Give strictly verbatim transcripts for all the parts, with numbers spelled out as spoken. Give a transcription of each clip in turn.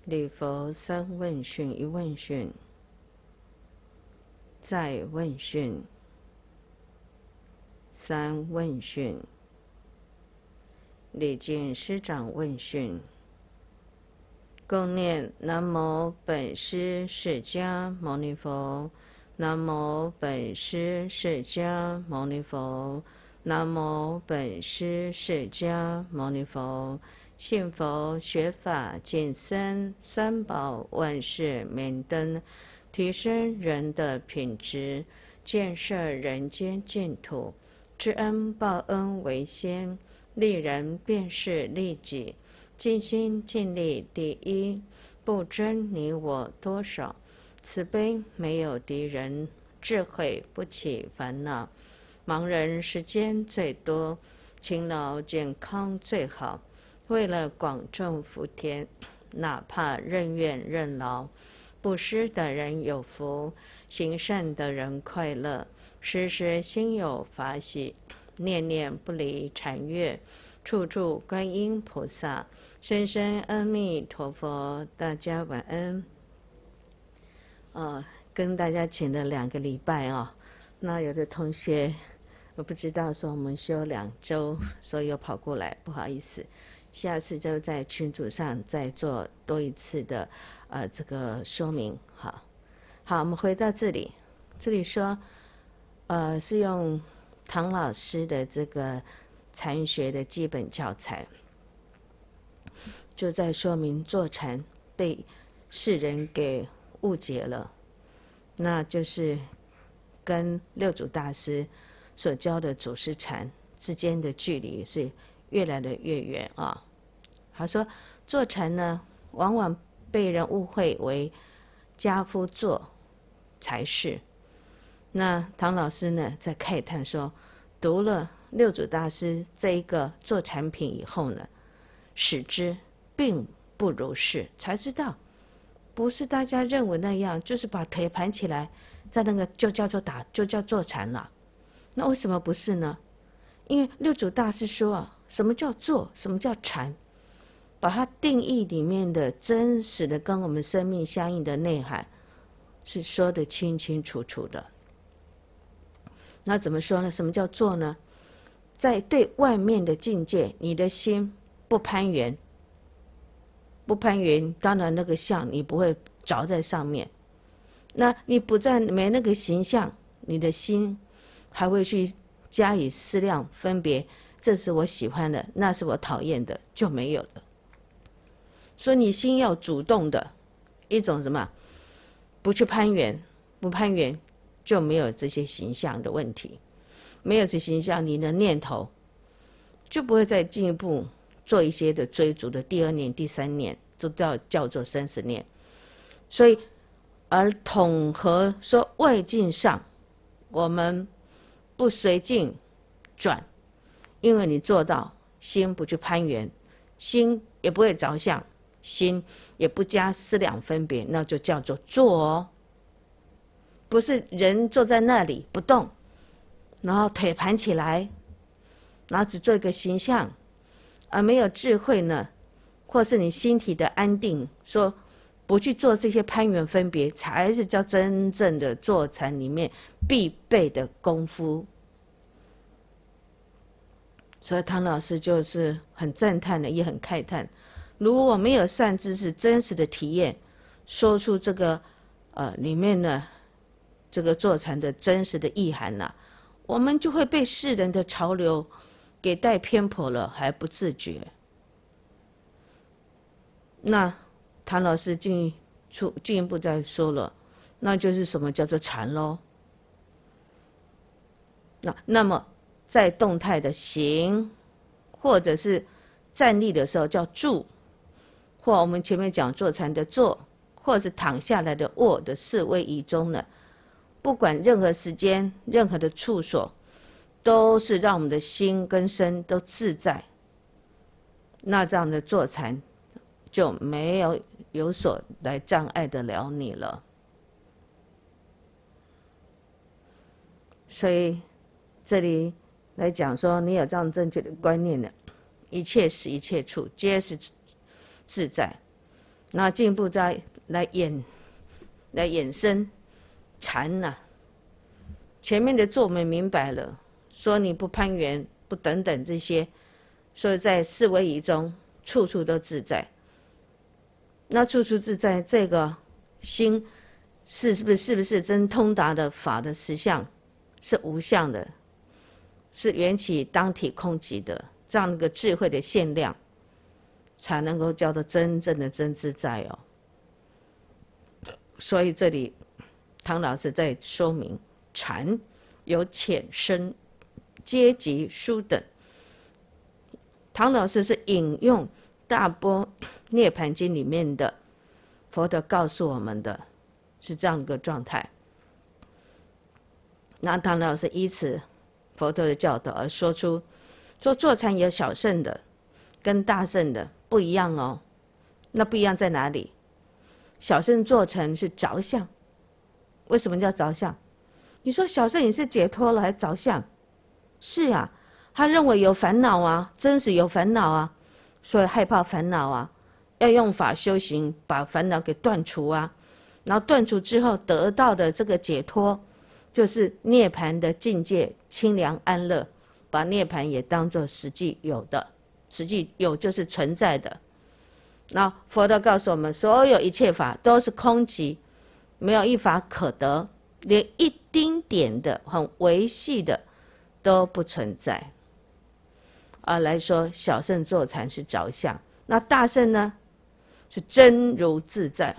礼佛三问讯，一问讯，再问讯，三问讯，礼敬师长问讯。共念南无本师释迦牟尼佛，南无本师释迦牟尼佛，南无本师释迦牟尼佛。信佛学法净身三宝万事明灯，提升人的品质，建设人间净土。知恩报恩为先，利人便是利己。尽心尽力第一，不争你我多少。慈悲没有敌人，智慧不起烦恼。盲人时间最多，勤劳健康最好。为了广种福田，哪怕任怨任劳。布施的人有福，行善的人快乐，时时心有法喜，念念不离禅悦，处处观音菩萨，深深阿弥陀佛。大家晚安。呃，跟大家请了两个礼拜哦，那有的同学我不知道说我们休两周，所以又跑过来，不好意思。下次就在群组上再做多一次的呃这个说明。好，好，我们回到这里，这里说，呃，是用唐老师的这个禅学的基本教材，就在说明坐禅被世人给误解了，那就是跟六祖大师所教的祖师禅之间的距离是越来的越远啊。他说坐禅呢，往往被人误会为家夫坐才是。那唐老师呢，在慨叹说，读了六祖大师这一个坐禅品以后呢，使之并不如是，才知道不是大家认为那样，就是把腿盘起来，在那个就叫做打，就叫坐禅了。那为什么不是呢？因为六祖大师说啊，什么叫坐，什么叫禅，把它定义里面的真实的跟我们生命相应的内涵，是说得清清楚楚的。那怎么说呢？什么叫坐呢？在对外面的境界，你的心不攀缘，不攀缘，当然那个相你不会着在上面。那你不在没那个形象，你的心还会去加以思量分别，这是我喜欢的，那是我讨厌的，就没有了。所以你心要主动的一种什么，不去攀缘，不攀缘就没有这些形象的问题，没有这形象，你的念头就不会再进一步做一些的追逐的第二念、第三念，都叫叫做生死念。所以而统合说外境上，我们不随境转，因为你做到心不去攀缘，心也不会着相，心也不加思量分别，那就叫做坐哦。不是人坐在那里不动，然后腿盘起来，然后只做一个形象，而没有智慧呢，或是你心体的安定，说不去做这些攀缘分别，才是叫真正的坐禅里面必备的功夫。所以唐老师就是很赞叹的，也很慨叹，如果我没有善知识真实的体验，说出这个呃里面呢这个坐禅的真实的意涵啊，我们就会被世人的潮流给带偏颇了，还不自觉。那唐老师进出进一步再说了，那就是什么叫做禅咯。那那么在动态的行，或者是站立的时候叫住，或我们前面讲坐禅的坐，或者是躺下来的卧的四位仪中呢，不管任何时间、任何的处所，都是让我们的心跟身都自在。那这样的坐禅就没有有所来障碍得了你了。所以这里来讲说，你有这样正确的观念呢，一切时一切处皆是自在。 那进一步再来衍来衍生禅呐、啊。前面的做我们明白了，说你不攀缘，不等等这些，所以在四威仪中，处处都自在。那处处自在，这个心是是不是是不是真通达的法的实相？是无相的，是缘起当体空寂的这样一个智慧的限量，才能够叫做真正的真自在哦。所以这里唐老师在说明，禅有浅深、阶级、殊等。唐老师是引用《大般涅盘经》里面的佛陀告诉我们的，是这样一个状态。那唐老师依此佛陀的教导而说出，说坐禅有小乘的，跟大乘的不一样哦。那不一样在哪里？小乘坐禅是着相。为什么叫着相？你说小乘你是解脱了还着相？是啊，他认为有烦恼啊，真实有烦恼啊，所以害怕烦恼啊，要用法修行把烦恼给断除啊，然后断除之后得到的这个解脱，就是涅槃的境界，清凉安乐，把涅槃也当作实际有的，实际有就是存在的。那佛陀告诉我们，所有一切法都是空寂，没有一法可得，连一丁点的很微细的都不存在。而来说，小乘坐禅是着相，那大乘呢是真如自在。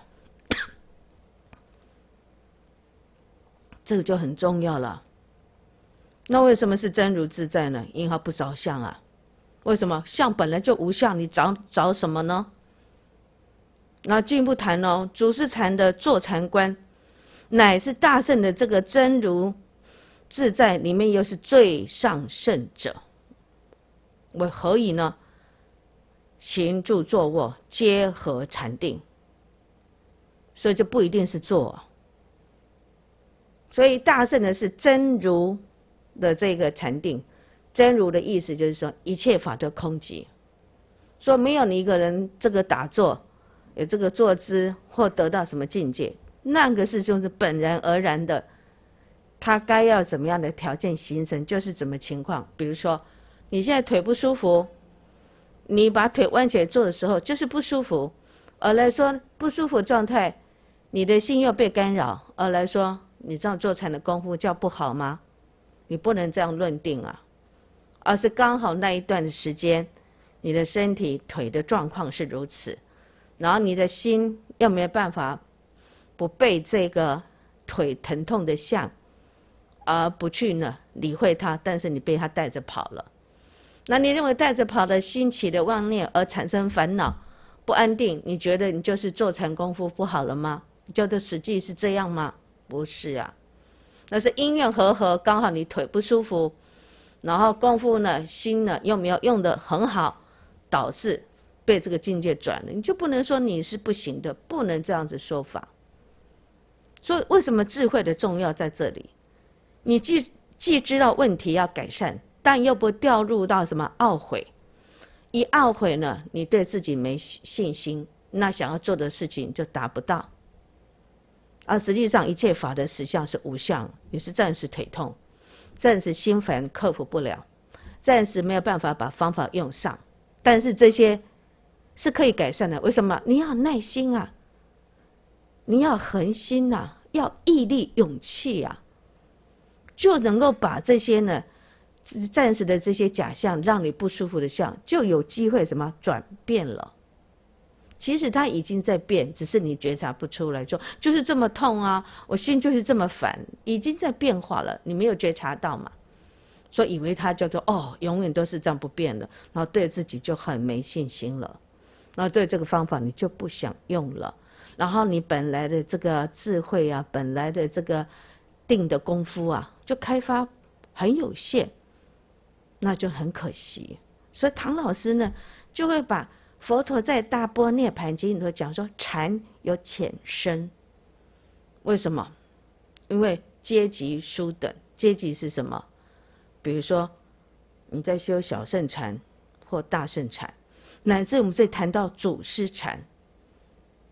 这个就很重要了。那为什么是真如自在呢？因为它不着相啊。为什么？相本来就无相，你着着什么呢？那进一步谈哦，主事禅的坐禅观，乃是大乘的这个真如自在里面又是最上圣者。为何以呢？行住坐卧皆合禅定，所以就不一定是坐。所以大乘的是真如的这个禅定，真如的意思就是说一切法都空寂，说没有你一个人这个打坐有这个坐姿或得到什么境界，那个是就是本然而然的，他该要怎么样的条件形成就是怎么情况。比如说你现在腿不舒服，你把腿弯起来坐的时候就是不舒服，而来说不舒服状态，你的心又被干扰，而来说你这样坐禅的功夫叫不好吗？你不能这样论定啊，而是刚好那一段的时间，你的身体腿的状况是如此，然后你的心又没有办法不被这个腿疼痛的相而不去呢理会它，但是你被它带着跑了。那你认为带着跑的心起的妄念而产生烦恼不安定，你觉得你就是坐禅功夫不好了吗？你觉得实际是这样吗？不是啊，那是因缘和合，刚好你腿不舒服，然后功夫呢心呢又没有用得很好，导致被这个境界转了，你就不能说你是不行的，不能这样子说法。所以为什么智慧的重要在这里？你既既知道问题要改善，但又不掉入到什么懊悔，一懊悔呢，你对自己没信心，那想要做的事情就达不到。而实际上一切法的实相是无相，你是暂时腿痛，暂时心烦克服不了，暂时没有办法把方法用上，但是这些是可以改善的。为什么？你要耐心啊，你要恒心啊，要毅力勇气啊，就能够把这些呢暂时的这些假象让你不舒服的相就有机会什么转变了。其实它已经在变，只是你觉察不出来，说就是这么痛啊，我心就是这么烦，已经在变化了，你没有觉察到嘛，所以以为它叫做哦永远都是这样不变的，然后对自己就很没信心了，然后对这个方法你就不想用了，然后你本来的这个智慧啊，本来的这个定的功夫啊，就开发很有限，那就很可惜。所以唐老师呢就会把佛陀在大般涅盘经里头讲说，禅有浅深。为什么？因为阶级殊等。阶级是什么？比如说你在修小乘禅或大乘禅，乃至我们再谈到祖师禅，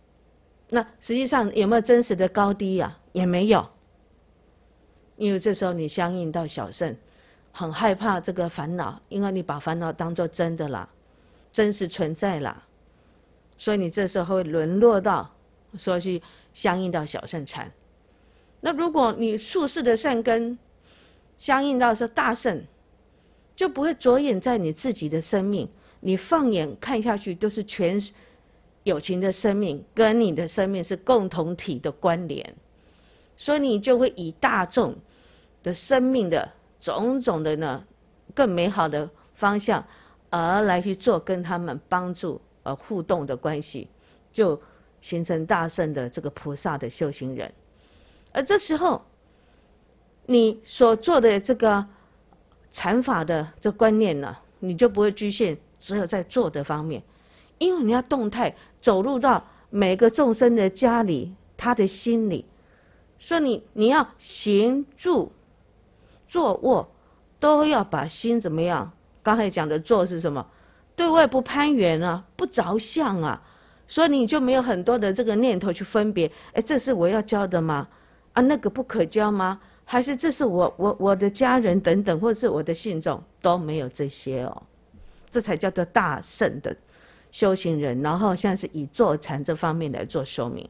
那实际上有没有真实的高低呀、啊？也没有，因为这时候你相应到小圣，很害怕这个烦恼，因为你把烦恼当作真的啦，真实存在啦，所以你这时候会沦落到说去相应到小圣禅。那如果你宿世的善根相应到是大圣，就不会着眼在你自己的生命，你放眼看下去都是全有情的生命跟你的生命是共同体的关联，所以你就会以大众的生命的种种的呢更美好的方向而来去做跟他们帮助呃互动的关系，就形成大圣的这个菩萨的修行人。而这时候你所做的这个禅法的这观念呢，你就不会局限只有在做的方面，因为你要动态走入到每个众生的家里，他的心里，所以你你要行住坐卧都要把心怎么样？刚才讲的坐是什么？对外不攀缘啊，不着相啊，所以你就没有很多的这个念头去分别，哎，这是我要教的吗？啊，那个不可教吗？还是这是我我我的家人等等，或者是我的信众，都没有这些哦，这才叫做大圣的修行人。然后现在是以坐禅这方面来做说明，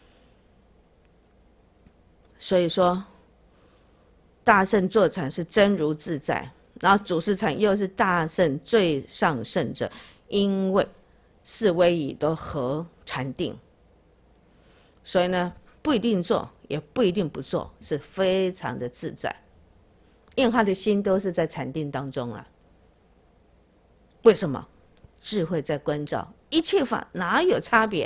所以说大圣坐禅是真如自在，然后主事禅又是大圣最上圣者，因为四威仪都合禅定，所以呢不一定做也不一定不做，是非常的自在，因为他的心都是在禅定当中啊。为什么？智慧在关照，一切法哪有差别，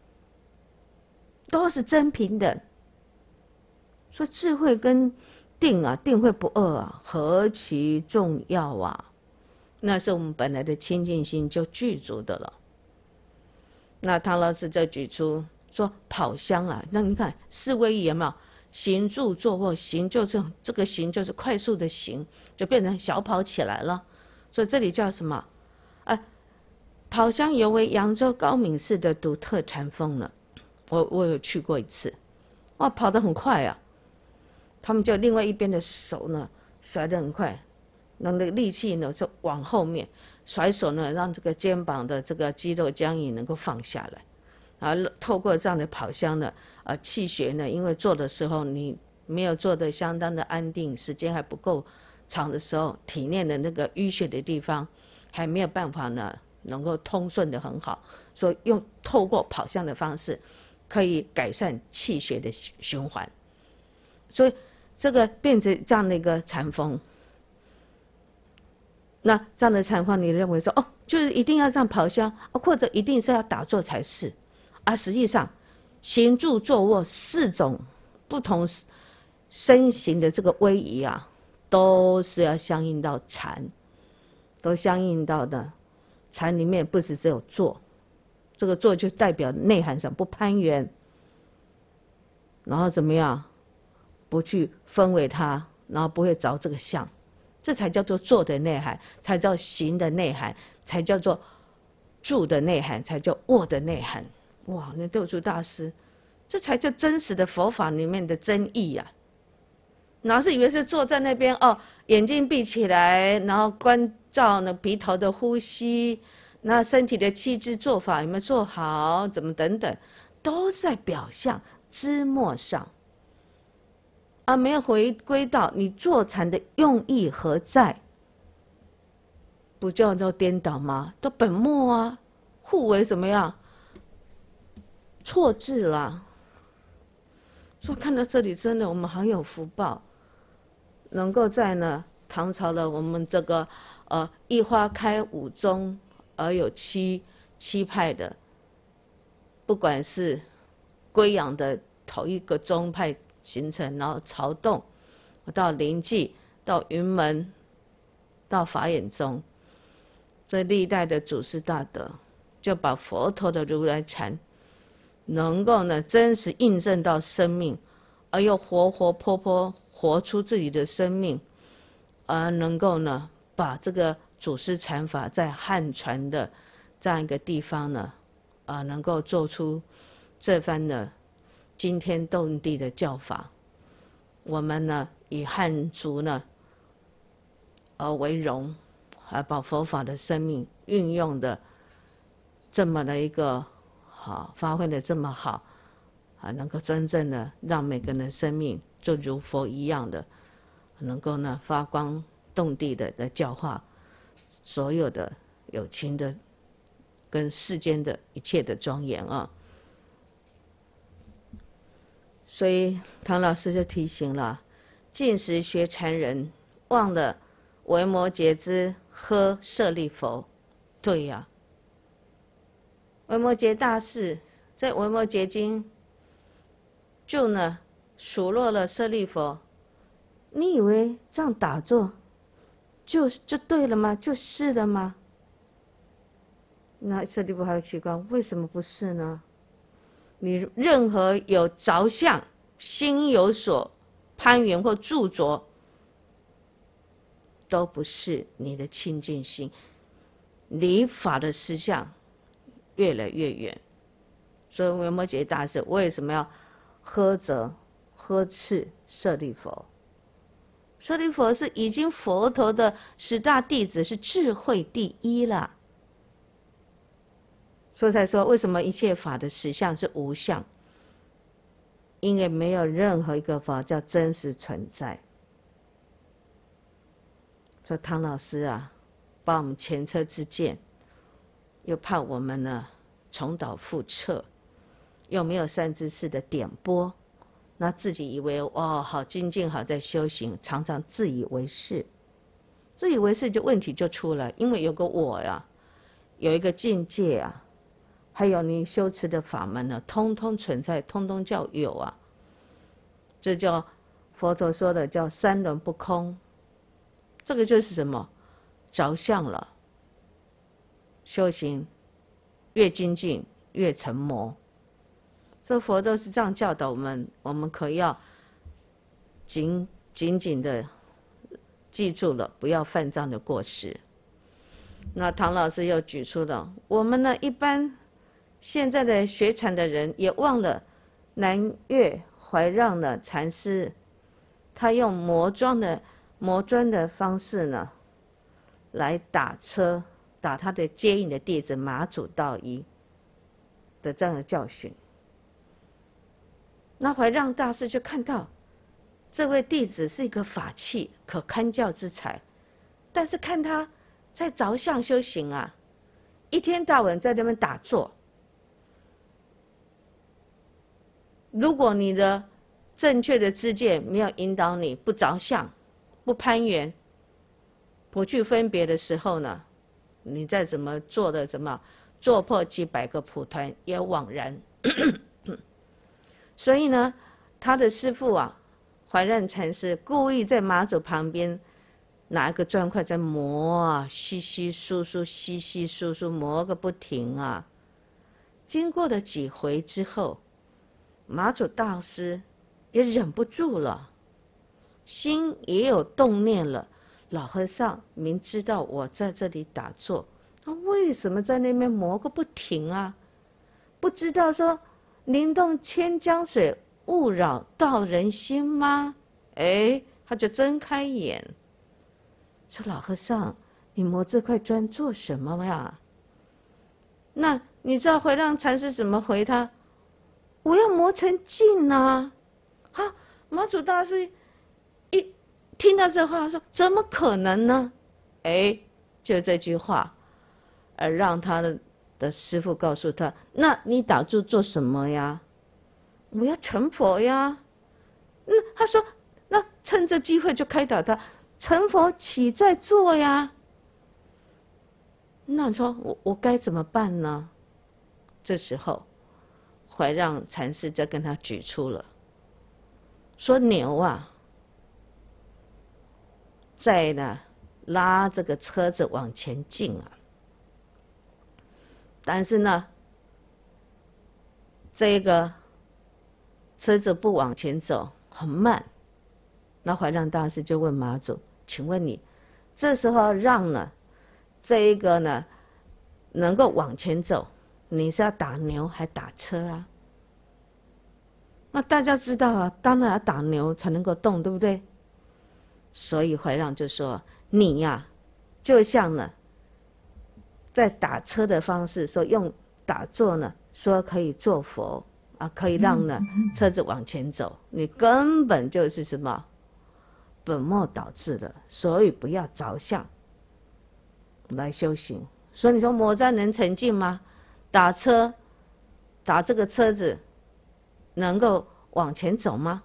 都是真平等。说智慧跟定啊，定慧不二啊，何其重要啊！那是我们本来的清净心就具足的了。那唐老师就举出说跑香啊，那你看四威仪有没有？行住坐卧，行就是这个行就是快速的行，就变成小跑起来了。所以这里叫什么？哎、啊，跑香尤为扬州高敏寺的独特禅风了。我我有去过一次，哇，跑得很快啊！他们就另外一边的手呢甩得很快，那那个力气呢就往后面甩手呢，让这个肩膀的这个肌肉僵硬能够放下来。啊，透过这样的跑香呢，呃，气血呢，因为做的时候你没有做的相当的安定，时间还不够长的时候，体内的那个淤血的地方还没有办法呢，能够通顺的很好，所以用透过跑香的方式，可以改善气血的循环，所以这个变成这样的一个禅风。那这样的禅风，你认为说哦，就是一定要这样跑香，或者一定是要打坐才是？啊，实际上，行住坐卧四种不同身形的这个威仪啊，都是要相应到禅，都相应到的。禅里面不是只有坐，这个坐就代表内涵上不攀缘，然后怎么样，不去分为它，然后不会着这个相，这才叫做坐的内涵，才叫行的内涵，才叫做住的内涵，才叫卧的内涵。哇，那六祖大师，这才叫真实的佛法里面的真意呀、啊！哪是以为是坐在那边哦，眼睛闭起来，然后关照呢鼻头的呼吸，那身体的气质做法有没有做好，怎么等等，都在表象枝末上，啊，没有回归到你坐禅的用意何在？不叫做颠倒吗？都本末啊，互为怎么样？错字了。说看到这里，真的我们很有福报，能够在呢唐朝的我们这个呃一花开五宗而有七七派的，不管是归养的头一个宗派形成，然后曹洞到临济到云门到法眼宗，这历代的祖师大德就把佛陀的如来禅能够呢真实印证到生命，而又活活泼泼活出自己的生命，而能够呢把这个祖师禅法在汉传的这样一个地方呢，啊、呃，能够做出这番呢惊天动地的教法，我们呢以汉族呢而为荣，还把佛法的生命运用的这么的一个好，发挥的这么好啊，能够真正的让每个人的生命就如佛一样的，能够呢发光动地的来教化所有的有情的跟世间的一切的庄严啊。所以唐老师就提醒了，进食学禅人忘了维摩诘之喝舍利佛。对呀、啊，维摩诘大士在维摩诘经就呢数落了舍利佛，你以为这样打坐就就对了吗？就是了吗？那舍利弗还有奇怪，为什么不是呢？你任何有着相、心有所攀缘或著着，都不是你的清净心，离法的实相越来越远。所以维摩诘大师为什么要呵责、呵斥舍利弗？舍利弗是已经佛陀的十大弟子，是智慧第一了。所以才说，为什么一切法的实相是无相？因为没有任何一个法叫真实存在。说唐老师啊，把我们前车之鉴，又怕我们呢重蹈覆辙，又没有善知识的点拨，那自己以为哦好精进，好在修行，常常自以为是，自以为是就问题就出来，因为有个我呀，有一个境界啊，还有你修持的法门呢，通通存在，通通叫有啊。这叫佛陀说的叫三轮不空，这个就是什么？着相了。修行越精进越成魔，所以佛都是这样教导我们，我们可要紧紧紧的记住了，不要犯这样的过失。那唐老师又举出了，我们呢一般现在的学禅的人也忘了南岳怀让的禅师，他用磨砖的磨砖的方式呢，来打车打他的接引的弟子马祖道一的这样的教训。那怀让大师就看到这位弟子是一个法器，可堪教之才，但是看他在着相修行啊，一天到晚在那边打坐。如果你的正确的知见没有引导你，不着相，不攀缘，不去分别的时候呢，你再怎么做的怎么做破几百个蒲团也枉然。所以呢，他的师父啊，怀让禅师故意在马祖旁边拿一个砖块在磨啊，稀稀疏疏，稀稀疏疏，磨个不停啊。经过了几回之后，马祖大师也忍不住了，心也有动念了。老和尚明知道我在这里打坐，他为什么在那边磨个不停啊？不知道说灵动千江水，勿扰道人心吗？哎，他就睁开眼，说：“老和尚，你磨这块砖做什么呀？”那你知道怀让禅师怎么回他？我要磨成镜啊！啊，马祖大师一听到这话说：“怎么可能呢？”哎，就这句话，而让他的的师父告诉他：“那你打坐做什么呀？”我要成佛呀！那他说：“那趁这机会就开导他，成佛岂在做呀？”那你说我我该怎么办呢？这时候，怀让禅师就跟他举出了，说牛啊，在呢拉这个车子往前进啊，但是呢，这个车子不往前走，很慢。那怀让大师就问马祖：“请问你这时候让呢，这一个呢能够往前走，你是要打牛还打车啊？” 那大家知道啊，当然要打牛才能够动，对不对？所以怀让就说：“你呀、啊，就像呢，在打车的方式，说用打坐呢，说可以做佛啊，可以让呢车子往前走，你根本就是什么本末倒置了。所以不要着相来修行。所以你说魔障能成净吗？打车，打这个车子能够往前走吗？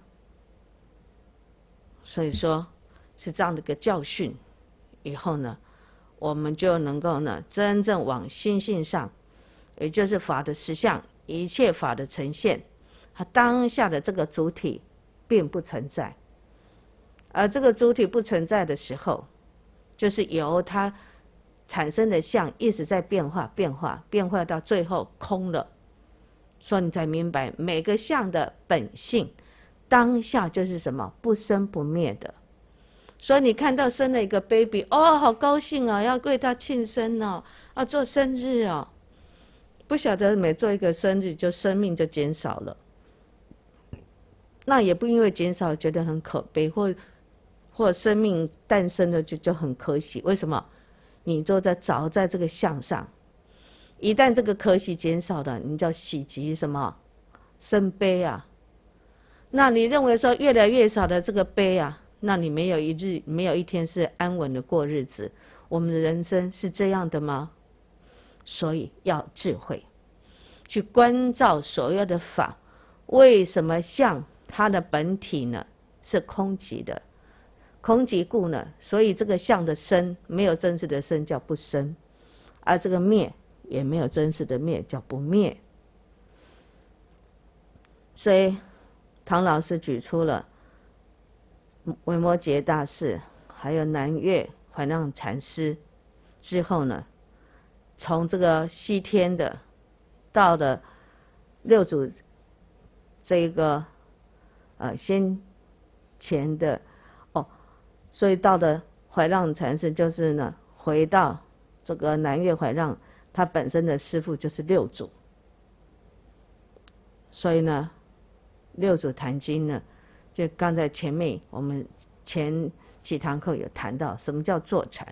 所以说是这样的一个教训。以后呢，我们就能够呢，真正往心性上，也就是法的实相，一切法的呈现，它当下的这个主体并不存在。而这个主体不存在的时候，就是由它产生的相一直在变化、变化、变化到最后空了。所以你才明白每个相的本性，当下就是什么不生不灭的。所以你看到生了一个 baby， 哦，好高兴哦，要为他庆生哦，要做生日哦。不晓得每做一个生日，就生命就减少了。那也不因为减少觉得很可悲，或或生命诞生了就就很可喜。为什么？你都在着在这个相上，一旦这个可喜减少了，你叫喜极什么生悲啊？那你认为说越来越少的这个悲啊？那你没有一日，没有一天是安稳的过日子。我们的人生是这样的吗？所以要智慧，去关照所有的法。为什么相它的本体呢是空寂的？空寂故呢，所以这个相的生没有真实的生，叫不生；而这个灭也没有真实的灭，叫不灭。所以唐老师举出了维摩诘大士，还有南岳怀让禅师之后呢，从这个西天的到了六祖这一个呃先前的哦，所以到了怀让禅师就是呢回到这个南岳怀让，他本身的师父就是六祖，所以呢六祖坛经呢，就刚才前面我们前几堂课有谈到什么叫坐禅。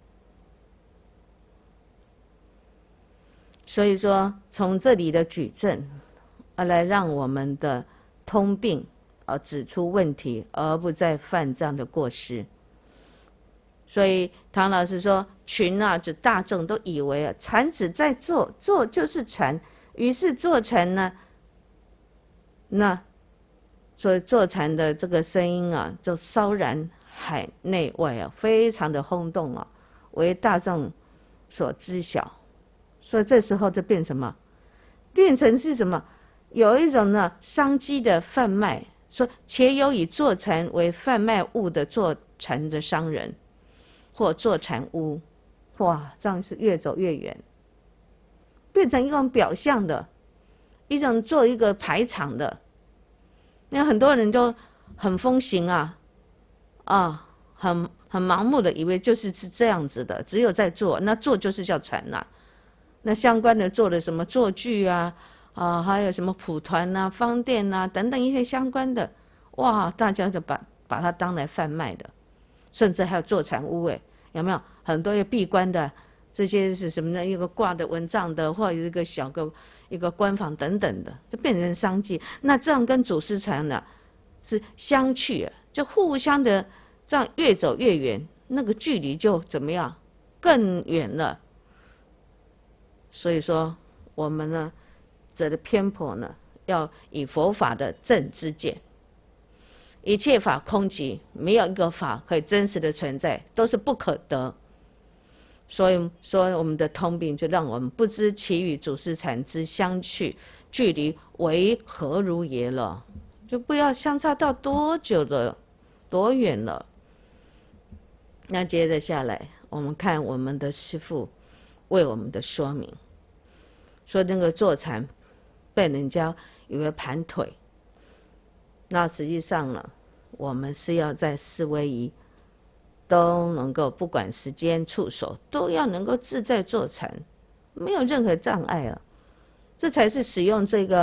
所以说从这里的举证而来让我们的通病而指出问题，而不再犯这样的过失。所以唐老师说群啊，就大众都以为啊禅只在坐，坐就是禅，于是坐禅呢，那所以坐禅的这个声音啊，就烧然海内外啊，非常的轰动啊，为大众所知晓。所以这时候就变什么？变成是什么？有一种呢商机的贩卖，说且有以坐禅为贩卖物的坐禅的商人，或坐禅屋，哇，这样是越走越远，变成一种表象的，一种做一个排场的。那很多人就很风行啊，啊，很很盲目的以为就是是这样子的，只有在做，那做就是叫禅呐、啊。那相关的做的什么坐具啊，啊，还有什么蒲团啊、方店啊等等一些相关的，哇，大家就把把它当来贩卖的，甚至还有坐禅屋，哎，有没有很多要闭关的？这些是什么呢？一个挂的蚊帐的，或者一个小个一个官房等等的，就变成商机。那这样跟祖师禅呢是相去，就互相的这样越走越远，那个距离就怎么样更远了。所以说我们呢这个偏颇呢，要以佛法的正知见，一切法空寂，没有一个法可以真实的存在，都是不可得。所以说我们的通病就让我们不知其与祖师禅之相去距离为何如也了，就不要相差到多久了，多远了。那接着下来我们看我们的师父为我们的说明，说那个坐禅被人家以为盘腿，那实际上呢，我们是要在四威仪都能够不管时间触手，都要能够自在坐禅，没有任何障碍了，这才是使用这个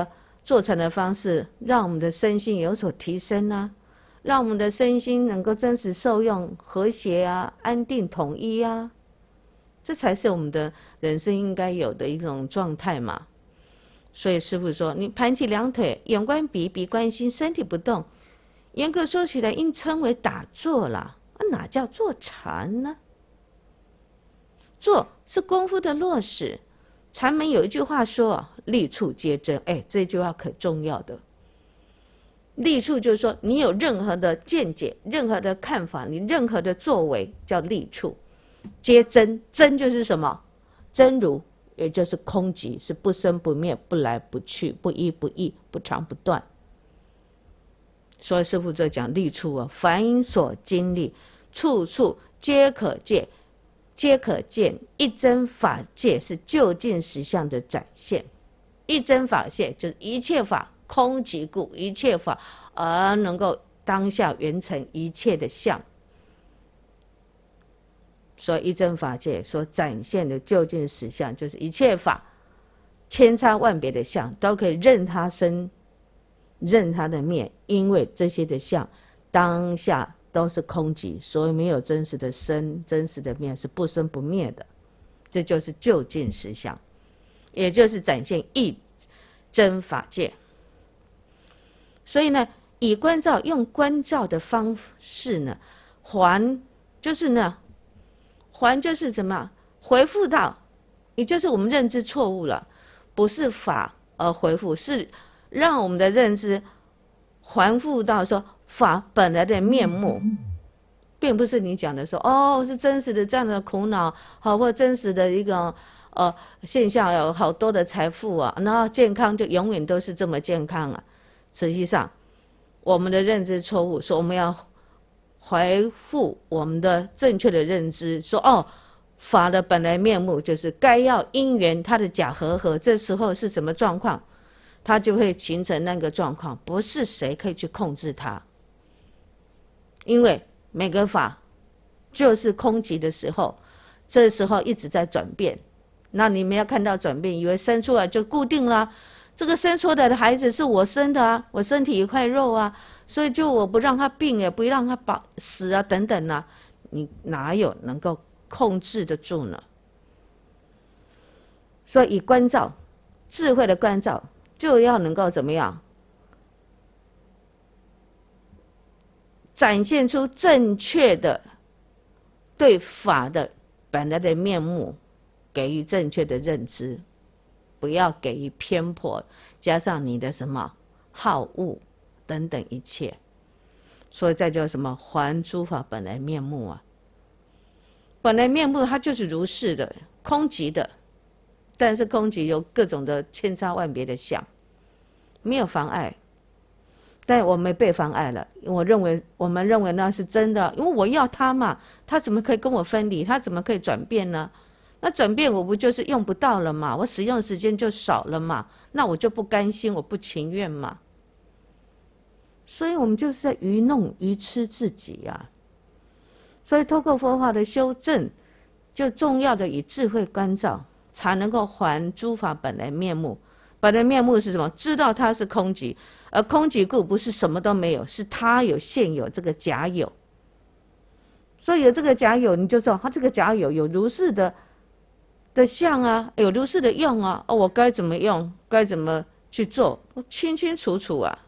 坐禅的方式，让我们的身心有所提升啊，让我们的身心能够真实受用、和谐啊、安定统一啊，这才是我们的人生应该有的一种状态嘛。所以师父说，你盘起两腿，眼观鼻，鼻观心，身体不动，严格说起来，应称为打坐啦，啊，哪叫坐禅呢？坐是功夫的落实。禅门有一句话说，立处皆真，哎，这句话可重要的。立处就是说，你有任何的见解、任何的看法，你任何的作为叫立处，皆真。真就是什么？真如，也就是空寂，是不生不灭、不来不去、不依不异、不长不断。所以师父就讲立处啊，凡因所经历，处处皆可见。皆可见，一真法界是究竟实相的展现。一真法界就是一切法空即故，一切法而能够当下圆成一切的相。所以一真法界所展现的究竟实相，就是一切法千差万别的相都可以任它生，任它的灭，因为这些的相当下都是空寂，所以没有真实的生，真实的灭，是不生不灭的。这就是究竟实相，也就是展现一真法界。所以呢，以观照，用观照的方式呢，还就是呢，还就是怎么回复到，也就是我们认知错误了，不是法而回复，是让我们的认知还复到说法本来的面目，并不是你讲的说哦是真实的这样的苦恼，好或真实的一个呃现象，有好多的财富啊，然后健康就永远都是这么健康啊。实际上，我们的认知错误，说我们要回复我们的正确的认知，说哦法的本来面目就是该要因缘它的假合合，这时候是什么状况，它就会形成那个状况，不是谁可以去控制它。因为每个法就是空寂的时候，这时候一直在转变，那你们要看到转变，以为生出来就固定了，这个生出来的孩子是我生的啊，我身体一块肉啊，所以就我不让他病也不让他饱死啊等等啊，你哪有能够控制得住呢？所以以观照，智慧的观照，就要能够怎么样？展现出正确的对法的本来的面目，给予正确的认知，不要给予偏颇，加上你的什么好恶等等一切。所以再叫什么还诸法本来面目啊？本来面目它就是如是的，空寂的，但是空寂有各种的千差万别的相，没有妨碍。但我们被妨碍了，我认为我们认为那是真的，因为我要他嘛，他怎么可以跟我分离？他怎么可以转变呢？那转变我不就是用不到了嘛？我使用时间就少了嘛？那我就不甘心，我不情愿嘛。所以我们就是在愚弄、愚痴自己啊。所以透过佛法的修正，就重要的以智慧观照，才能够还诸法本来面目。本来面目是什么？知道它是空寂。而空寂故不是什么都没有，是它有现有这个假有。所以有这个假有，你就知道它这个假有有如是的的相啊，有如是的用啊。哦，我该怎么用，该怎么去做，我清清楚楚啊。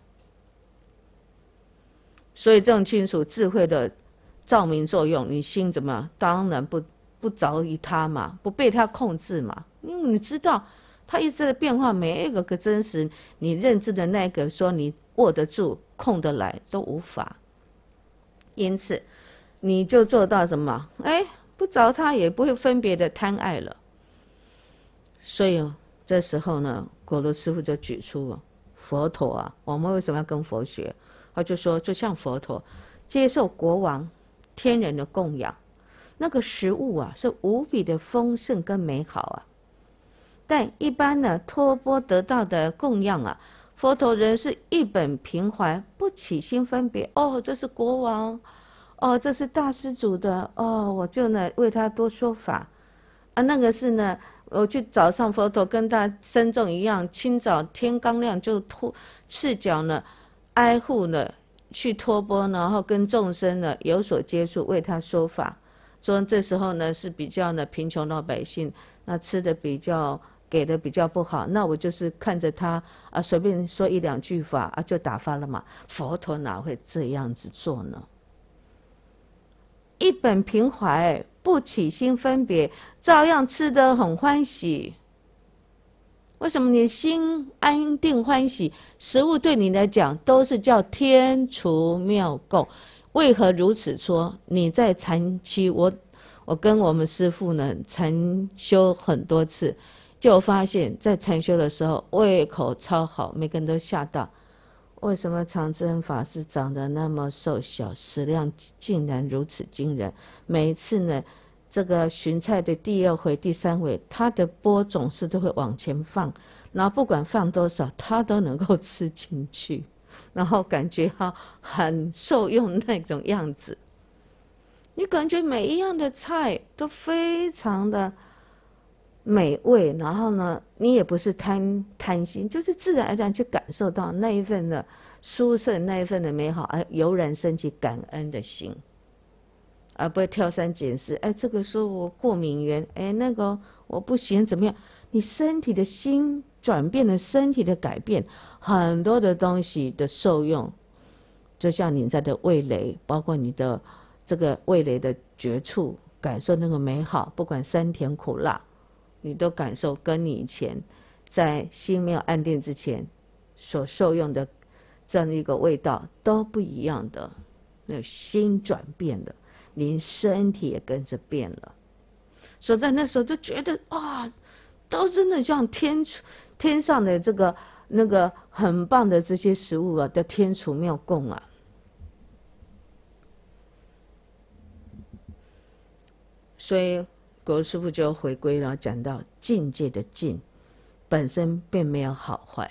所以这种清楚智慧的照明作用，你心怎么当然不不着于它嘛，不被它控制嘛，因为你知道。它一直在变化，每一个个真实，你认知的那个说你握得住、控得来都无法。因此，你就做到什么？哎，不着它，也不会分别的贪爱了。所以这时候呢，果罗师父就举出佛陀啊，我们为什么要跟佛学？他就说，就像佛陀接受国王、天人的供养，那个食物啊，是无比的丰盛跟美好啊。但一般呢，托钵得到的供养啊，佛陀仍是一本平怀，不起心分别。哦，这是国王，哦，这是大施主的，哦，我就呢为他多说法啊。那个是呢我去早上佛陀跟大僧众一样，清早天刚亮就脱赤脚呢，挨户呢去托钵，然后跟众生呢有所接触，为他说法。说这时候呢是比较呢贫穷老百姓，那吃的比较给的比较不好，那我就是看着他啊随便说一两句法啊就打发了嘛。佛陀哪会这样子做呢？一本平怀，不起心分别，照样吃得很欢喜。为什么你心安定欢喜？食物对你来讲都是叫天厨妙供。为何如此说？你在禅期，我我跟我们师父呢禅修很多次，就发现，在禅修的时候胃口超好，每个人都吓到。为什么常智恩法师长得那么瘦小，食量竟然如此惊人？每一次呢，这个寻菜的第二回、第三回，他的钵总是都会往前放，然后不管放多少，他都能够吃进去，然后感觉哈很受用那种样子。你感觉每一样的菜都非常的美味，然后呢，你也不是贪贪心，就是自然而然去感受到那一份的殊胜，那一份的美好，而油然升起感恩的心，而不会挑三拣四。哎，这个说我过敏源，哎，那个我不行，怎么样？你身体的心转变了，身体的改变，很多的东西的受用，就像你在的味蕾，包括你的这个味蕾的觉触，感受那个美好，不管酸甜苦辣，你都感受跟你以前在心没有安定之前所受用的这样的一个味道都不一样的。那心转变了，连身体也跟着变了。所以在那时候就觉得啊，都真的像天天上的这个那个很棒的这些食物啊，叫天厨妙供啊。所以国师父就回归了，讲到境界的境本身并没有好坏，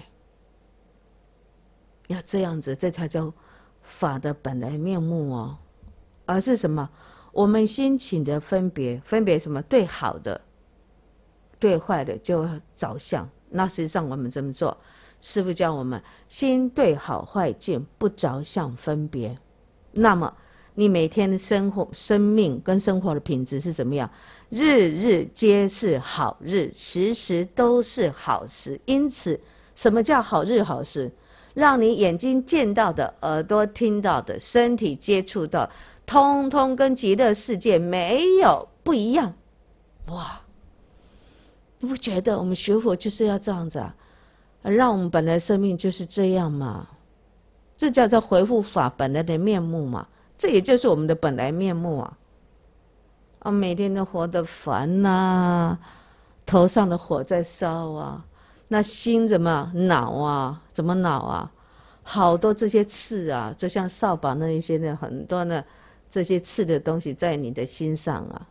要这样子，这才叫法的本来面目哦。而是什么？我们心起的分别，分别什么？对好的，对坏的就着相。那实际上我们怎么做？师父教我们心对好坏境不着相分别。那么你每天的生活、生命跟生活的品质是怎么样？日日皆是好日，时时都是好时。因此，什么叫好日好时？让你眼睛见到的、耳朵听到的、身体接触到，通通跟极乐世界没有不一样。哇！你不觉得我们学佛就是要这样子啊？让我们本来生命就是这样嘛？这叫做回复法本来的面目嘛？这也就是我们的本来面目啊！啊，每天都活得烦呐、啊，头上的火在烧啊，那心怎么恼啊？怎么恼啊？好多这些刺啊，就像扫把那一些的很多呢，这些刺的东西在你的心上啊。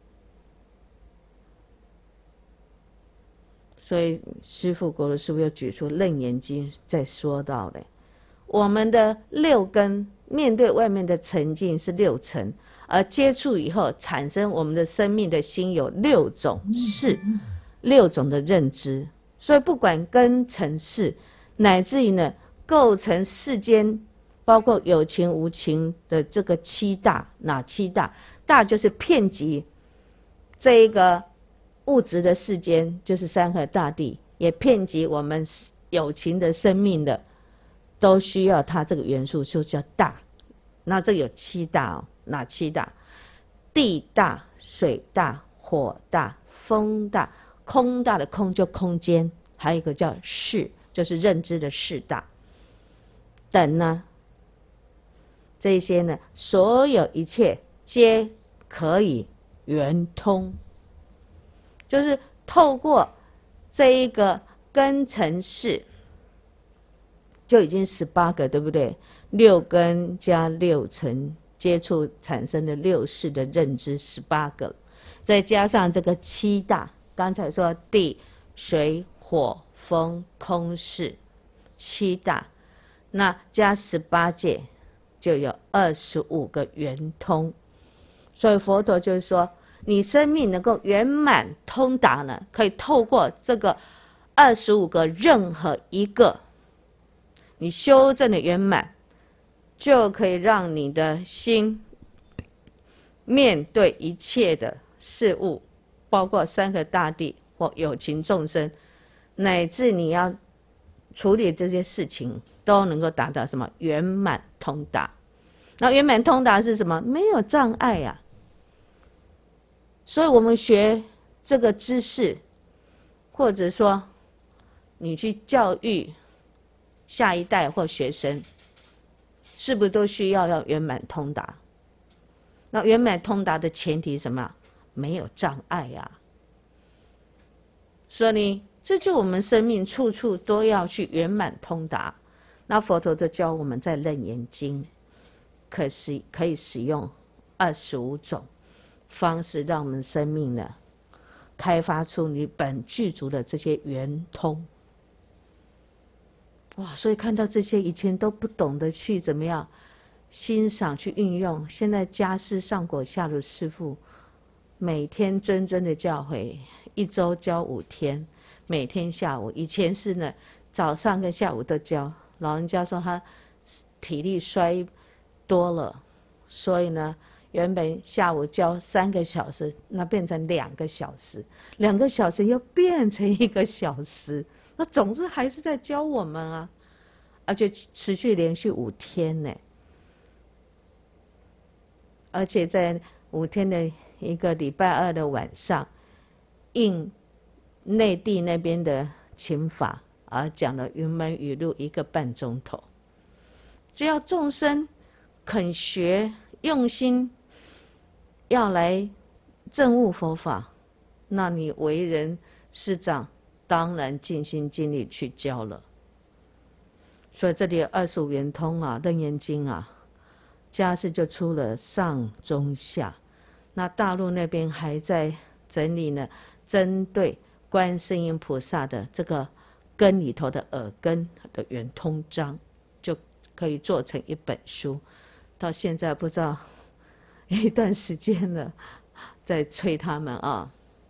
所以师父国的师父又举出《楞严经》在说到的，我们的六根面对外面的沉静是六尘，而接触以后产生我们的生命的心有六种事，六种的认知。所以不管根尘事，乃至于呢构成世间包括有情无情的这个七大，哪七大？大就是遍及这一个物质的世间，就是山河大地，也遍及我们有情的生命的，都需要它这个元素，就叫大。那这有七大哦，哪七大？地大、水大、火大、风大、空大的空就空间，还有一个叫识，就是认知的识大。等呢，这些呢，所有一切皆可以圆通，就是透过这一个根尘识，就已经十八个，对不对？六根加六尘接触产生的六识的认知十八个，再加上这个七大，刚才说地、水、火、风、空、识，七大，那加十八界，就有二十五个圆通。所以佛陀就是说， 你生命能够圆满通达呢，可以透过这个二十五个任何一个你修正的圆满，就可以让你的心面对一切的事物，包括三个大地或有情众生，乃至你要处理这些事情，都能够达到什么圆满通达。那圆满通达是什么？没有障碍呀、啊。所以我们学这个知识，或者说你去教育下一代或学生，是不是都需要要圆满通达？那圆满通达的前提是什么？没有障碍呀、啊。所以这就我们生命处处都要去圆满通达。那佛陀就教我们在《楞严经》可使可以使用二十五种方式，让我们生命呢开发出你本具足的这些圆通。哇！所以看到这些以前都不懂得去怎么样欣赏、去运用，现在家师上果下如师父每天谆谆的教诲，一周教五天，每天下午。以前是呢早上跟下午都教。老人家说他体力衰多了，所以呢原本下午教三个小时，那变成两个小时，两个小时又变成一个小时，那总之还是在教我们啊，而且持续连续五天呢，而且在五天的一个礼拜二的晚上，应内地那边的请法而讲了云门语录一个半钟头。只要众生肯学，用心要来证悟佛法，那你为人师长当然尽心尽力去教了。所以这里有二十五圆通啊，《楞严经》啊，家师就出了上中下。那大陆那边还在整理呢，针对观世音菩萨的这个根里头的耳根的圆通章，就可以做成一本书。到现在不知道一段时间了，在催他们啊。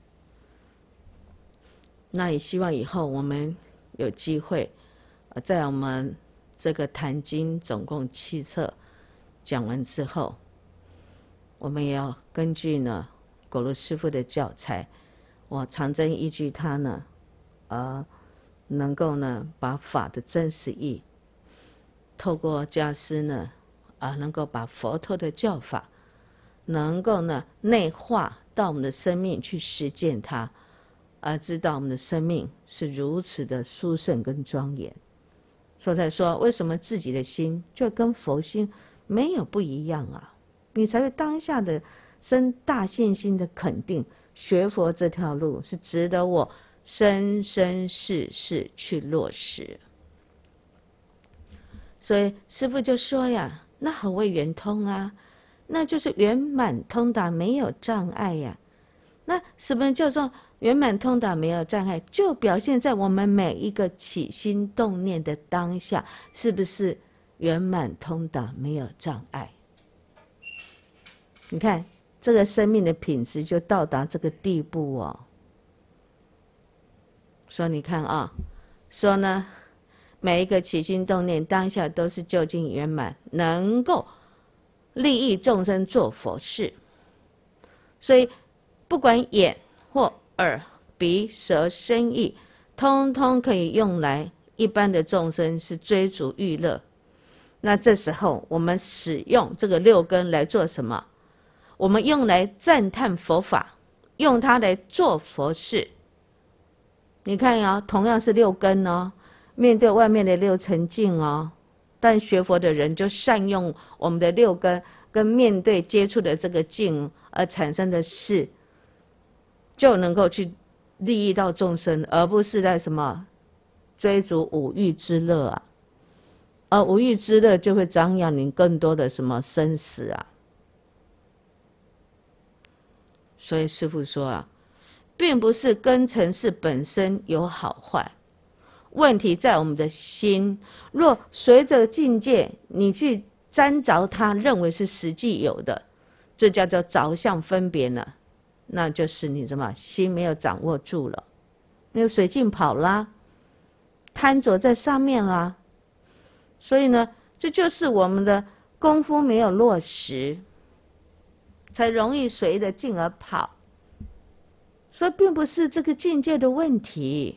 那也希望以后我们有机会，在我们这个坛经总共七册讲完之后，我们也要根据呢果如师父的教材，我常真依据他呢，呃，能够呢把法的真实义，透过家师呢，啊、呃，能够把佛陀的教法，能够呢内化到我们的生命去实践它，而知道我们的生命是如此的殊胜跟庄严。所以才说，为什么自己的心就跟佛心没有不一样啊？你才会当下的生大信心的肯定，学佛这条路是值得我生生世世去落实。所以师父就说呀，那何谓圆通啊？那就是圆满通达，没有障碍呀。那什么叫做圆满通达没有障碍？就表现在我们每一个起心动念的当下，是不是圆满通达没有障碍？你看这个生命的品质就到达这个地步哦。说你看啊，说呢每一个起心动念当下都是究竟圆满，能够利益众生做佛事。所以不管眼或耳鼻舌身意，通通可以用来一般的众生是追逐欲乐。那这时候我们使用这个六根来做什么？我们用来赞叹佛法，用它来做佛事。你看啊、哦，同样是六根哦，面对外面的六尘境哦，但学佛的人就善用我们的六根跟面对接触的这个境而产生的事，就能够去利益到众生，而不是在什么追逐五欲之乐啊。而五欲之乐就会张扬你更多的什么生死啊。所以师父说啊，并不是根尘世本身有好坏，问题在我们的心。若随着境界你去沾着它，认为是实际有的，这叫做着相分别呢， 那就是你怎么心没有掌握住了，那个水镜跑啦，贪着在上面啦。所以呢，这就是我们的功夫没有落实，才容易随着境而跑。所以并不是这个境界的问题。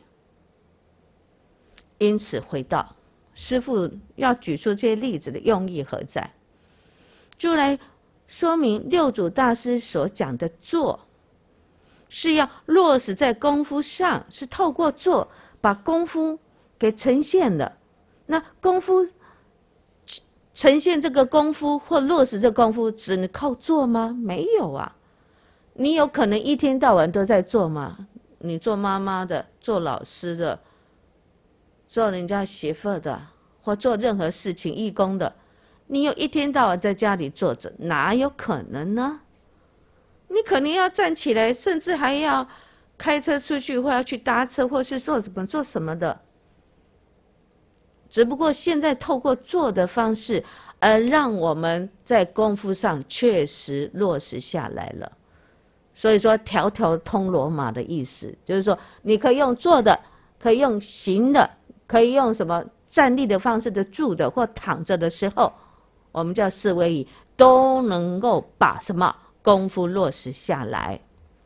因此回到师父要举出这些例子的用意何在，就来说明六祖大师所讲的做是要落实在功夫上，是透过做把功夫给呈现了。那功夫呈现这个功夫或落实这个功夫只能靠做吗？没有啊，你有可能一天到晚都在做吗？你做妈妈的，做老师的，做人家媳妇的，或做任何事情义工的，你有一天到晚在家里坐着，哪有可能呢？你可能要站起来，甚至还要开车出去，或要去搭车，或是做什么做什么的。只不过现在透过做的方式，而让我们在功夫上确实落实下来了。所以说条条通罗马的意思，就是说你可以用做的，可以用行的，可以用什么站立的方式的住的或躺着的时候，我们叫四位一，都能够把什么功夫落实下来。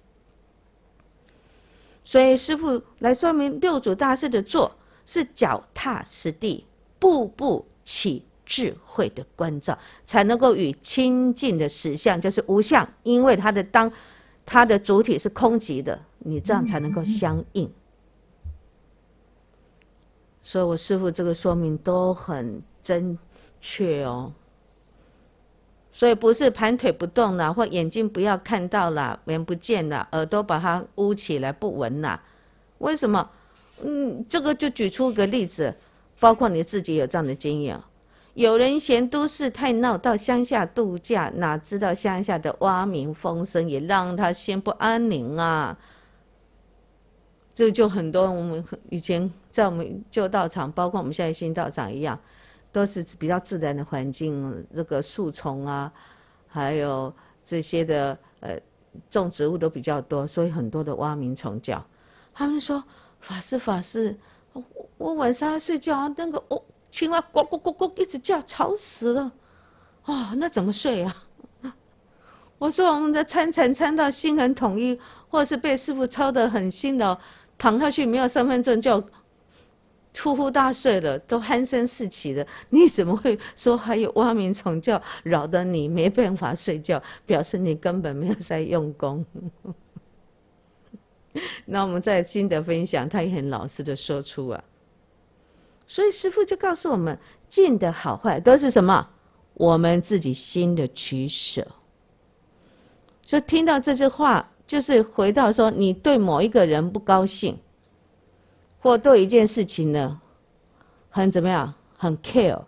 所以师父来说明六祖大师的做是脚踏实地，步步起智慧的关照，才能够与清净的实相，就是无相，因为它的当它的主体是空寂的，你这样才能够相应。所以我师父这个说明都很真确哦。所以不是盘腿不动啦，或眼睛不要看到啦，眼不见啦，耳朵把它捂起来不闻啦。为什么？嗯，这个就举出个例子，包括你自己有这样的经验。有人嫌都市太闹，到乡下度假，哪知道乡下的蛙鸣风声也让他心不安宁啊。这就很多我们以前在我们旧道场，包括我们现在新道场一样，都是比较自然的环境，这个树丛啊，还有这些的呃种植物都比较多，所以很多的蛙鸣虫叫。他们说法师法师，我, 我晚上要睡觉，那个哦青蛙呱呱呱呱一直叫，吵死了，哦，那怎么睡啊？我说我们的参禅参到心很统一，或者是被师父操得很辛劳，躺下去没有身份证就呼呼大睡了，都鼾声四起了，你怎么会说还有蛙鸣虫叫，扰得你没办法睡觉？表示你根本没有在用功。那我们在心得分享，他也很老实的说出啊。所以师父就告诉我们，境的好坏都是什么？我们自己心的取舍。所以听到这句话，就是回到说，你对某一个人不高兴，或对一件事情呢，很怎么样，很 care，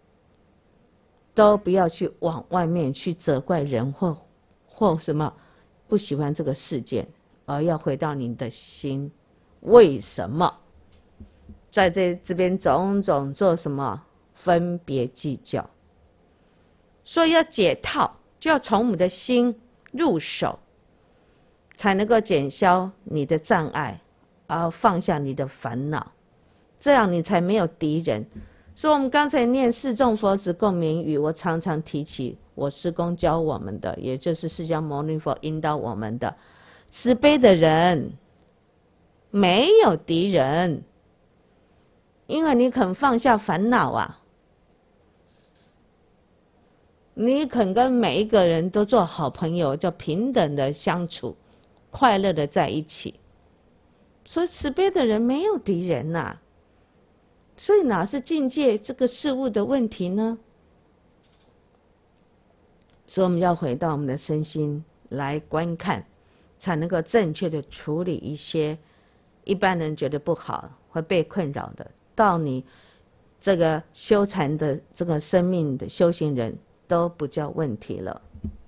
都不要去往外面去责怪人或或什么不喜欢这个事件，而要回到你的心，为什么在这这边种种做什么分别计较？所以要解套，就要从我们的心入手，才能够减消你的障碍，而放下你的烦恼，这样你才没有敌人。所以我们刚才念四众佛子共勉语，我常常提起我师公教我们的，也就是释迦牟尼佛引导我们的，慈悲的人没有敌人，因为你肯放下烦恼啊，你肯跟每一个人都做好朋友，就平等的相处，快乐的在一起。所以慈悲的人没有敌人呐、啊，所以哪是境界这个事物的问题呢？所以我们要回到我们的身心来观看，才能够正确的处理一些一般人觉得不好会被困扰的，到你这个修禅的这个生命的修行人都不叫问题了。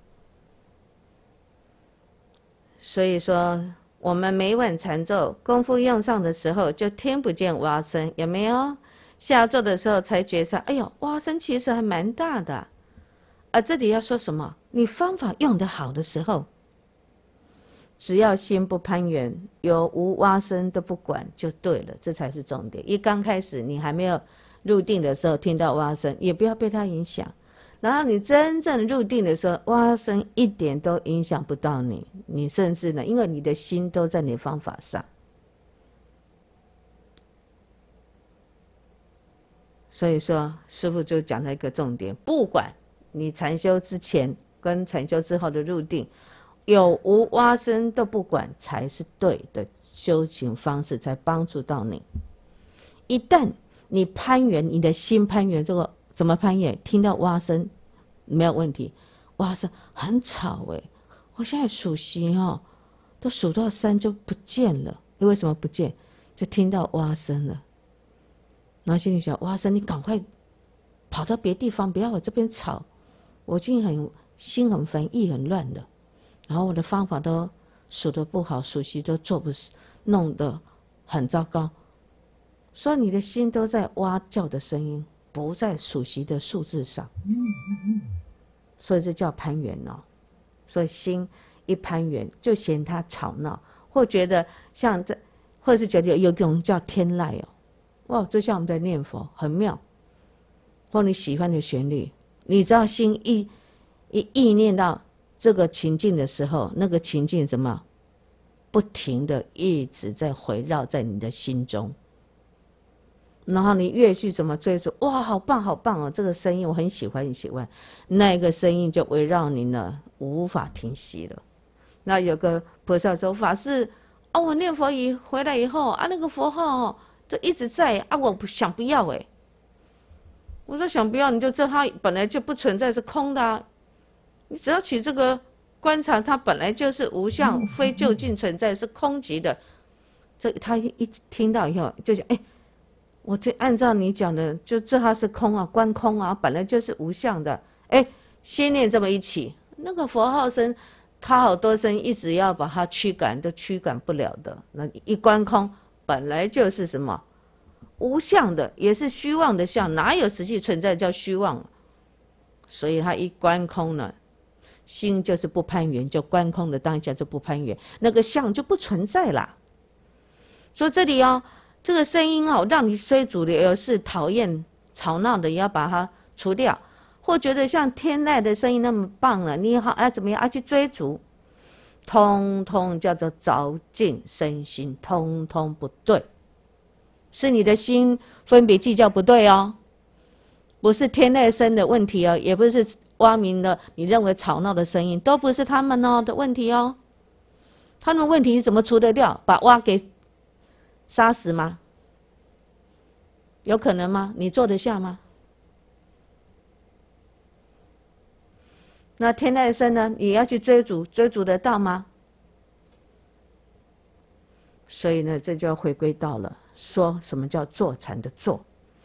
所以说我们每晚禅咒功夫用上的时候，就听不见蛙声，有没有？下咒的时候才觉察，哎呦，蛙声其实还蛮大的。而这里要说什么？你方法用得好的时候， 只要心不攀缘，有无蛙声都不管就对了，这才是重点。一刚开始你还没有入定的时候，听到蛙声也不要被它影响，然后你真正入定的时候，蛙声一点都影响不到你，你甚至呢，因为你的心都在你的方法上。所以说师父就讲了一个重点，不管你禅修之前跟禅修之后的入定有无蛙声都不管，才是对的修行方式，才帮助到你。一旦你攀缘，你的心攀缘，这个怎么攀缘？听到蛙声没有问题，蛙声很吵哎、欸，我现在数息哦，都数到三就不见了，为什么不见？就听到蛙声了。然后心里想，蛙声你赶快跑到别地方，不要我这边吵，我已经很心很烦，意很乱了。然后我的方法都数得不好，数息都做不，弄得很糟糕。所以你的心都在蛙叫的声音，不在数息的数字上。所以这叫攀缘哦。所以心一攀缘，就嫌它吵闹，或觉得像这，或者是觉得有一种叫天籁哦，哇，就像我们在念佛，很妙。或你喜欢的旋律，你知道心一一意念到这个情境的时候，那个情境怎么不停的一直在回绕在你的心中，然后你越去怎么追逐，哇，好棒好棒哦，这个声音我很喜欢很喜欢，那个声音就围绕你呢，无法停息了。那有个菩萨说，法师啊，我念佛以回来以后啊，那个佛号哦就一直在啊，我不想不要哎。我说想不要，你就知道它本来就不存在，是空的啊。你只要起这个观察，它本来就是无相，非究竟存在，是空寂的。这他一听到以后就讲，哎，我这按照你讲的，就这它是空啊，观空啊，本来就是无相的。哎，心念这么一起，那个佛号声，它好多声一直要把它驱赶，都驱赶不了的。那一观空，本来就是什么？无相的，也是虚妄的相，哪有实际存在叫虚妄？所以他一观空呢，心就是不攀缘，就观空的当下就不攀缘，那个相就不存在啦。所以这里哦，这个声音哦，让你追逐的，有是讨厌吵闹的，也要把它除掉；或觉得像天籁的声音那么棒了，你好啊怎么样啊去追逐，通通叫做着境身心，通通不对。是你的心分别计较不对哦，不是天籁声的问题哦，也不是蛙鸣的你认为吵闹的声音，都不是他们哦的问题哦。他们问题你怎么除得掉？把蛙给杀死吗？有可能吗？你做得下吗？那天籁声呢？你要去追逐，追逐得到吗？所以呢，这就要回归到了说什么叫坐禅的坐。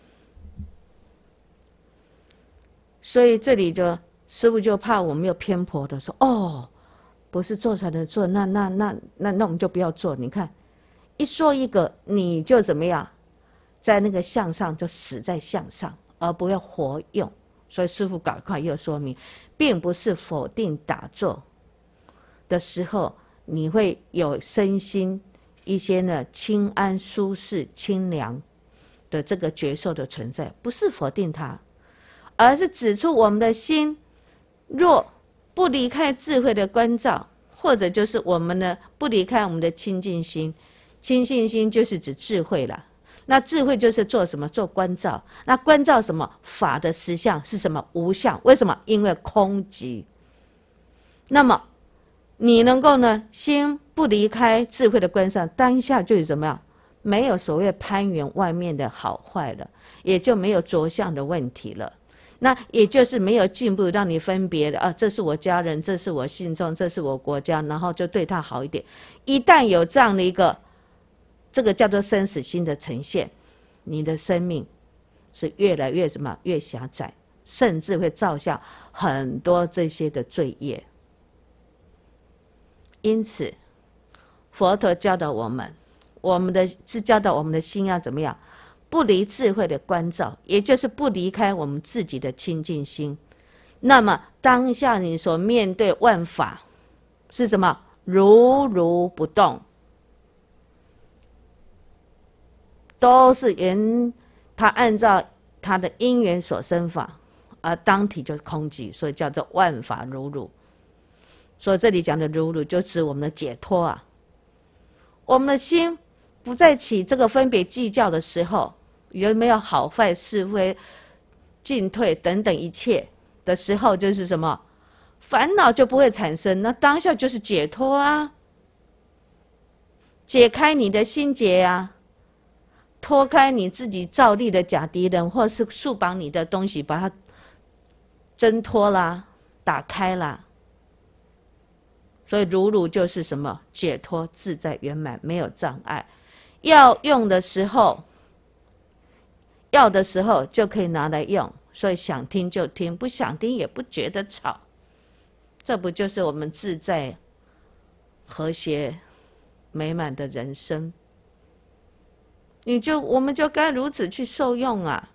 所以这里就师父就怕我们有偏颇的说，哦，不是坐禅的坐，那那那那那我们就不要做。你看，一说一个，你就怎么样，在那个相上就死在相上，而不要活用。所以师父赶快又说明，并不是否定打坐的时候你会有身心一些呢清安舒适清凉的这个觉受的存在，不是否定它，而是指出我们的心若不离开智慧的关照，或者就是我们呢不离开我们的清净心，清净心就是指智慧了。那智慧就是做什么？做关照。那关照什么？法的实相是什么？无相。为什么？因为空寂。那么你能够呢心不离开智慧的关照，当下就是怎么样？没有所谓攀缘外面的好坏了，也就没有着相的问题了。那也就是没有进步，让你分别的啊，这是我家人，这是我信众，这是我国家，然后就对他好一点。一旦有这样的一个，这个叫做生死心的呈现，你的生命是越来越什么？越狭窄，甚至会造下很多这些的罪业。因此，佛陀教导我们，我们的是教导我们的心要怎么样？不离智慧的关照，也就是不离开我们自己的清净心。那么当下你所面对万法是什么？ 如如不动，都是缘，它按照它的因缘所生法，而当体就是空寂，所以叫做万法如如。所以这里讲的如如，就指我们的解脱啊。我们的心不再起这个分别计较的时候，有没有好坏是非、进退等等一切的时候，就是什么烦恼就不会产生，那当下就是解脱啊，解开你的心结啊，脱开你自己造立的假敌人，或是束绑你的东西，把它挣脱啦，打开啦。所以如如就是什么？解脱自在圆满，没有障碍。要用的时候，要的时候就可以拿来用，所以想听就听，不想听也不觉得吵。这不就是我们自在、和谐、美满的人生？你就我们就该如此去受用啊！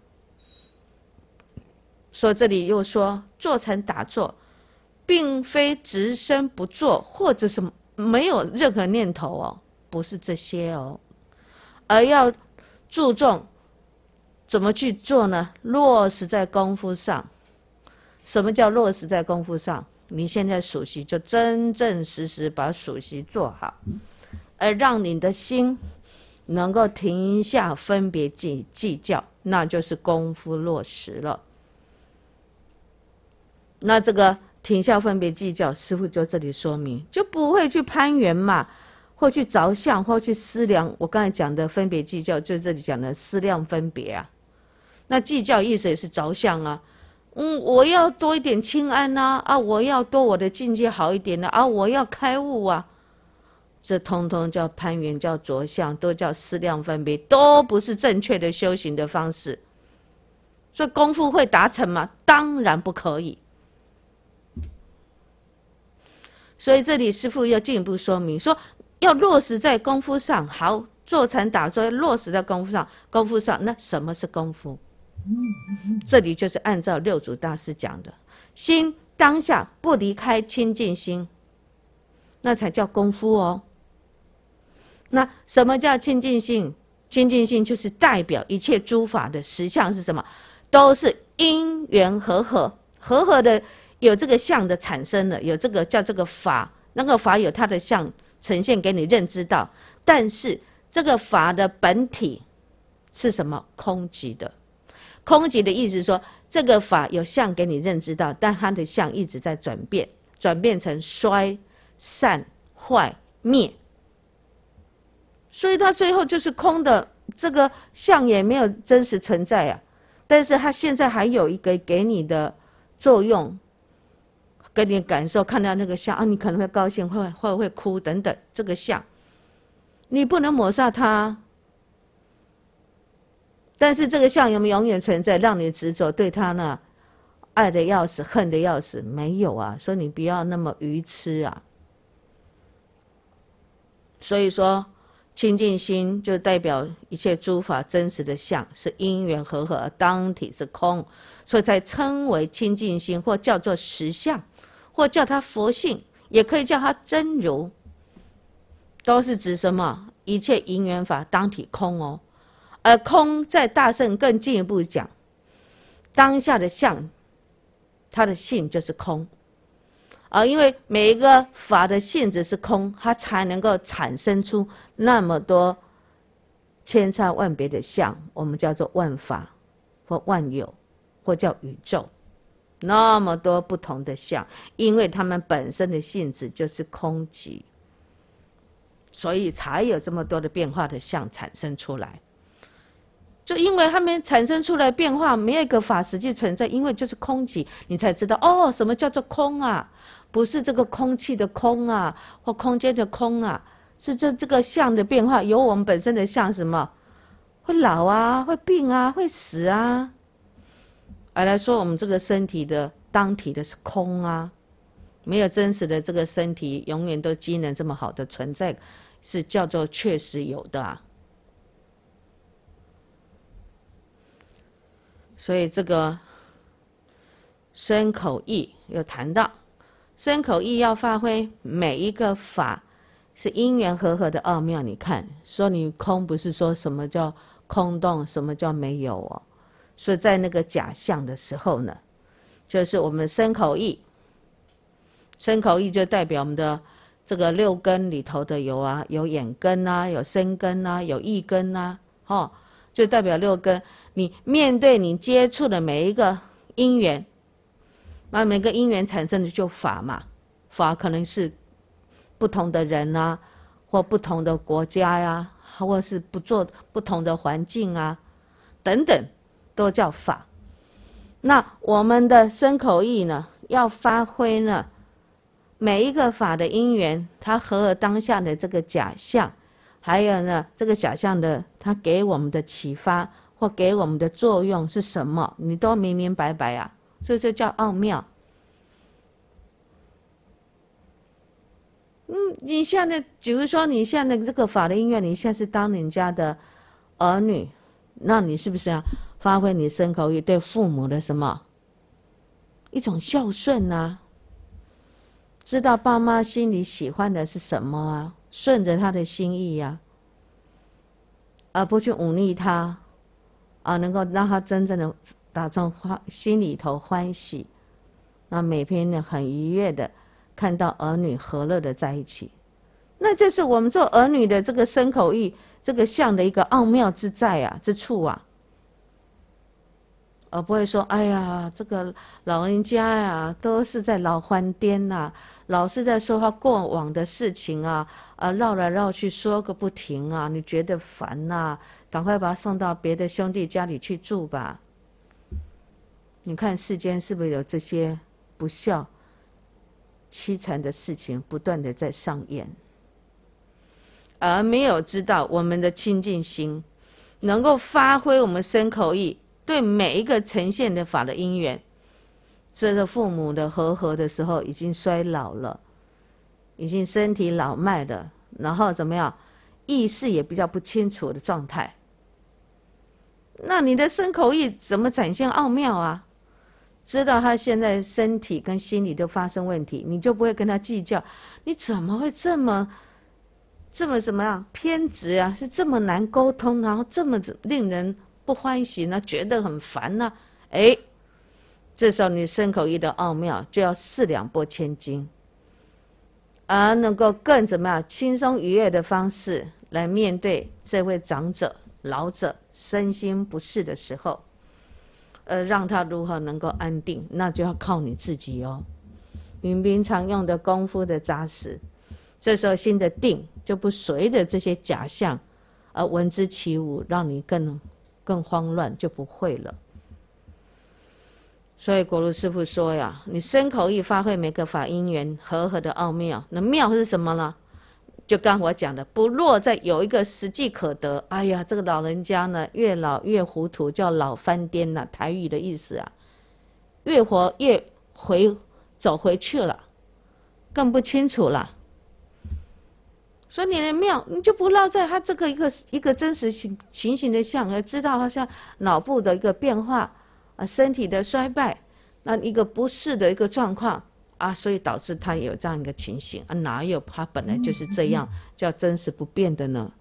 所以这里又说，坐禅打坐，并非直身不做，或者是没有任何念头哦，不是这些哦，而要注重怎么去做呢？落实在功夫上。什么叫落实在功夫上？你现在数息就真正实实把数息做好，而让你的心能够停下分别计计较，那就是功夫落实了。那这个停下分别计较，师父就这里说明，就不会去攀缘嘛，或去着相，或去思量。我刚才讲的分别计较，就是这里讲的思量分别啊。那计较意思也是着相啊，嗯，我要多一点清安啊，啊，我要多我的境界好一点的啊，我要开悟啊，这通通叫攀缘，叫着相，都叫思量分别，都不是正确的修行的方式。所以功夫会达成吗？当然不可以。所以这里师父要进一步说明，说要落实在功夫上。好，坐禅打坐要落实在功夫上，功夫上，那什么是功夫？这里就是按照六祖大师讲的，心当下不离开清净心，那才叫功夫哦。那什么叫清净心？清净心就是代表一切诸法的实相是什么？都是因缘和合，和合的有这个相的产生了，有这个叫这个法，那个法有它的相呈现给你认知到，但是这个法的本体是什么？空寂的。空寂的意思是说，这个法有相给你认知到，但它的相一直在转变，转变成衰、散、坏、灭，所以它最后就是空的，这个相也没有真实存在啊。但是它现在还有一个给你的作用，给你感受，看到那个相啊，你可能会高兴，会会会哭等等，这个相你不能抹杀它。但是这个相有没有永远存在，让你执着对它呢？爱的要死，恨的要死，没有啊。所以你不要那么愚痴啊。所以说，清净心就代表一切诸法真实的相，是因缘和合，而当体是空，所以才称为清净心，或叫做实相，或叫它佛性，也可以叫它真如，都是指什么？一切因缘法当体空哦。而空在大乘更进一步讲，当下的相，它的性就是空，而因为每一个法的性质是空，它才能够产生出那么多千差万别的相，我们叫做万法或万有，或叫宇宙，那么多不同的相，因为它们本身的性质就是空寂，所以才有这么多的变化的相产生出来。就因为他们产生出来变化，没有一个法实际存在，因为就是空寂，你才知道哦，什么叫做空啊？不是这个空气的空啊，或空间的空啊，是这这个相的变化，由我们本身的相什么会老啊，会病啊，会死啊。而来说，我们这个身体的当体的是空啊，没有真实的这个身体，永远都机能这么好的存在，是叫做确实有的啊。所以这个身口意又谈到身口意要发挥每一个法是因缘和合的奥妙。你看，说你空不是说什么叫空洞，什么叫没有哦。所以在那个假象的时候呢，就是我们身口意，身口意就代表我们的这个六根里头的有啊，有眼根啊，有身根啊，有意根啊，哦，就代表六根。你面对你接触的每一个因缘，那每个因缘产生的就法嘛，法可能是不同的人啊，或不同的国家呀、啊，或是不做不同的环境啊，等等，都叫法。那我们的身口意呢，要发挥呢，每一个法的因缘，它合合当下的这个假象，还有呢，这个假象的它给我们的启发或给我们的作用是什么，你都明明白白啊。所以这叫奥妙。嗯，你现在比如说你现在这个法的因缘，你现在是当人家的儿女，那你是不是要发挥你身口意对父母的什么一种孝顺啊？知道爸妈心里喜欢的是什么啊？顺着他的心意啊，而不去忤逆他啊，能够让他真正的打从心里头欢喜，那每天呢很愉悦的看到儿女和乐的在一起，那就是我们做儿女的这个身口意这个相的一个奥妙之在啊之处啊，而不会说哎呀这个老人家呀、啊、都是在老翻颠呐，老是在说他过往的事情啊，啊绕来绕去说个不停啊，你觉得烦呐、啊，赶快把他送到别的兄弟家里去住吧。你看世间是不是有这些不孝凄惨的事情不断的在上演，而没有知道我们的清净心能够发挥我们身口意对每一个呈现的法的因缘。这个父母的和合的时候已经衰老了，已经身体老迈了，然后怎么样，意识也比较不清楚的状态，那你的身口意怎么展现奥妙啊？知道他现在身体跟心理都发生问题，你就不会跟他计较，你怎么会这么这么怎么样偏执啊？是这么难沟通，然后这么令人不欢喜呢，觉得很烦呢、啊？哎，这时候你身口意的奥妙就要四两拨千斤，而能够更怎么样轻松愉悦的方式来面对这位长者、老者身心不适的时候。呃，让他如何能够安定，那就要靠你自己哦。你平常用的功夫的扎实，这时候心的定就不随着这些假象而闻之起舞，让你更更慌乱，就不会了。所以果如师父说呀，你身口意发挥每个法因缘和合的奥妙，那妙是什么呢？就刚我讲的，不落在有一个实际可得。哎呀，这个老人家呢，越老越糊涂，叫老翻颠了，台语的意思啊，越活越回走回去了，更不清楚了。所以你的妙，你就不落在他这个一个一个真实情情形的相，而知道他像脑部的一个变化啊，身体的衰败，那一个不适的一个状况。啊，所以导致他有这样一个情形啊，哪有他本来就是这样，叫真实不变的呢？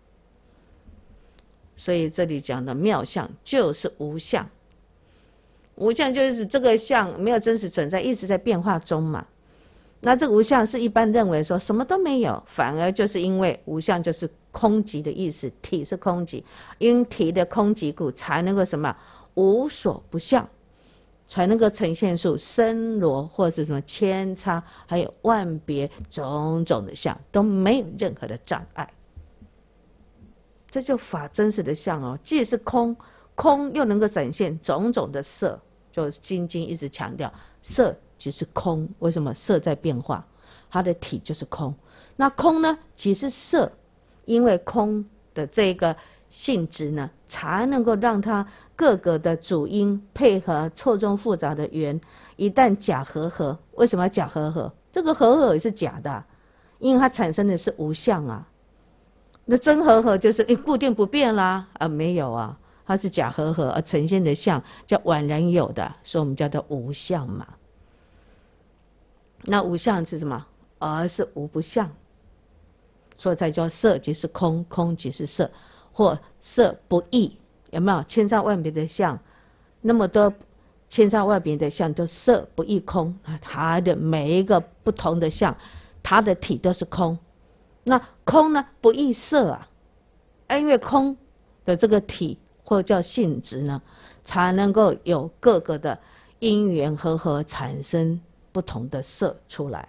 所以这里讲的妙相就是无相，无相就是这个相没有真实存在，一直在变化中嘛。那这个无相是一般认为说什么都没有，反而就是因为无相就是空寂的意思，体是空寂，因体的空寂故才能够什么无所不相。才能够呈现出森罗或是什么千差，还有万别种种的相，都没有任何的障碍。这就法真实的相哦，既是空，空又能够展现种种的色。就经经一直强调，色即是空。为什么？色在变化，它的体就是空。那空呢，即是色，因为空的这个性质呢，才能够让它各个的主因配合错综复杂的缘，一旦假合合，为什么要假合合？这个合合也是假的、啊，因为它产生的是无相啊。那真合合就是诶固定不变啦，啊没有啊，它是假合合而呈现的相叫宛然有的，所以我们叫做无相嘛。 那无相是什么？而是无不相，所以才叫色即是空，空即是色，或色不异。有没有千差万别的相？那么多千差万别的相，都色不异空。它的每一个不同的相，它的体都是空。那空呢，不异色啊，啊，因为空的这个体或叫性质呢，才能够有各个的因缘和合，产生不同的色出来。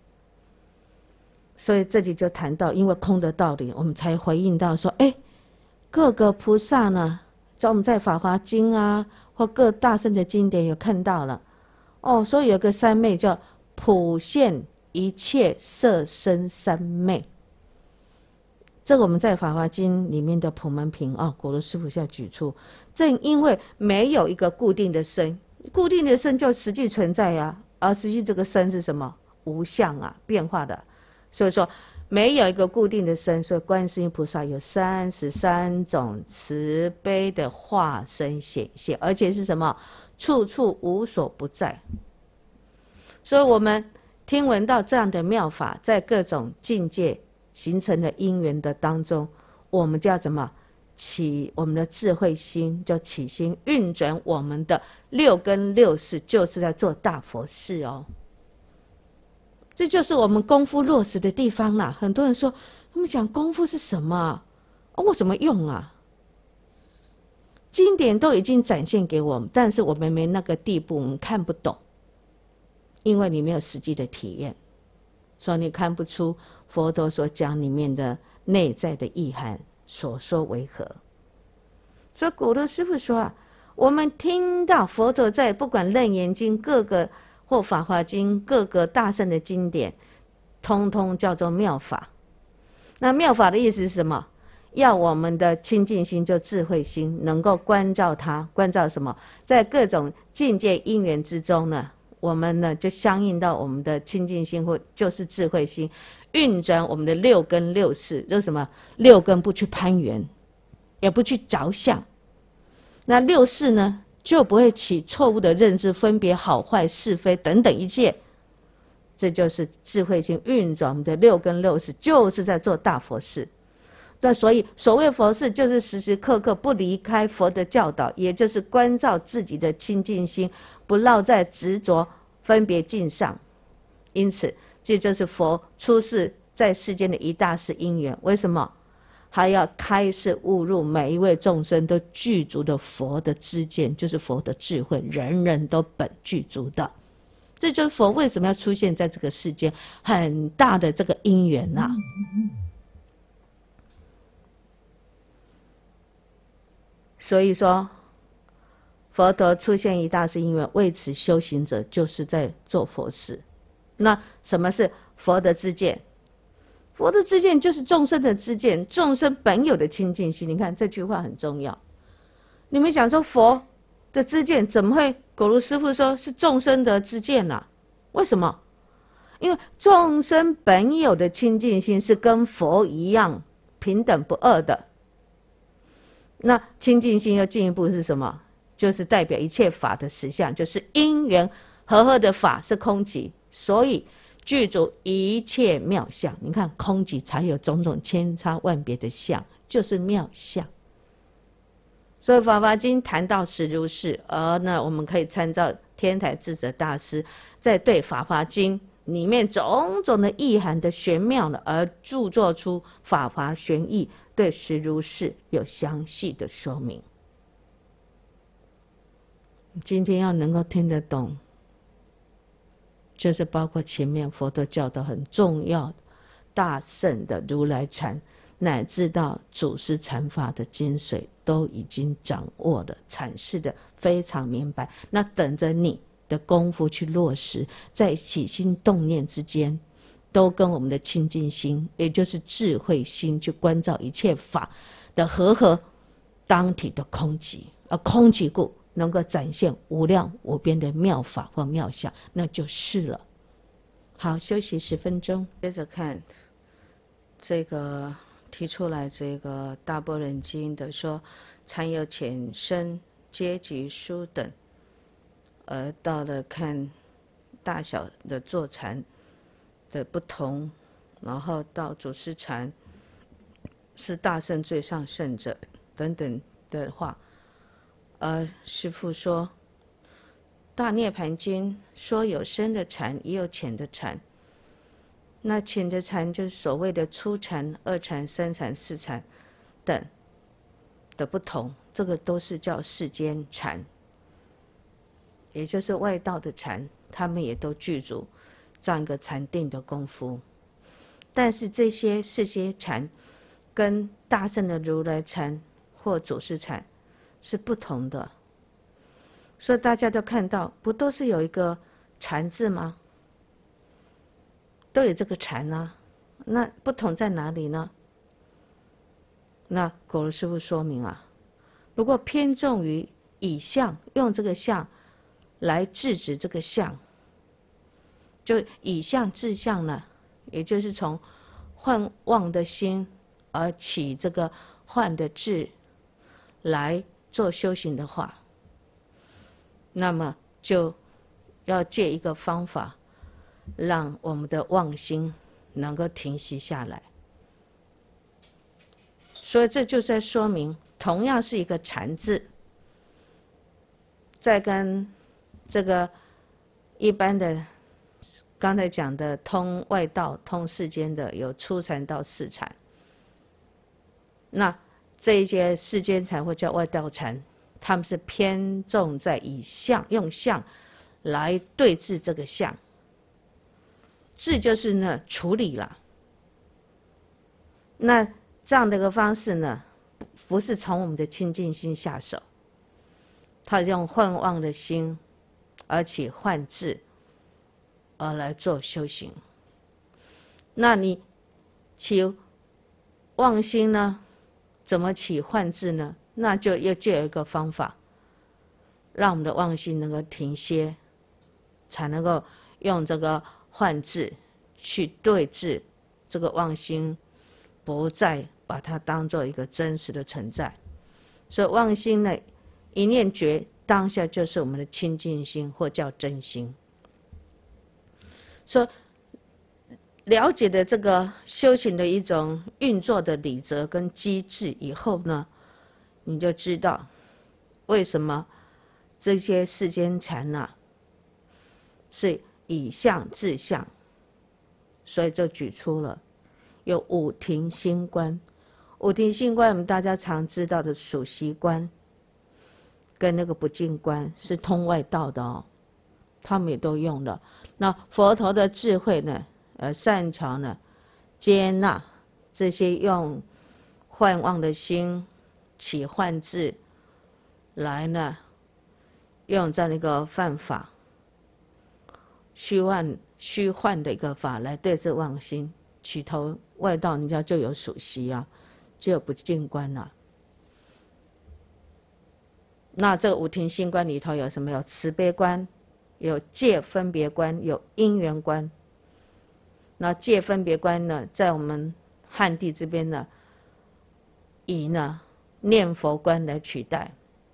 所以这里就谈到，因为空的道理，我们才回应到说，哎，各个菩萨呢，在我们在《法华经》啊，或各大圣的经典有看到了，哦，所以有个三昧叫普现一切色身三昧。这个我们在《法华经》里面的普门品啊，果罗师父现在举出，正因为没有一个固定的身，固定的身就实际存在啊，而实际这个身是什么？无相啊，变化的。所以说没有一个固定的身，所以观世音菩萨有三十三种慈悲的化身显现，而且是什么？处处无所不在。所以我们听闻到这样的妙法，在各种境界形成的因缘的当中，我们就要怎么起我们的智慧心，就起心运转我们的六根六识，就是在做大佛事哦。这就是我们功夫落实的地方啦。很多人说，他们讲功夫是什么啊？哦，我怎么用啊？经典都已经展现给我们，但是我们没那个地步，我们看不懂，因为你没有实际的体验，所以你看不出佛陀所讲里面的内在的意涵所说为何。所以果罗师父说啊，我们听到佛陀在不管楞严经各个或法华经各个大圣的经典，通通叫做妙法。那妙法的意思是什么？要我们的清净心，就智慧心，能够关照它，关照什么？在各种境界因缘之中呢，我们呢就相应到我们的清净心，或就是智慧心，运转我们的六根六识，就是什么？六根不去攀缘，也不去着相。那六识呢，就不会起错误的认知，分别好坏是非等等一切。这就是智慧心运转我们的六根六识，就是在做大佛事。那所以所谓佛事，就是时时刻刻不离开佛的教导，也就是关照自己的清净心，不落在执着分别境上。因此这就是佛出世在世间的一大事因缘。为什么？还要开示悟入每一位众生都具足的佛的知见，就是佛的智慧，人人都本具足的。这就是佛为什么要出现在这个世间很大的这个因缘啊。所以说佛陀出现一大事因缘，为此修行者就是在做佛事。那什么是佛的知见？佛的知见就是众生的知见，众生本有的清净心。你看这句话很重要。你们想说佛的知见怎么会？果如师父说是众生的知见啊？为什么？因为众生本有的清净心是跟佛一样平等不二的。那清净心又进一步是什么？就是代表一切法的实相，就是因缘和合的法是空寂，所以具足一切妙相。你看空寂才有种种千差万别的相，就是妙相。所以《法华经》谈到实如是，而呢，我们可以参照天台智者大师在对《法华经》里面种种的意涵的玄妙了，而著作出《法华玄义》，对实如是有详细的说明。今天要能够听得懂，就是包括前面佛陀教导很重要的大圣的如来禅，乃至到祖师禅法的精髓，都已经掌握的阐释的非常明白。那等着你的功夫去落实，在起心动念之间，都跟我们的清净心，也就是智慧心，去关照一切法的和合当体的空寂，而空寂故能够展现无量无边的妙法或妙相，那就是了。好，休息十分钟，接着看这个提出来这个大般若经的说，参有浅深阶级书等，而到了看大小的坐禅的不同，然后到祖师禅是大圣最上圣者等等的话，呃，师父说，《大涅盘经》说有深的禅，也有浅的禅。那浅的禅就是所谓的初禅、二禅、三禅、四禅等的不同，这个都是叫世间禅，也就是外道的禅，他们也都具足这样一个禅定的功夫。但是这些世间禅跟大圣的如来禅或祖师禅是不同的，所以大家都看到，不都是有一个禅字吗？都有这个禅啊，那不同在哪里呢？那果如师父说明啊，如果偏重于以相，用这个相来制止这个相，就以相制相呢，也就是从幻妄的心而起这个幻的智来做修行的话，那么就要借一个方法，让我们的妄心能够停息下来。所以这就在说明，同样是一个禅字，在跟这个一般的刚才讲的通外道、通世间的有初禅到四禅，那这一些世间禅或叫外道禅，他们是偏重在以相用相来对治这个相，治就是呢处理了。那这样的一个方式呢，不是从我们的清净心下手，他用幻妄的心而起幻智而来做修行。那你起妄心呢，怎么起幻智呢？那就又借有一个方法，让我们的妄心能够停歇，才能够用这个幻智去对治这个妄心，不再把它当作一个真实的存在。所以妄心呢，一念觉，当下就是我们的清净心，或叫真心。说了解的这个修行的一种运作的理则跟机制以后呢，你就知道为什么这些世间禅啊是以相制相，所以就举出了有五停心观。五停心观我们大家常知道的数息观跟那个不净观是通外道的哦，他们也都用了。那佛陀的智慧呢，呃，擅长呢接纳这些用幻妄的心起幻智来呢，用这样的一个犯法虚幻虚幻的一个法来对治妄心。起头外道人家就有数息啊，就有不净观啊。那这个五停心观里头有什么？有慈悲观，有戒分别观，有因缘观。那戒分别观呢，在我们汉地这边呢，以呢念佛观来取代，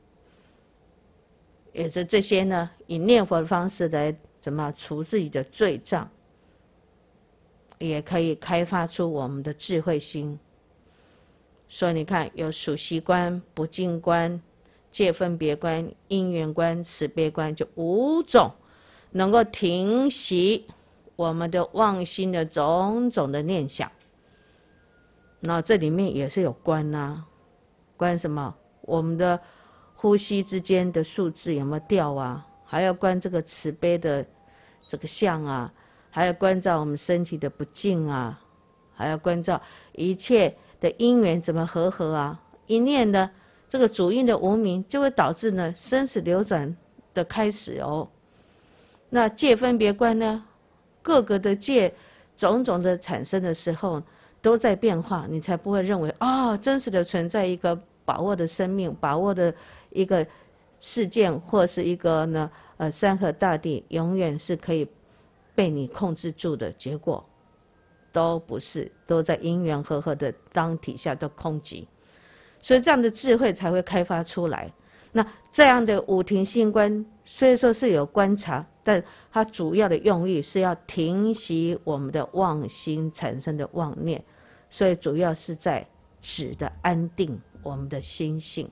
也是这些呢，以念佛的方式来怎么除自己的罪障，也可以开发出我们的智慧心。所以你看，有数息观、不净观、戒分别观、因缘观、慈悲观，就五种能够停息我们的妄心的种种的念想。那这里面也是有观啊，观什么？我们的呼吸之间的数字有没有掉啊？还要观这个慈悲的这个相啊，还要关照我们身体的不净啊，还要关照一切的因缘怎么和合啊。一念的这个主因的无明，就会导致呢生死流转的开始哦。那戒分别观呢，各个的戒种种的产生的时候都在变化，你才不会认为啊、哦、真实的存在一个把握的生命，把握的一个事件，或是一个呢呃山河大地永远是可以被你控制住的，结果都不是，都在因缘和合的当体下都空寂。所以这样的智慧才会开发出来。那这样的五停心观虽说是有观察， 但它主要的用意是要停息我们的妄心产生的妄念，所以主要是在止的安定我们的心性。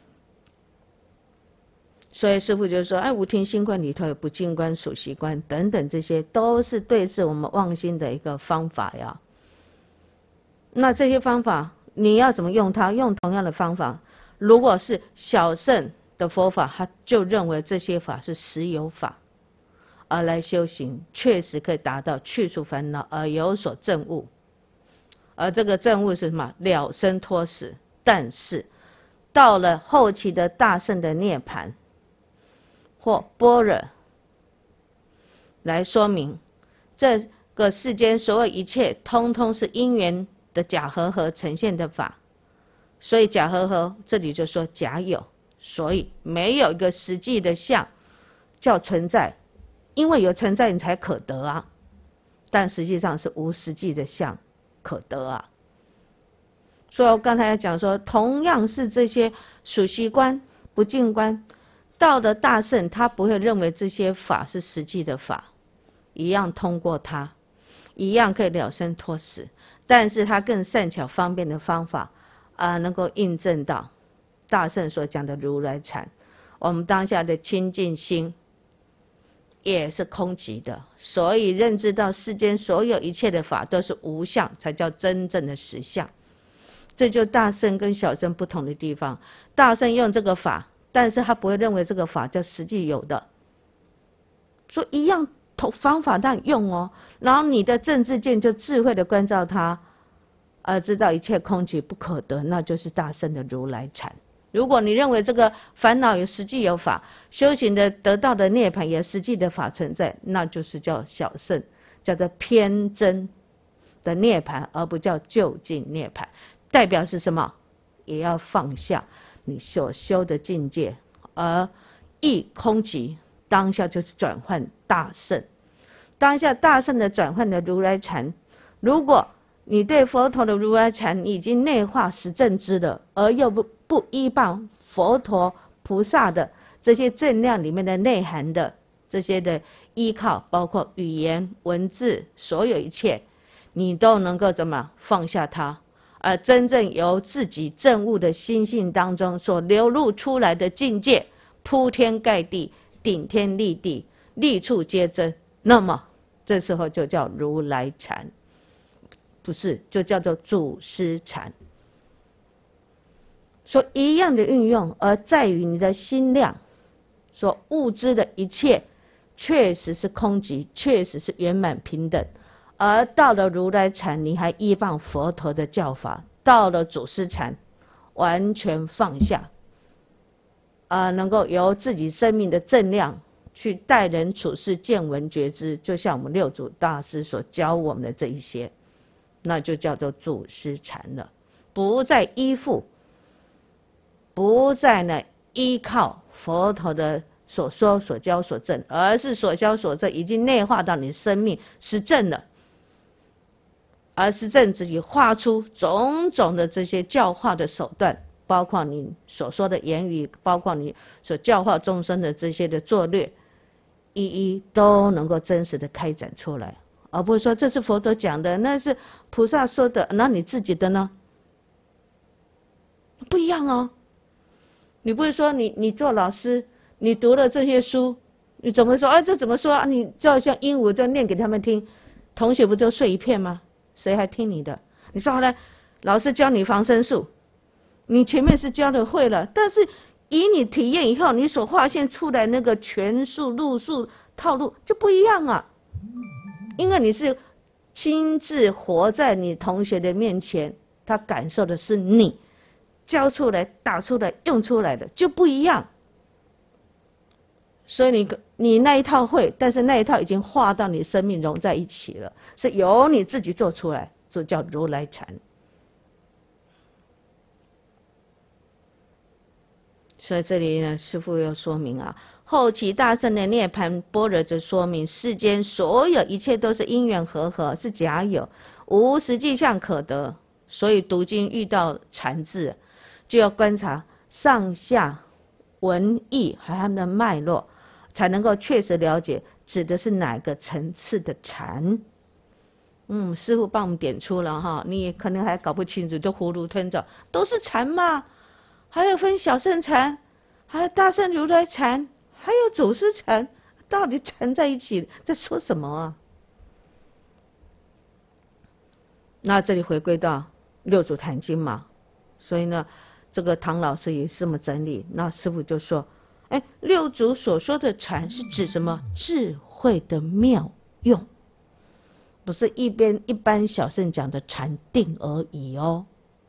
所以师父就说，哎，无听心观里头有不净观、属习观等等，这些都是对治我们妄心的一个方法呀。那这些方法你要怎么用它？用同样的方法，如果是小乘的佛法，他就认为这些法是实有法，而来修行，确实可以达到去除烦恼而有所证悟。而这个证悟是什么？了生脱死。但是到了后期的大乘的涅槃或般若来说明，这个世间所有一切通通是因缘的假合合呈现的法，所以假合合这里就说假有，所以没有一个实际的相叫存在，因为有存在你才可得啊，但实际上是无实际的相可得啊。所以我刚才讲说，同样是这些属习观、不净观，到了大乘他不会认为这些法是实际的法，一样通过它，一样可以了生脱死，但是他更善巧方便的方法啊、呃，能够印证到大乘所讲的如来禅。我们当下的清净心也是空寂的，所以认知到世间所有一切的法都是无相，才叫真正的实相。这就大乘跟小乘不同的地方。大乘用这个法，但是他不会认为这个法叫实际有的，说一样方法但用哦，然后你的正知见就智慧的关照它，而知道一切空寂不可得，那就是大乘的如来禅。如果你认为这个烦恼有实际有法，修行的得到的涅槃也实际的法存在，那就是叫小乘，叫做偏真的涅槃，而不叫究竟涅槃。代表是什么？也要放下你所修的境界，而一空寂，当下就是转换大乘。当下大乘的转换的如来禅，如果你对佛陀的如来禅已经内化实证知了，而又不不依傍佛陀菩萨的这些正量里面的内涵的这些的依靠，包括语言文字，所有一切你都能够怎么放下它，而真正由自己证悟的心性当中所流露出来的境界，铺天盖地，顶天立地，立处皆真，那么这时候就叫如来禅，不是就叫做祖师禅。说一样的运用，而在于你的心量所悟知的一切确实是空寂，确实是圆满平等。而到了如来禅，你还依傍佛陀的教法，到了祖师禅，完全放下，啊、呃，能够由自己生命的正量去待人处事、见闻觉知，就像我们六祖大师所教我们的这一些，那就叫做祖师禅了。不再依附，不再呢依靠佛陀的所说、所教、所证，而是所教所证已经内化到你生命实证了。而实证自己画出种种的这些教化的手段，包括你所说的言语，包括你所教化众生的这些的作略，一一都能够真实的开展出来，而不是说这是佛陀讲的，那是菩萨说的，那你自己的呢？不一样哦。你不是说你你做老师，你读了这些书，你怎么说啊？这怎么说啊？你就像鹦鹉就念给他们听，同学不就睡一片吗？谁还听你的？你说好了，老师教你防身术，你前面是教的会了，但是以你体验以后，你所发现出来那个拳术、路数、套路就不一样啊。因为你是亲自活在你同学的面前，他感受的是你教出来、打出来、用出来的就不一样。所以你你那一套会，但是那一套已经化到你生命融在一起了，是由你自己做出来，这叫如来禅。所以这里呢，师父又说明啊，后期大乘的涅槃般若就说明世间所有一切都是因缘和合，是假有，无实际相可得。所以读经遇到禅字，就要观察上下文义还有他们的脉络，才能够确实了解指的是哪个层次的禅？嗯，师父帮我们点出了哈，你可能还搞不清楚，就囫囵吞枣，都是禅嘛。还有分小乘禅，还有大乘如来禅，还有祖师禅，到底缠在一起在说什么啊？那这里回归到六祖坛经嘛，所以呢，这个唐老师也是这么整理。那师父就说：“哎，六祖所说的禅是指什么？智慧的妙用，不是一边一般小乘讲的禅定而已哦。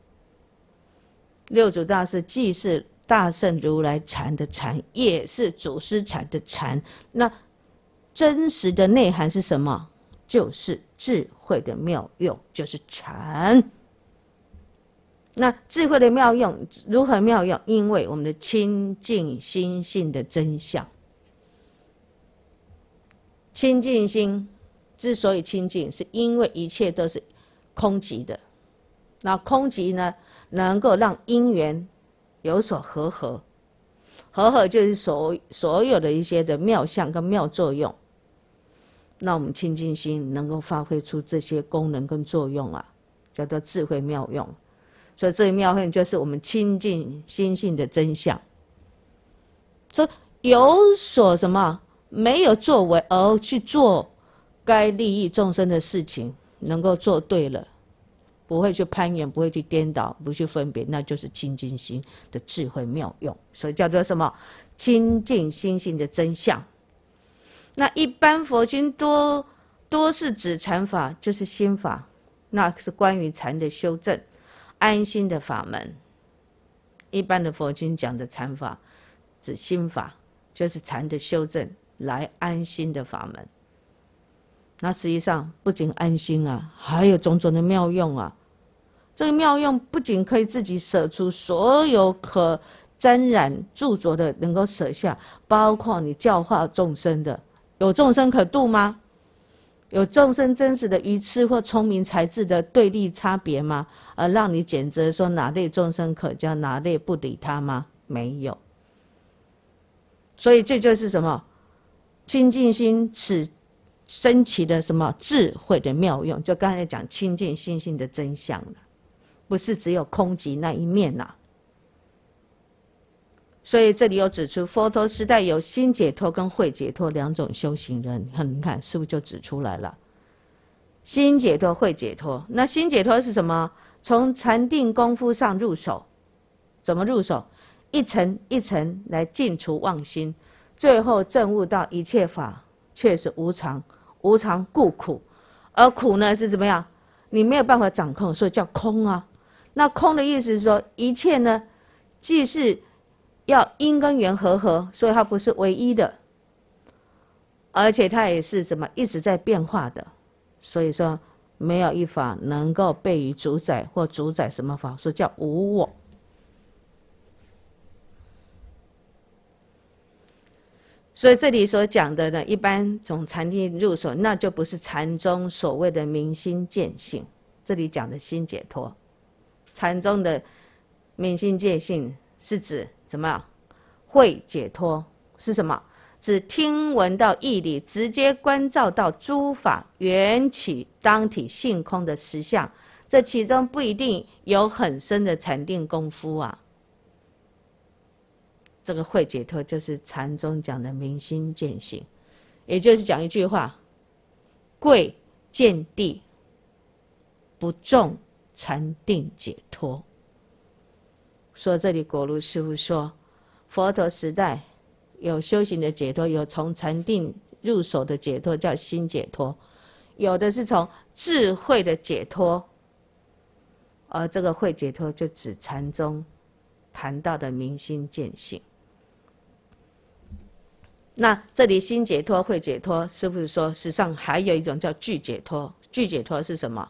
六祖大师既是大乘如来禅的禅，也是祖师禅的禅。那真实的内涵是什么？就是智慧的妙用，就是禅。那智慧的妙用如何妙用？因为我们的清净心性的真相。清净心之所以清净，是因为一切都是空寂的。那空寂呢，能够让因缘有所和合，和合就是所所有的一些的妙相跟妙作用。那我们清净心能够发挥出这些功能跟作用啊，叫做智慧妙用。所以这个妙用就是我们清净心性的真相。说有所什么没有作为而去做该利益众生的事情，能够做对了，不会去攀缘，不会去颠倒，不去分别，那就是清净心的智慧妙用。所以叫做什么？清净心性的真相。那一般佛经多多是指禅法，就是心法，那是关于禅的修正、安心的法门。一般的佛经讲的禅法，指心法，就是禅的修正来安心的法门。那实际上不仅安心啊，还有种种的妙用啊。这个妙用不仅可以自己舍出所有可沾染著着的，能够舍下，包括你教化众生的。有众生可度吗？有众生真实的愚痴或聪明才智的对立差别吗？而让你谴责说哪类众生可教，哪类不理他吗？没有。所以这就是什么？清净心此升起的什么智慧的妙用，就刚才讲清净心性的真相了，不是只有空寂那一面呐。所以这里有指出，佛陀时代有心解脱跟慧解脱两种修行人。你看，师父就指出来了，心解脱、慧解脱。那心解脱是什么？从禅定功夫上入手。怎么入手？一层一层来尽除妄心，最后证悟到一切法确实无常，无常故苦。而苦呢是怎么样？你没有办法掌控，所以叫空啊。那空的意思是说，一切呢，既是要因跟缘和合，所以它不是唯一的，而且它也是怎么一直在变化的。所以说，没有一法能够被于主宰或主宰什么法，所以叫无我。所以这里所讲的呢，一般从禅定入手，那就不是禅宗所谓的明心见性。这里讲的心解脱，禅宗的明心见性是指怎么样？慧解脱是什么？指听闻到义理，直接关照到诸法缘起当体性空的实相。这其中不一定有很深的禅定功夫啊。这个慧解脱就是禅宗讲的明心见性，也就是讲一句话：贵见地，不重禅定解脱。说这里果如师父说，佛陀时代有修行的解脱，有从禅定入手的解脱叫心解脱，有的是从智慧的解脱，而这个慧解脱就指禅宗谈到的明心见性。那这里心解脱、慧解脱，师父说实际上还有一种叫具解脱。具解脱是什么？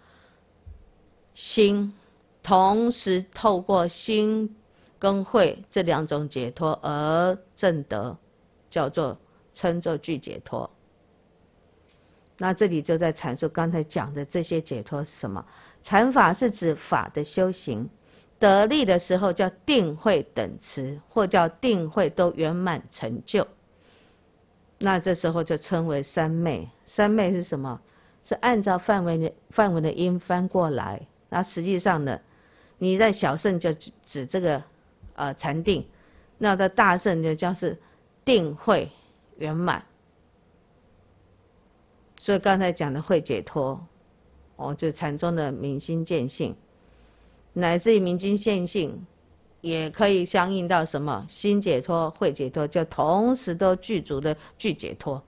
心同时透过心跟慧这两种解脱而证得，叫做称作具解脱。那这里就在阐述刚才讲的这些解脱是什么？禅法是指法的修行，得力的时候叫定慧等持，或叫定慧都圆满成就。 那这时候就称为三昧。三昧是什么？是按照梵文的梵文的音翻过来。那实际上呢，你在小乘就指指这个呃禅定，那在大乘就叫是定慧圆满。所以刚才讲的慧解脱，哦，就禅宗的明心见性，乃至于明心见性，也可以相应到什么心解脱、慧解脱，就同时都具足的具解脱。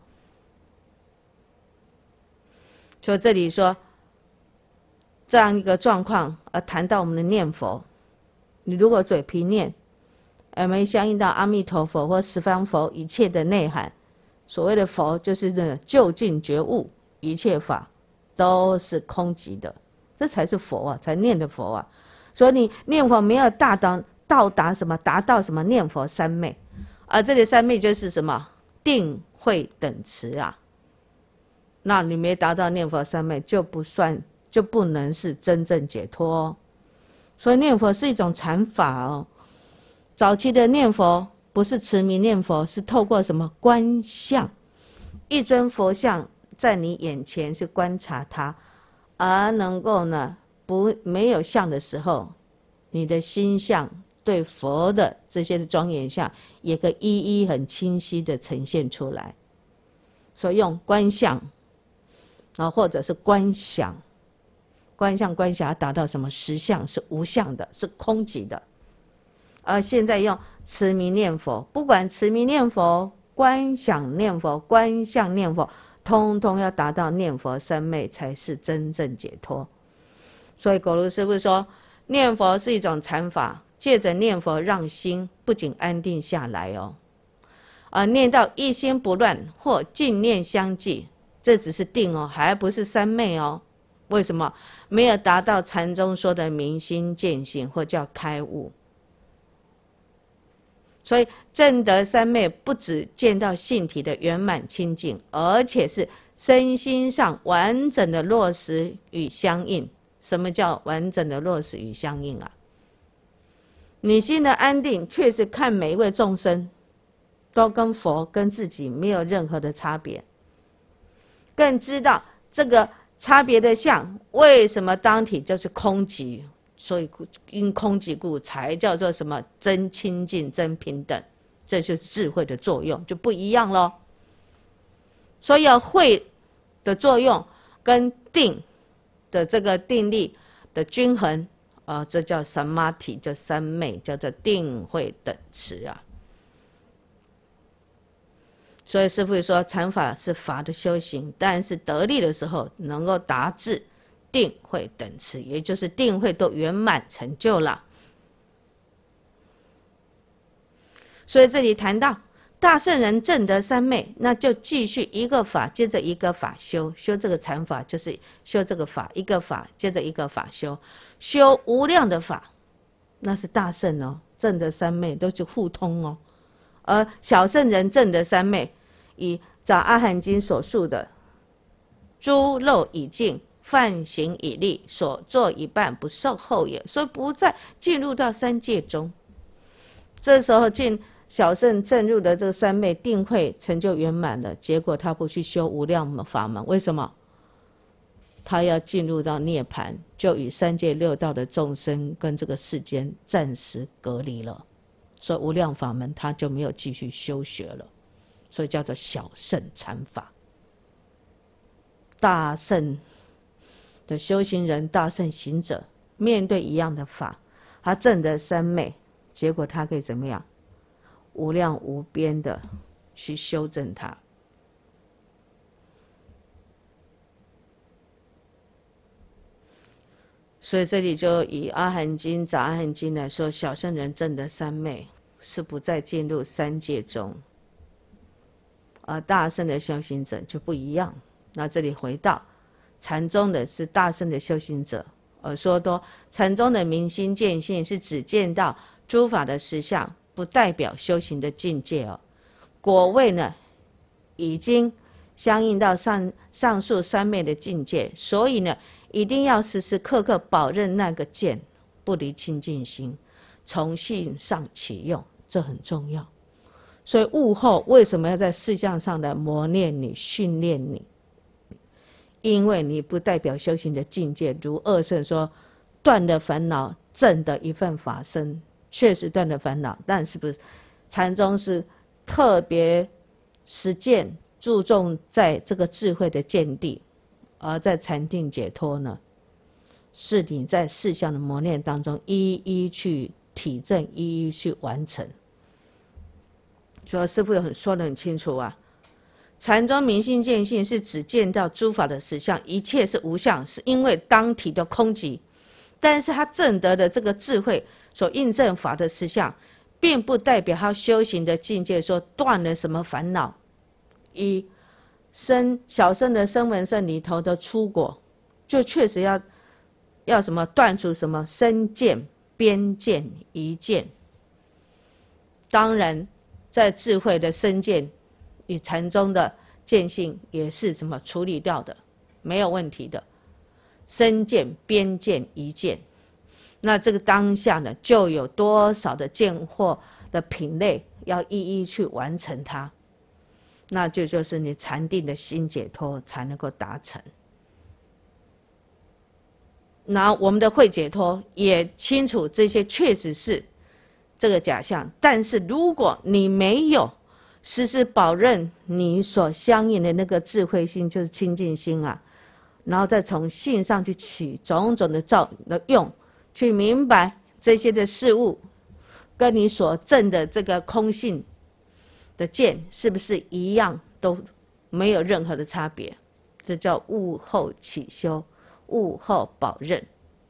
所以这里说这样一个状况，而谈到我们的念佛，你如果嘴皮念，而没相应到阿弥陀佛或十方佛一切的内涵。所谓的佛，就是那个究竟觉悟，一切法都是空寂的，这才是佛啊，才念的佛啊。所以你念佛没有达到到达什么，达到什么念佛三昧，而这里三昧就是什么定慧等持啊。那你没达到念佛三昧，就不算，就不能是真正解脱哦。所以念佛是一种禅法哦。早期的念佛不是持名念佛，是透过什么观相，一尊佛像在你眼前是观察它，而能够呢不没有相的时候，你的心相对佛的这些庄严相也可以一一很清晰的呈现出来。所以用观相啊，或者是观想，观相观想要达到什么实相，是无相的，是空寂的。而现在用持名念佛，不管持名念佛、观想念佛、观相念佛，通通要达到念佛三昧，才是真正解脱。所以果如师父说，念佛是一种禅法，借着念佛让心不仅安定下来哦，而念到一心不乱或净念相继，这只是定哦，还不是三昧哦。为什么？没有达到禅宗说的明心见性，或叫开悟。所以证得三昧，不只见到性体的圆满清净，而且是身心上完整的落实与相应。什么叫完整的落实与相应啊？你心的安定，确实看每一位众生都跟佛跟自己没有任何的差别，更知道这个差别的相为什么当体就是空寂。所以因空寂故，才叫做什么真清净、真平等，这就是智慧的作用，就不一样咯。所以慧的作用跟定的这个定力的均衡，呃，这叫samadhi，叫三昧，叫做定慧等持啊。所以师父说，禅法是法的修行，但是得力的时候能够达至定慧等持，也就是定慧都圆满成就了。所以这里谈到大圣人证得三昧，那就继续一个法接着一个法修，修这个禅法就是修这个法，一个法接着一个法修，修无量的法，那是大圣哦，证得三昧都是互通哦。而小圣人证得三昧，以早阿含经所述的诸漏已尽，梵行已立，所作一半不受后也，所以不再进入到三界中。这时候进小圣证入的这个三昧定慧成就圆满了，结果他不去修无量法门，为什么？他要进入到涅槃，就与三界六道的众生跟这个世间暂时隔离了，所以无量法门他就没有继续修学了，所以叫做小圣禅法。大圣的修行人，大圣行者，面对一样的法，他证得三昧，结果他可以怎么样？无量无边的去修正它。所以这里就以阿含经、杂阿含经来说，小圣人证得三昧，是不再进入三界中，而大圣的修行者就不一样。那这里回到禅宗的是大圣的修行者，而说多禅宗的明心见性是只见到诸法的实相，不代表修行的境界哦。果位呢，已经相应到上上述三昧的境界，所以呢，一定要时时刻刻保任那个见，不离清净心，从性上起用，这很重要。 所以悟后为什么要在事项上的磨练你、训练你？因为你不代表修行的境界，如二圣说，断了烦恼，证得一份法身，确实断了烦恼，但是不是禅宗是特别实践，注重在这个智慧的见地，而在禅定解脱呢，是你在事项的磨练当中一一去体证，一一去完成。所以师父有很说得很清楚啊，禅宗明心见性是指见到诸法的实相，一切是无相，是因为当体的空寂。但是他证得的这个智慧所印证法的实相，并不代表他修行的境界说断了什么烦恼。以生小乘的声闻乘里头的出果，就确实要要什么断除什么身见、边见、疑见。当然，在智慧的身见与禅宗的见性也是怎么处理掉的，没有问题的。身见、边见、疑见，那这个当下呢，就有多少的见惑的品类要一一去完成它，那就就是你禅定的心解脱才能够达成。那我们的慧解脱也清楚这些确实是这个假象，但是如果你没有时时保任你所相应的那个智慧心，就是清净心啊，然后再从性上去起种种的造的用，去明白这些的事物跟你所证的这个空性的见是不是一样，都没有任何的差别，这叫悟后起修，悟后保任。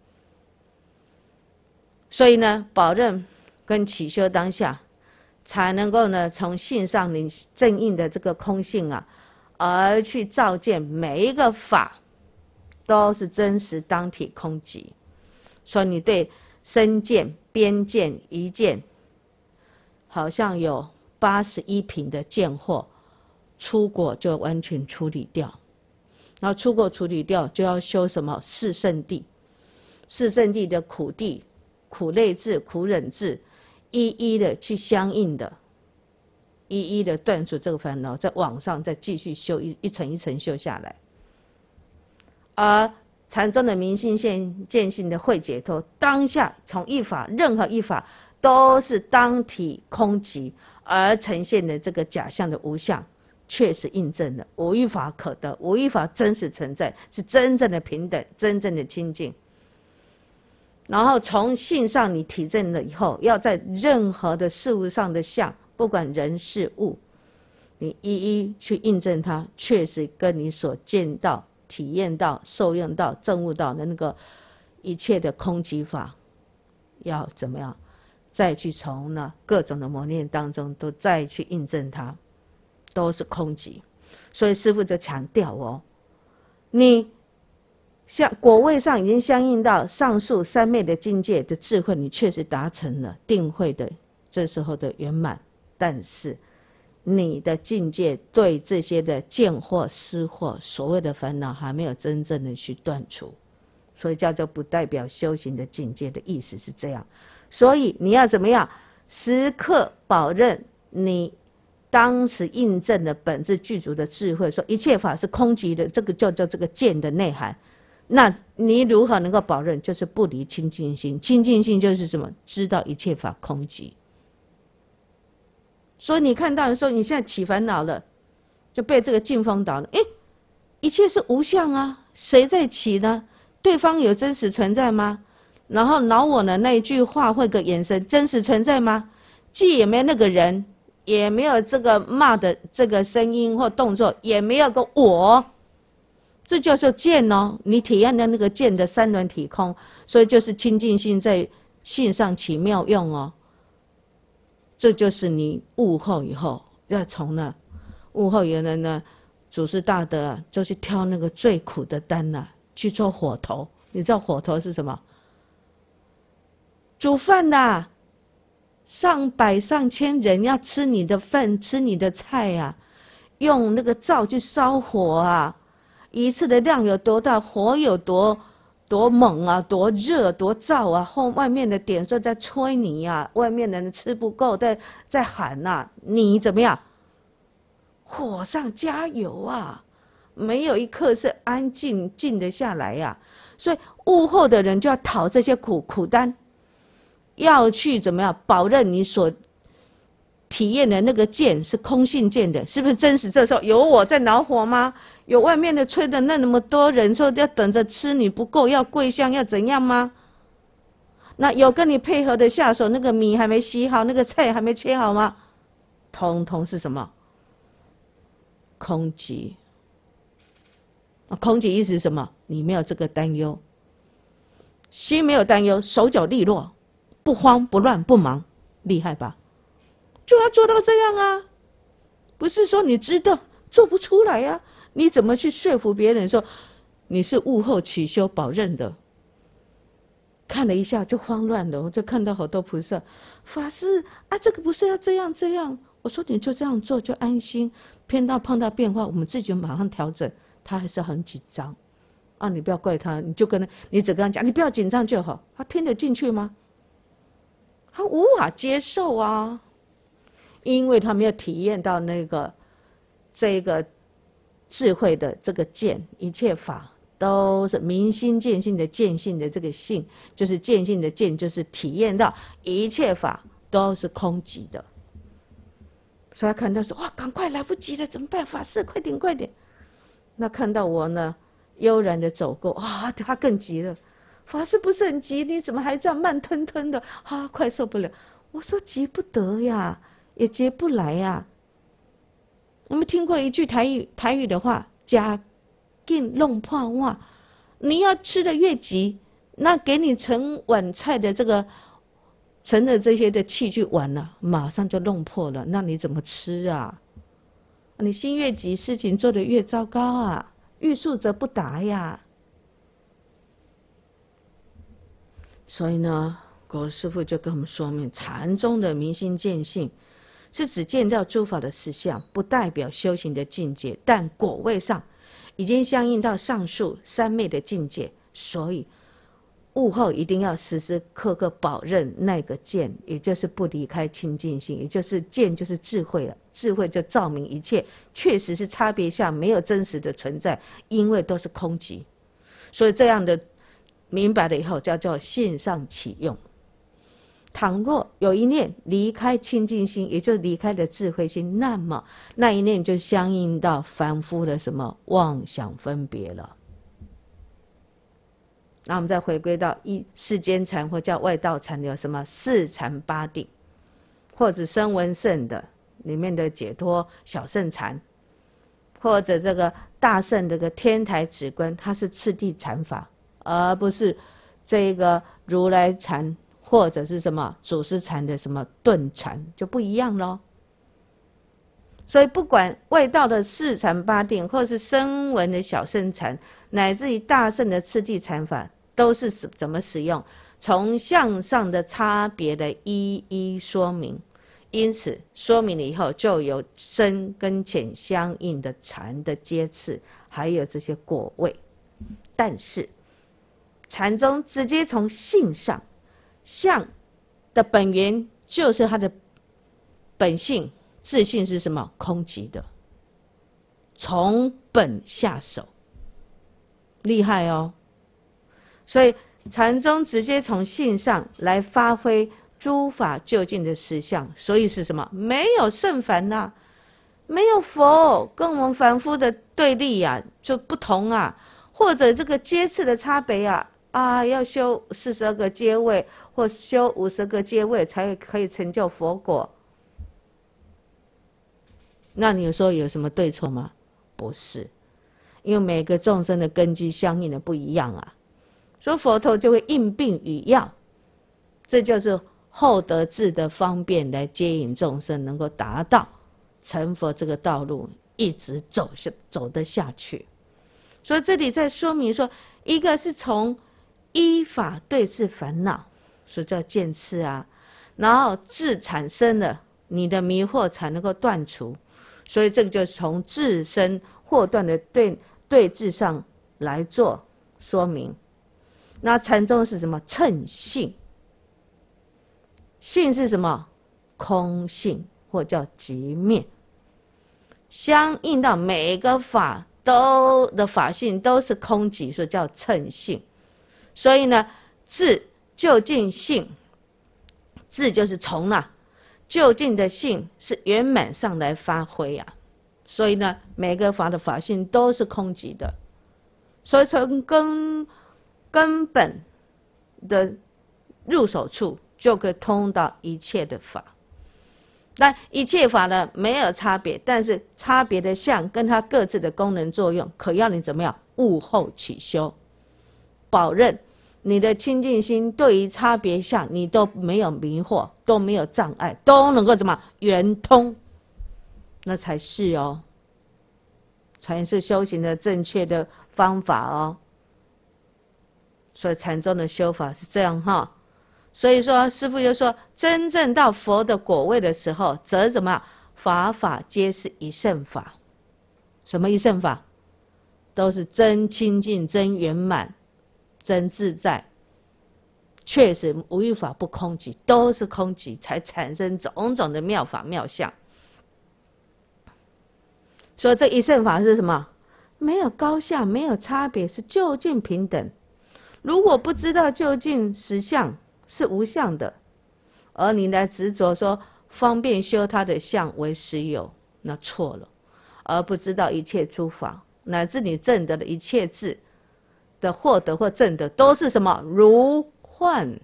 所以呢，保任跟起修当下，才能够呢从性上你正应的这个空性啊，而去照见每一个法都是真实当体空寂。所以你对身见、边见、疑见，好像有八十一品的见惑，出果就完全处理掉。然后出果处理掉，就要修什么四圣谛，四圣谛的苦谛、苦类智、苦忍智，一一的去相应的，一一的断除这个烦恼，在往上再继续修，一一层一层修下来。而禅宗的明心见性的慧解脱，当下从一法任何一法都是当体空寂而呈现的这个假象的无相，确实印证了无一法可得，无一法真实存在，是真正的平等，真正的清净。然后从性上你体证了以后，要在任何的事物上的相，不管人事物，你一一去印证它，确实跟你所见到、体验到、受用到、证悟到的那个一切的空寂法，要怎么样再去从呢各种的磨练当中都再去印证它，都是空寂。所以师父就强调哦，你像果位上已经相应到上述三昧的境界的智慧，你确实达成了定慧的这时候的圆满，但是你的境界对这些的见惑、思惑、所谓的烦恼还没有真正的去断除，所以叫做不代表修行的境界的意思是这样。所以你要怎么样时刻保任你当时印证了本质具足的智慧，说一切法是空寂的，这个叫做这个见的内涵。那你如何能够保任？就是不离清净心，清净心就是什么？知道一切法空寂。所以你看到的时候，你现在起烦恼了，就被这个境风倒了。诶，一切是无相啊，谁在起呢？对方有真实存在吗？然后恼我的那一句话或个眼神真实存在吗？既也没有那个人，也没有这个骂的这个声音或动作，也没有个我，这就是见哦。你体验的那个见的三轮体空，所以就是清净心在性上起妙用哦。这就是你悟后以后要从那悟后有人呢，祖师大德啊，就去挑那个最苦的担啊，去做火头。你知道火头是什么？煮饭啦，上百上千人要吃你的饭，吃你的菜啊，用那个灶去烧火啊，一次的量有多大，火有多多猛啊，多热，多燥啊！后外面的点说在催你呀、啊，外面的人吃不够，在在喊呐、啊，你怎么样？火上加油啊！没有一刻是安静静得下来呀、啊。所以悟后的人就要讨这些苦苦担，要去怎么样保证你所体验的那个见是空性见的，是不是真实？这时候有我在恼火吗？有外面的催的那么多人说要等着吃你不够，要跪香要怎样吗？那有跟你配合的下手，那个米还没洗好，那个菜还没切好吗？通通是什么？空寂。空寂意思是什么？你没有这个担忧，心没有担忧，手脚利落，不慌不乱不忙，厉害吧？就要做到这样啊！不是说你知道做不出来啊？你怎么去说服别人说你是悟后起修保任的？看了一下就慌乱了，我就看到好多菩萨法师啊，这个不是要这样这样？我说你就这样做就安心，偏到碰到变化，我们自己就马上调整。他还是很紧张啊！你不要怪他，你就跟他，你只跟他讲，你不要紧张就好。他听得进去吗？他无法接受啊，因为他没有体验到那个这个智慧的这个见，一切法都是明心见性的见性的这个性，就是见性的见，就是体验到一切法都是空寂的。所以他看到说：“哇，赶快来不及了，怎么办？法师，快点，快点！”那看到我呢，悠然的走过，啊，他更急了。法师不是很急，你怎么还这样慢吞吞的？啊，快受不了！我说急不得呀，也急不来呀。我们听过一句台语台语的话：“假紧弄破碗。”你要吃的越急，那给你盛碗菜的这个盛的这些的器具碗了，马上就弄破了，那你怎么吃啊？你心越急，事情做得越糟糕啊！欲速则不达呀。所以呢，国师父就跟我们说明，禅宗的明心见性，是指见到诸法的实相，不代表修行的境界，但果位上已经相应到上述三昧的境界，所以悟后一定要时时刻刻保任那个见，也就是不离开清净心，也就是见就是智慧了。智慧就照明一切，确实是差别下没有真实的存在，因为都是空寂。所以这样的明白了以后，叫做线上启用。倘若有一念离开清净心，也就是离开了智慧心，那么那一念就相应到凡夫的什么妄想分别了。那我们再回归到一世间禅或叫外道禅，有什么四禅八定，或者声闻圣的里面的解脱小圣禅，或者这个大圣这个天台止观，它是次第禅法，而不是这个如来禅或者是什么祖师禅的什么顿禅，就不一样咯。所以不管外道的四禅八定，或是声闻的小圣禅，乃至于大圣的次第禅法，都是怎么使用，从向上的差别的一一说明。因此说明了以后，就有深跟浅相应的禅的阶次，还有这些果位。但是禅宗直接从性上，相的本源就是它的本性，自性是什么？空寂的，从本下手，厉害哦。所以禅宗直接从性上来发挥诸法究竟的实相，所以是什么？没有圣凡呐、啊，没有佛跟我们凡夫的对立啊，就不同啊，或者这个阶次的差别啊，啊，要修四十二个阶位或修五十个阶位才可以成就佛果。那你有说有什么对错吗？不是，因为每个众生的根基相应的不一样啊，所以佛陀就会应病与药，这就是厚德智的方便来接引众生，能够达到成佛这个道路，一直走下走得下去。所以这里在说明说，一个是从依法对治烦恼，所以叫见次啊，然后智产生了，你的迷惑才能够断除。所以这个就是从自身惑断的对对治上来做说明。 那禅宗是什么？称性。性是什么？空性，或叫寂灭。相应到每个法都的法性都是空寂，所以叫称性。所以呢，自究竟性，自就是从啊，究竟的性是圆满上来发挥啊。所以呢，每个法的法性都是空寂的，所以从根根本的入手处，就可以通到一切的法。但一切法呢，没有差别，但是差别的相跟它各自的功能作用，可要你怎么样悟后起修，保证你的清净心对于差别相你都没有迷惑，都没有障碍，都能够怎么圆通，那才是哦，才是修行的正确的方法哦。所以禅宗的修法是这样哈。所以说师父就说，真正到佛的果位的时候，则怎么法法皆是一乘法。什么一乘法？都是真清净、真圆满、真自在，确实无一法不空寂，都是空寂，才产生种种的妙法妙相。所以这一乘法是什么？没有高下，没有差别，是究竟平等。如果不知道究竟实相是无相的，而你来执着说方便修它的相为实有，那错了。而不知道一切诸法，乃至你证得的一切智的获得或证得，都是什么？如幻。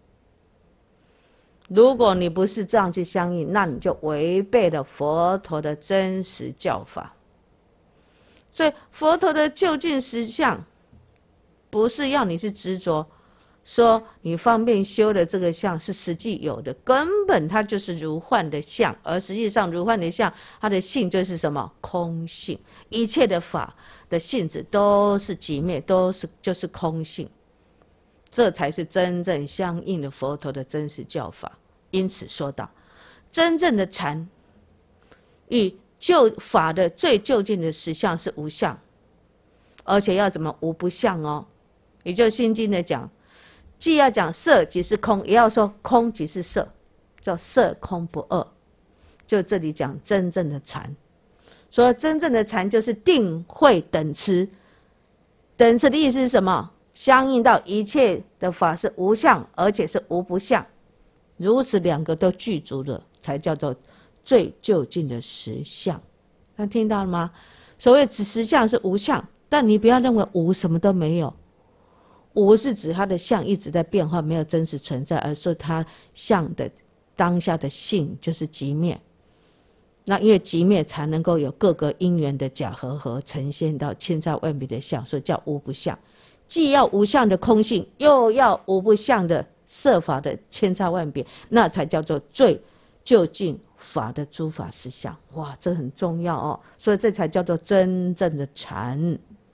如果你不是这样去相应，那你就违背了佛陀的真实教法。所以佛陀的究竟实相，不是要你去执着说你方便修的这个相是实际有的，根本它就是如幻的相，而实际上如幻的相，它的性就是什么？空性。一切的法的性质都是寂灭，都是就是空性，这才是真正相应的佛陀的真实教法。因此说道，真正的禅与就法的最究竟的实相是无相，而且要怎么无不相哦？也就是心经的讲，既要讲色即是空，也要说空即是色，叫色空不二。就这里讲真正的禅，说真正的禅就是定慧等持。等持的意思是什么？相应到一切的法是无相，而且是无不相，如此两个都具足了，才叫做最究竟的实相。那听到了吗？所谓实相是无相，但你不要认为无什么都没有。无是指它的相一直在变化，没有真实存在，而是它相的当下的性就是寂灭。那因为寂灭才能够有各个因缘的假合合，呈现到千差万别的相，所以叫无不相。既要无相的空性，又要无不相的色法的千差万别，那才叫做最究竟法的诸法实相。哇，这很重要哦，所以这才叫做真正的禅。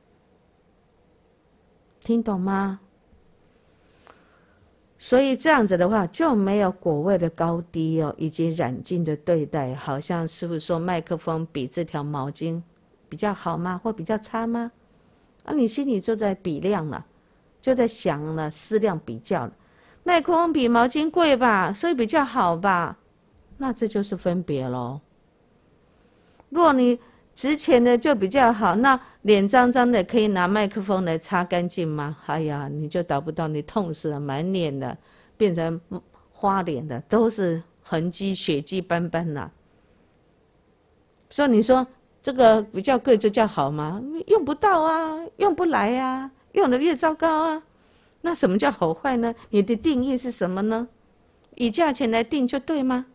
听懂吗？所以这样子的话，就没有果位的高低哦，以及染净的对待。好像师父说麦克风比这条毛巾比较好吗？或比较差吗？啊，你心里就在比量了，就在想了，思量比较了。麦克风比毛巾贵吧，所以比较好吧？那这就是分别咯。若你值钱的就比较好，那脸脏脏的可以拿麦克风来擦干净吗？哎呀，你就达不到，你痛死了，满脸的变成花脸的，都是痕迹、血迹斑斑呐、啊。所以你说这个比较贵就叫好吗？用不到啊，用不来啊，用得越糟糕啊。那什么叫好坏呢？你的定义是什么呢？以价钱来定就对吗？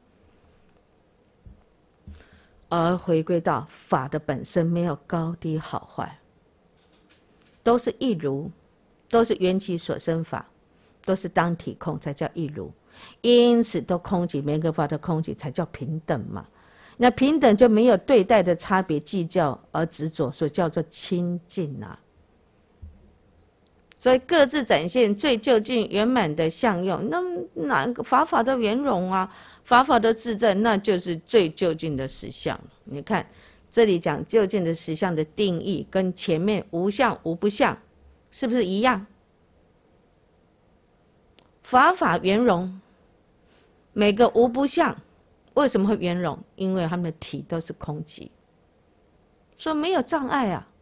而回归到法的本身，没有高低好坏，都是一如，都是缘起所生法，都是当体空，才叫一如。因此都空寂，每个法的空寂才叫平等嘛。那平等就没有对待的差别计较而执着，所以叫做清净啊。所以各自展现最究竟圆满的相用，那哪个法法的圆融啊，法法的自在，那就是最究竟的实相。你看这里讲究竟的实相的定义，跟前面无相无不相是不是一样？ 法法圆融，每个无不相。为什么会圆融？因为他们的体都是空寂，所以没有障碍啊，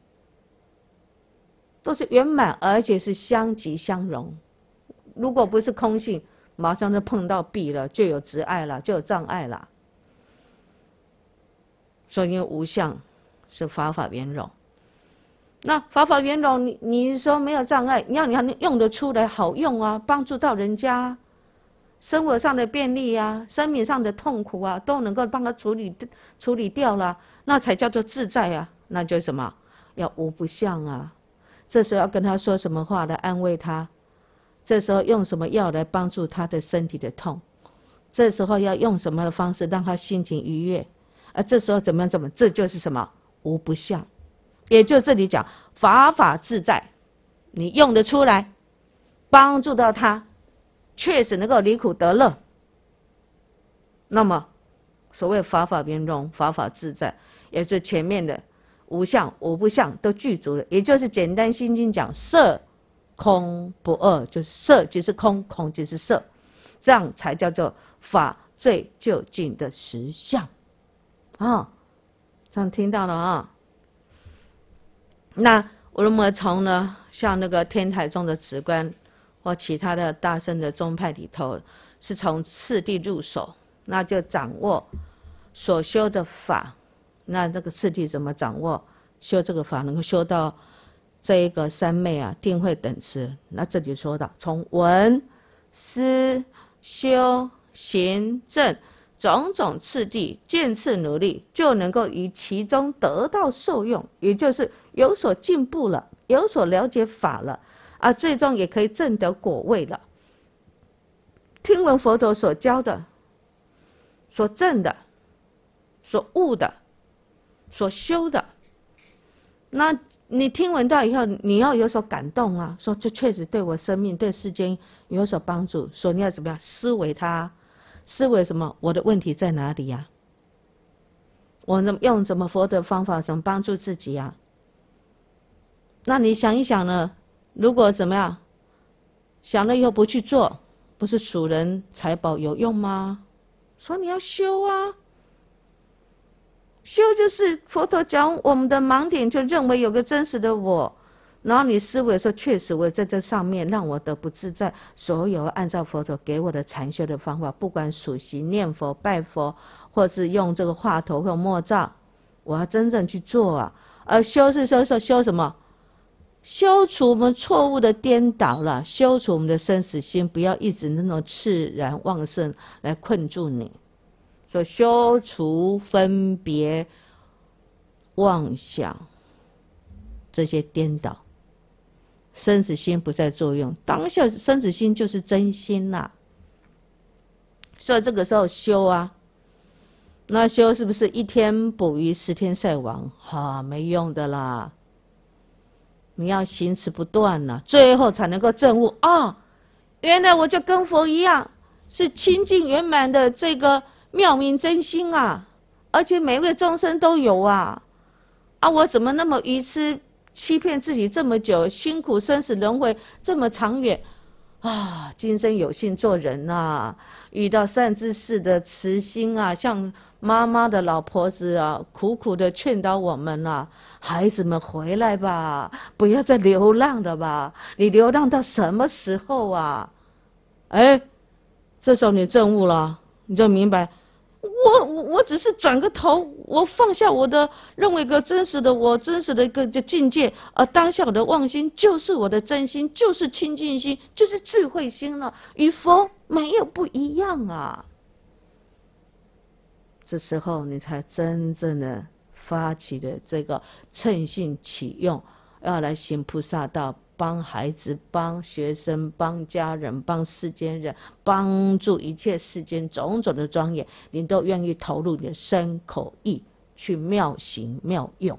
都是圆满，而且是相即相融。如果不是空性，马上就碰到壁了，就有执碍了，就有障碍了。所以因为无相是法法圆融。那法法圆融，你你说没有障碍，你要你还能用得出来，好用啊，帮助到人家，生活上的便利啊，生命上的痛苦啊，都能够帮他处理处理掉了，那才叫做自在啊。那就是什么？要无不相啊。这时候要跟他说什么话来安慰他？这时候用什么药来帮助他的身体的痛？这时候要用什么的方式让他心情愉悦？而这时候怎么样？怎么？这就是什么？无不相。也就这里讲法法自在，你用得出来，帮助到他，确实能够离苦得乐。那么所谓法法圆融，法法自在，也是前面的无相无不相都具足了。也就是简单心经讲色空不二，就是色即是空，空即是色，这样才叫做法最究竟的实相啊。这样听到了啊？那我们从呢，像那个天台宗的止观或其他的大乘的宗派里头，是从次第入手，那就掌握所修的法。那这个次第怎么掌握？修这个法能够修到这一个三昧啊，定慧等持。那这里说到，从闻、思、修、行、证种种次第，渐次努力，就能够于其中得到受用，也就是有所进步了，有所了解法了啊，最终也可以证得果位了。听闻佛陀所教的、所证的、所悟的、所修的，那你听闻到以后，你要有所感动啊，说这确实对我生命、对世间有所帮助，所以你要怎么样思维它？思维什么？我的问题在哪里呀、啊？我用什么佛的方法，怎么帮助自己呀、啊？那你想一想呢？如果怎么样，想了以后不去做，不是属人财宝有用吗？所以你要修啊，修就是佛陀讲我们的盲点，就认为有个真实的我。然后你思维说，确实我在这上面让我得不自在，所有按照佛陀给我的禅修的方法，不管数行、念佛、拜佛，或是用这个话头或默照，我要真正去做啊。而修是修修修什么？修除我们错误的颠倒了，修除我们的生死心，不要一直那种炽然旺盛来困住你。所以修除分别妄想这些颠倒。生死心不再作用，当下生死心就是真心啦、啊。所以这个时候修啊，那修是不是一天捕鱼十天晒网？哈、啊，没用的啦！你要行持不断啦，最后才能够证悟啊！原来我就跟佛一样，是清净圆满的这个妙明真心啊！而且每位众生都有啊！啊，我怎么那么愚痴？欺骗自己这么久，辛苦生死轮回这么长远啊！今生有幸做人啊，遇到善知识的慈心啊，像妈妈的老婆子啊，苦苦的劝导我们啊，孩子们回来吧，不要再流浪了吧，你流浪到什么时候啊？哎，这时候你证悟了，你就明白。我我我只是转个头，我放下我的认为一个真实的我，真实的一个境界，而当下我的妄心就是我的真心，就是清净心，就是智慧心了，与佛没有不一样啊。这时候你才真正的发起的这个乘性起用，要来行菩萨道。帮孩子，帮学生，帮家人，帮世间人，帮助一切世间种种的庄严，你都愿意投入你的身口意去妙行妙用。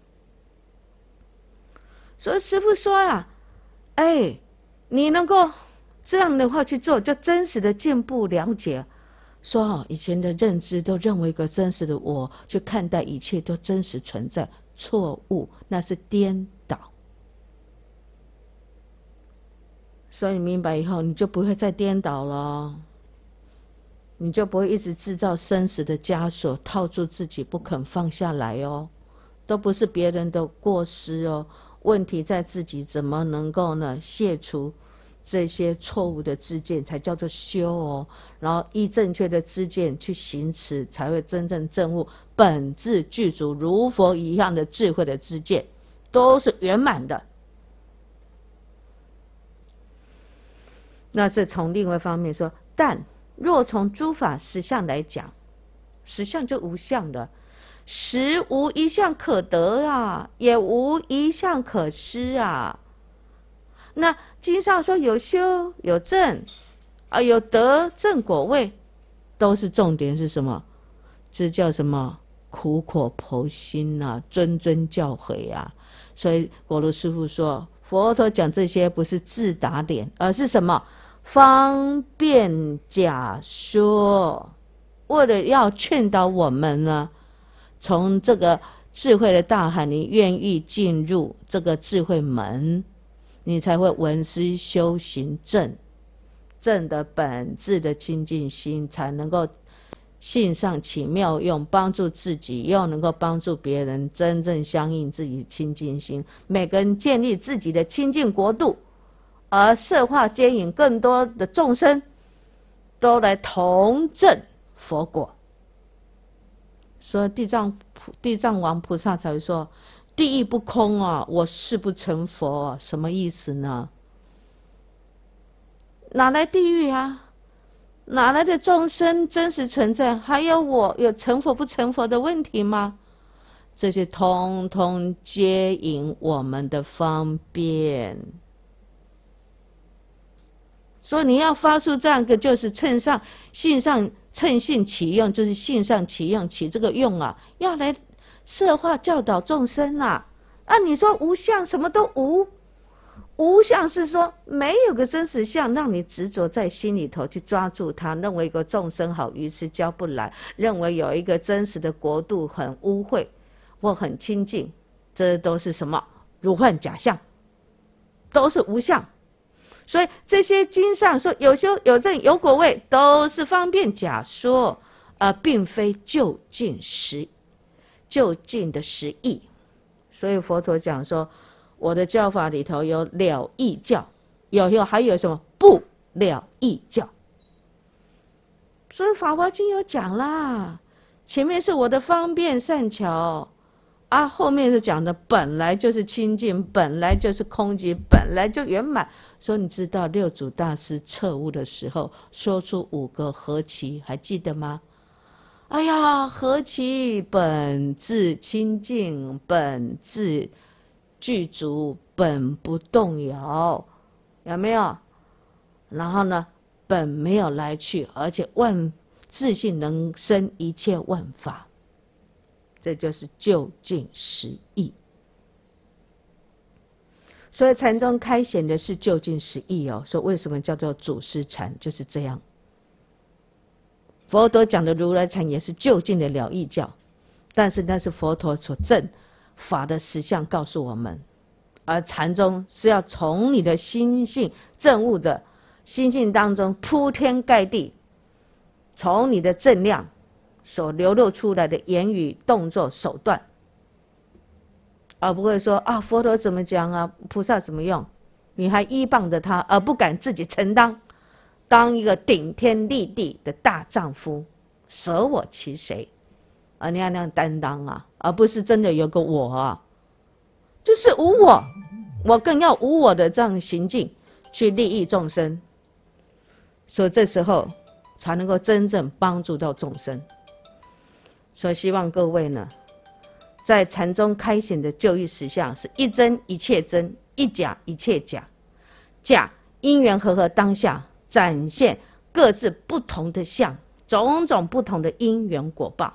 所以师父说啊，哎，你能够这样的话去做，就真实的进步了解。说哦，以前的认知都认为一个真实的我去看待一切都真实存在，错误，那是颠倒。 所以你明白以后，你就不会再颠倒了，你就不会一直制造生死的枷锁，套住自己不肯放下来哦。都不是别人的过失哦，问题在自己，怎么能够呢卸除这些错误的知见，才叫做修哦。然后依正确的知见去行持，才会真正证悟本自具足如佛一样的智慧的知见，都是圆满的。那这从另外一方面说，但若从诸法实相来讲，实相就无相了，实无一相可得啊，也无一相可失啊。那经上说有修有证啊，有得正果位，都是重点是什么？这叫什么？苦口婆心啊，谆谆教诲啊。所以果如师父说，佛陀讲这些不是自打脸，而是什么？方便假说，为了要劝导我们呢，从这个智慧的大海，你愿意进入这个智慧门，你才会闻思修行正，正的本质的清净心，才能够性上起妙用，帮助自己，又能够帮助别人，真正相应自己清净心。每个人建立自己的清净国度，而摄化接引更多的众生，都来同证佛果。所以地藏地藏王菩萨才会说：“地狱不空啊，我誓不成佛啊。”什么意思呢？哪来地狱啊？哪来的众生真实存在？还有我有成佛不成佛的问题吗？这些通通接引我们的方便。所以你要发出这样一个，就是乘上性上乘性起用，就是性上起用，起这个用啊，要来摄化教导众生啊。啊，你说无相，什么都无，无相是说没有个真实相，让你执着在心里头去抓住它，认为一个众生好愚痴教不来，认为有一个真实的国度很污秽或很清净，这都是什么？如幻假象，都是无相。所以这些经上说有修有证有果位，都是方便假说，而并非究竟实究竟的实义。所以佛陀讲说，我的教法里头有了义教，有有还有什么不了义教。所以法华经有讲啦，前面是我的方便善巧啊，后面是讲的本来就是清净，本来就是空寂，本来就圆满。所以你知道六祖大师彻悟的时候说出五个何其，还记得吗？哎呀，何其本自清净，本自具足，本不动摇，有没有？然后呢，本没有来去，而且万自性能生一切万法，这就是究竟实义。所以禅宗开显的是究竟实义哦。说为什么叫做祖师禅，就是这样。佛陀讲的如来禅也是究竟的了义教，但是那是佛陀所证法的实相告诉我们，而禅宗是要从你的心性证悟的心境当中铺天盖地，从你的正量所流露出来的言语动作手段，而不会说啊，佛陀怎么讲啊，菩萨怎么用，你还依傍着他，而不敢自己承担，当一个顶天立地的大丈夫，舍我其谁啊？你要那样担当啊，而不是真的有个我啊，就是无我，我更要无我的这样行径去利益众生，所以这时候才能够真正帮助到众生。所以希望各位呢，在禅宗开显的就义实相是一真一切真，一假一切假。假因缘和合当下，展现各自不同的相，种种不同的因缘果报。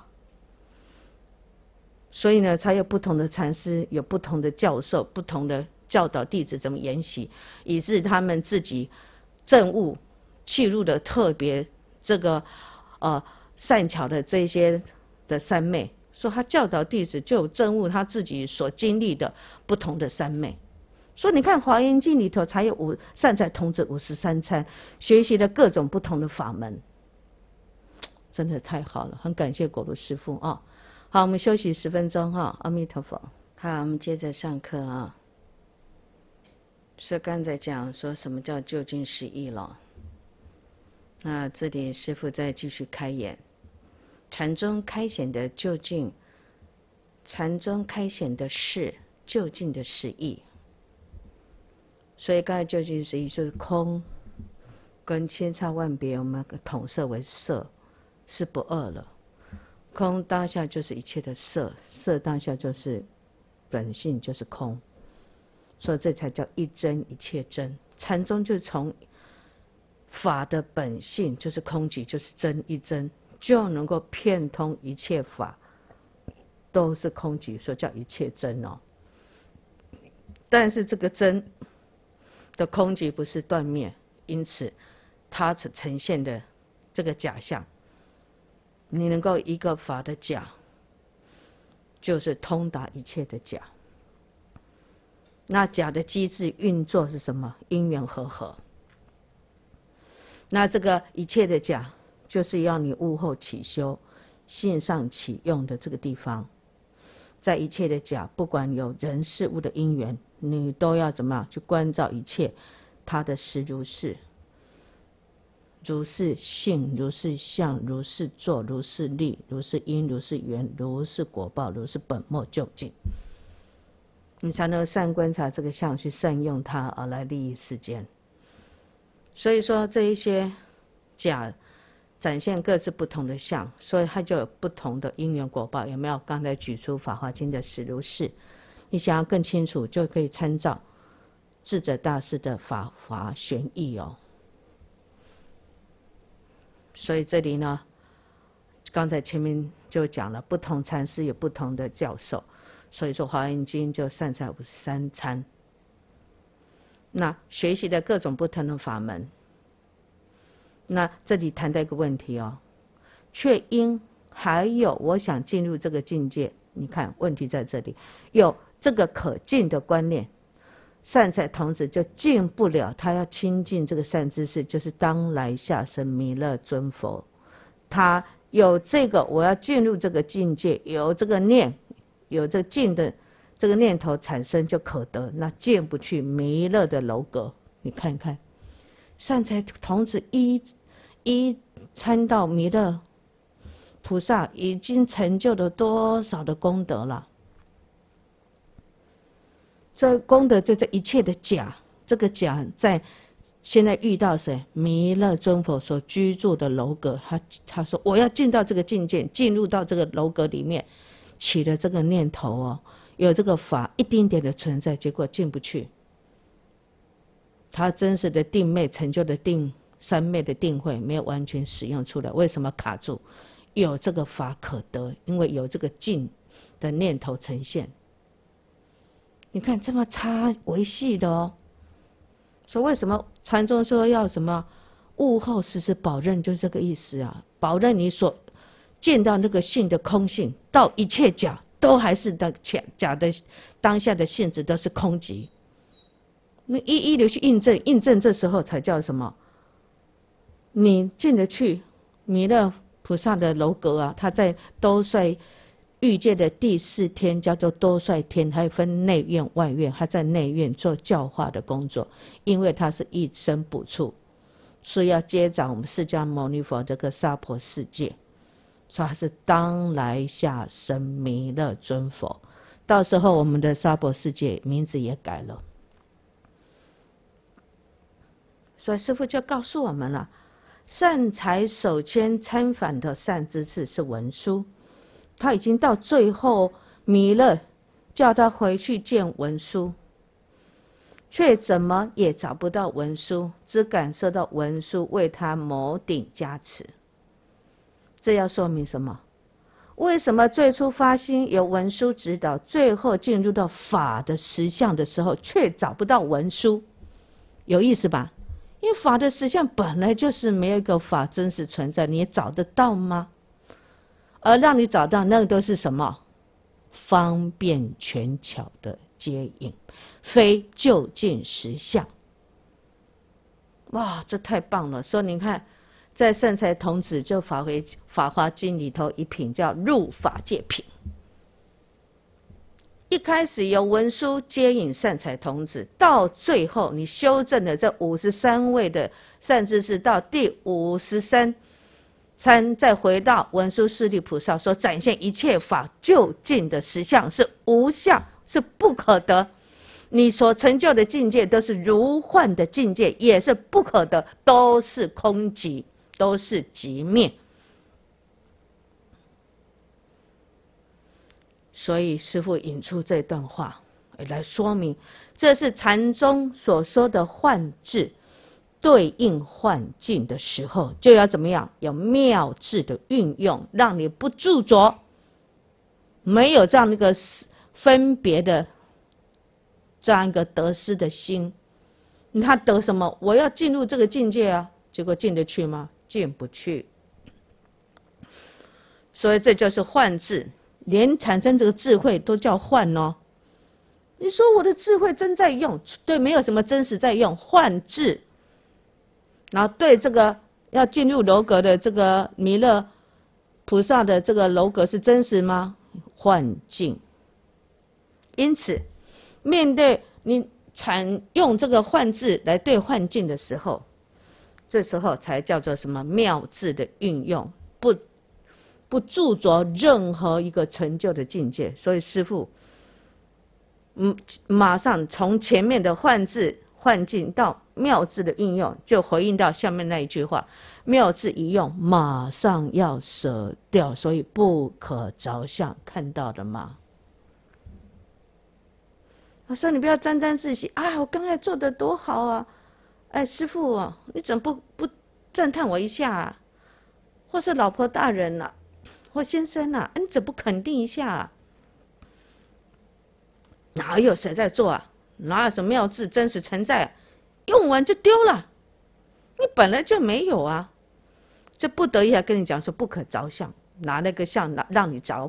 所以呢，才有不同的禅师，有不同的教授，不同的教导弟子怎么研习，以致他们自己证悟契入的特别这个呃善巧的这些的三昧。说他教导弟子就有证悟他自己所经历的不同的三昧， 所以你看《华严经》里头才有五善财童子五十三参，学习了各种不同的法门，真的太好了，很感谢果如师父啊！好，我们休息十分钟哈，阿弥陀佛。好，我们接着上课啊。所以刚才讲说什么叫究竟实义了，那这里师父再继续开演，禅宗开显的究竟，禅宗开显的是究竟的实义。所以刚才究竟实义就是空跟千差万别，我们统摄为色，是不二了。空当下就是一切的色，色当下就是本性，就是空，所以这才叫一真一切真。禅宗就是从法的本性就是空寂，就是真一真，就能够遍通一切法都是空寂，所以叫一切真哦。但是这个真的空寂不是断灭，因此它呈现的这个假象，你能够一个法的假，就是通达一切的假。那假的机制运作是什么？因缘和合。那这个一切的假，就是要你悟后起修，性上起用的这个地方。在一切的假，不管有人事物的因缘，你都要怎么样去关照一切它的实如是，如是性，如是相，如是作，如是力，如是因，如是缘，如是果报，如是本末究竟，你才能善观察这个相，去善用它而来利益世间。所以说这一些假展现各自不同的相，所以它就有不同的因缘果报。有没有？刚才举出《法华经》的实如是，你想要更清楚，就可以参照智者大师的《法华玄义》哦。所以这里呢，刚才前面就讲了，不同禅师有不同的教授，所以说《华严经》就善财五十三参。那学习的各种不同的法门。那这里谈到一个问题哦，却因还有我想进入这个境界，你看问题在这里，有这个可进的观念，善财童子就进不了，他要亲近这个善知识，就是当来下生弥勒尊佛，他有这个我要进入这个境界，有这个念，有这进的这个念头产生就可得，那进不去弥勒的楼阁。你看看善财童子一一参到弥勒菩萨，已经成就了多少的功德了。所以功德这这一切的假，这个假在现在遇到谁？弥勒尊佛所居住的楼阁，他他说我要进到这个境界，进入到这个楼阁里面，起了这个念头哦，有这个法一丁点的存在，结果进不去。他真实的定昧成就的定三昧的定慧没有完全使用出来，为什么卡住？有这个法可得，因为有这个进的念头呈现。你看这么差维系的哦，所以为什么禅宗说要什么悟后时时保任，就这个意思啊，保任你所见到那个性的空性，到一切假都还是的假假的当下的性质都是空寂。那一一的去印证，印证这时候才叫什么？你进得去弥勒菩萨的楼阁啊，他在兜率欲界的第四天叫做兜率天，还分内院外院，他在内院做教化的工作，因为他是一生补处，所以要接掌我们释迦牟尼佛这个娑婆世界，所以他是当来下生弥勒尊佛。到时候我们的娑婆世界名字也改了。所以师父就告诉我们了，善财手牵参访的善知识是文殊，他已经到最后，弥勒叫他回去见文殊，却怎么也找不到文殊，只感受到文殊为他摩顶加持。这要说明什么？为什么最初发心有文殊指导，最后进入到法的实相的时候，却找不到文殊？有意思吧？因为法的实相本来就是没有一个法真实存在，你也找得到吗？而让你找到那个都是什么？方便权巧的接引，非究竟实相。哇，这太棒了！所以你看，在善财童子就法回《法华经》里头一品叫入法界品。一开始由文殊接引善财童子，到最后你修正了这五十三位的善知识，到第五十三参再回到文殊师利菩萨所展现一切法究竟的实相，是无相，是不可得。你所成就的境界都是如幻的境界，也是不可得，都是空寂，都是寂灭。所以师父引出这段话来说明，这是禅宗所说的幻智对应幻境的时候，就要怎么样？有妙智的运用，让你不著着，没有这样一个分别的这样一个得失的心。他得什么？我要进入这个境界啊，结果进得去吗？进不去。所以这就是幻智，连产生这个智慧都叫幻哦。你说我的智慧真在用？对，没有什么真实在用，幻智。然后对这个要进入楼阁的这个弥勒菩萨的这个楼阁是真实吗？幻境。因此，面对你采用这个幻智来对幻境的时候，这时候才叫做什么妙智的运用，不不著着任何一个成就的境界。所以师父，嗯，马上从前面的幻智幻境到妙智的运用，就回应到下面那一句话：妙智一用，马上要舍掉，所以不可着相。看到了吗？我说你不要沾沾自喜啊！我刚才做的多好啊！哎，师父啊，你怎么不不赞叹我一下啊？或是老婆大人啊，或先生啊，你怎么不肯定一下啊？哪有谁在做啊？哪有什么妙智真实存在啊？用完就丢了，你本来就没有啊！这不得已还跟你讲说不可着相，拿那个相让你着。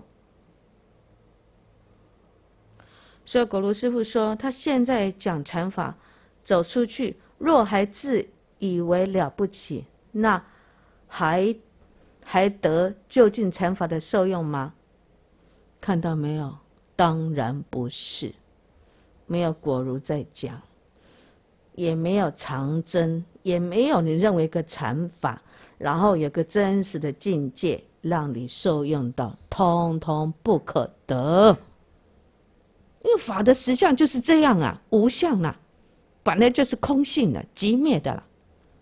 所以果如师父说，他现在讲禅法，走出去，若还自以为了不起，那还还得究竟禅法的受用吗？看到没有？当然不是，没有果如在讲，也没有常真，也没有你认为一个禅法，然后有个真实的境界让你受用到，通通不可得。因为法的实相就是这样啊，无相啊，本来就是空性的、寂灭的了。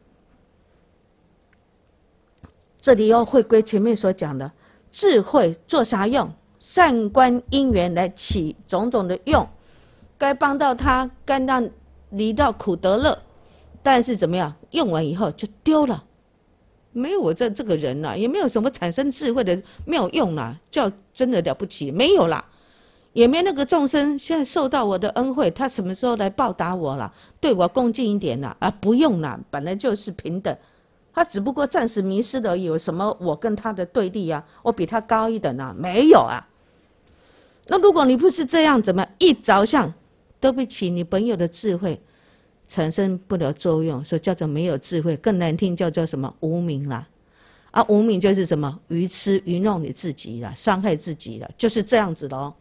这里又回归前面所讲的，智慧做啥用？善观因缘来起种种的用，该帮到他，该让离到苦得乐，但是怎么样？用完以后就丢了，没有我这这个人啊，也没有什么产生智慧的妙用啊，叫真的了不起，没有啦。也没那个众生现在受到我的恩惠，他什么时候来报答我了？对我恭敬一点啦，啊，不用啦，本来就是平等。他只不过暂时迷失而已，有什么我跟他的对立啊？我比他高一等啊？没有啊。那如果你不是这样，怎么一着相，对不起，你本有的智慧产生不了作用，所以叫做没有智慧。更难听叫做什么？无明啦。啊，无明就是什么？愚痴愚弄你自己啦，伤害自己啦，就是这样子咯。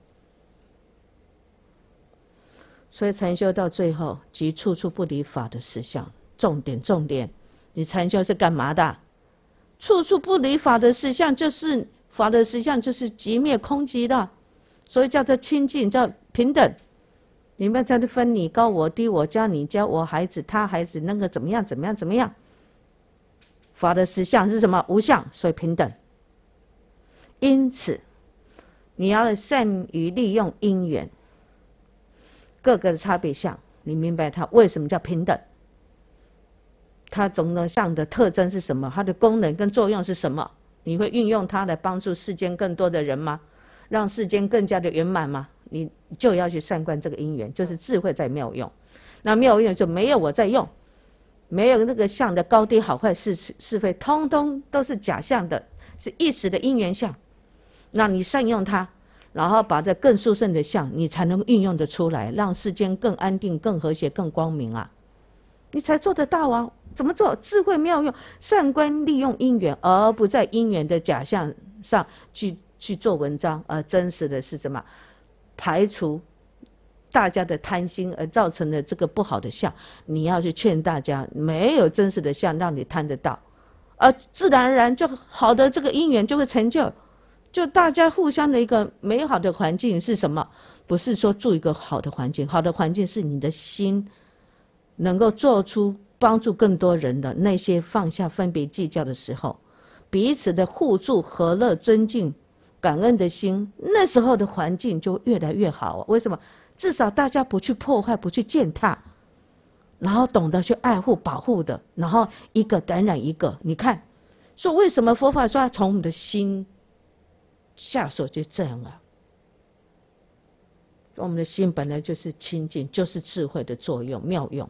所以禅修到最后，即处处不离法的实相。重点重点，你禅修是干嘛的？处处不离法的实相，就是法的实相，就是寂灭空寂的，所以叫做清净，叫平等。你们在这分你高我低，我教你教，我孩子他孩子，那个怎么样怎么样怎么样？法的实相是什么？无相，所以平等。因此，你要善于利用因缘。各个的差别相，你明白它为什么叫平等？它种种相的特征是什么？它的功能跟作用是什么？你会运用它来帮助世间更多的人吗？让世间更加的圆满吗？你就要去善观这个因缘，就是智慧在妙用。那妙用就没有我在用，没有那个相的高低好坏是是非，通通都是假象的，是一时的因缘相。那你善用它， 然后把这更殊胜的相，你才能运用得出来，让世间更安定、更和谐、更光明啊！你才做得到啊！怎么做？智慧妙用，善观利用因缘，而不在因缘的假象上去去做文章，而真实的是怎么排除大家的贪心，而造成了这个不好的相。你要去劝大家，没有真实的相让你贪得到，而自然而然就好的这个因缘就会成就。就大家互相的一个美好的环境是什么？不是说住一个好的环境，好的环境是你的心能够做出帮助更多人的那些放下分别计较的时候，彼此的互助、和乐、尊敬、感恩的心，那时候的环境就越来越好。为什么？至少大家不去破坏、不去践踏，然后懂得去爱护、保护的，然后一个感染一个。你看，说为什么佛法说要从我们的心下手，就这样啊？我们的心本来就是清净，就是智慧的作用妙用。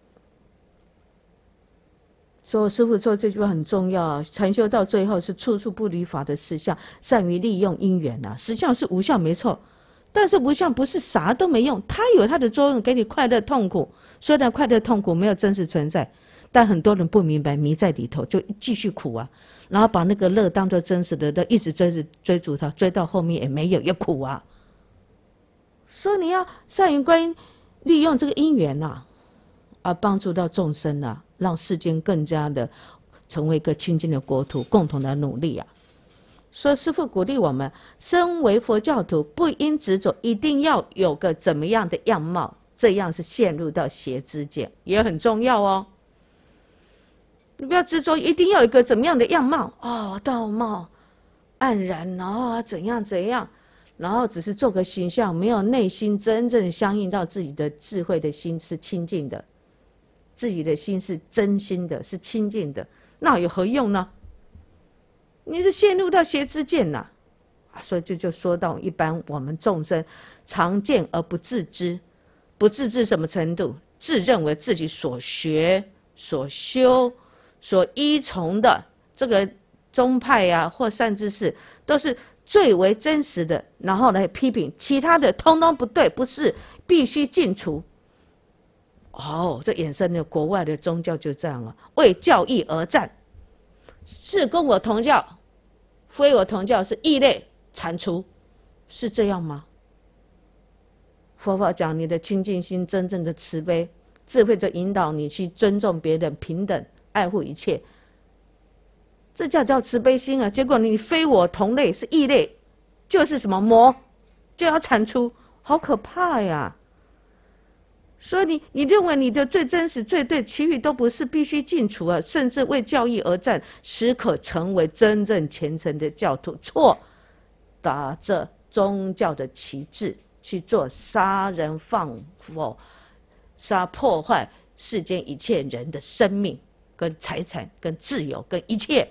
所以师父说这句话很重要啊，禅修到最后是处处不离法的实相，善于利用因缘啊。实相是无相没错，但是无相不是啥都没用，它有它的作用，给你快乐痛苦。虽然快乐痛苦没有真实存在，但很多人不明白，迷在里头就继续苦啊，然后把那个乐当作真实的乐，一直追着追逐它，追到后面也没有，也苦啊。所以你要善于观利用这个因缘啊，而帮助到众生啊，让世间更加的成为一个清净的国土，共同的努力啊。所以师父鼓励我们，身为佛教徒，不应执着一定要有个怎么样的样貌，这样是陷入到邪知见，也很重要哦。你不要执着一定要有一个怎么样的样貌哦，道貌岸然，然后怎样怎样，然后只是做个形象，没有内心真正相应到自己的智慧的心是清净的，自己的心是真心的，是清净的，那有何用呢？你是陷入到邪知见呐、啊！所以这就说到一般我们众生常见而不自知，不自知什么程度？自认为自己所学、所修、所依从的这个宗派啊，或善知识，都是最为真实的，然后来批评其他的，通通不对，不是，必须尽除。哦，这衍生的国外的宗教就这样了，为教义而战，是跟我同教，非我同教是异类，铲除，是这样吗？佛法讲你的清净心，真正的慈悲智慧，就引导你去尊重别人，平等爱护一切，这叫叫慈悲心啊！结果你非我同类，是异类，就是什么魔，就要铲除，好可怕呀！所以你你认为你的最真实最对，其余都不是，必须尽除啊！甚至为教义而战，实可成为真正虔诚的教徒。错，打着宗教的旗帜去做杀人放火、杀破坏世间一切人的生命、跟财产、跟自由、跟一切。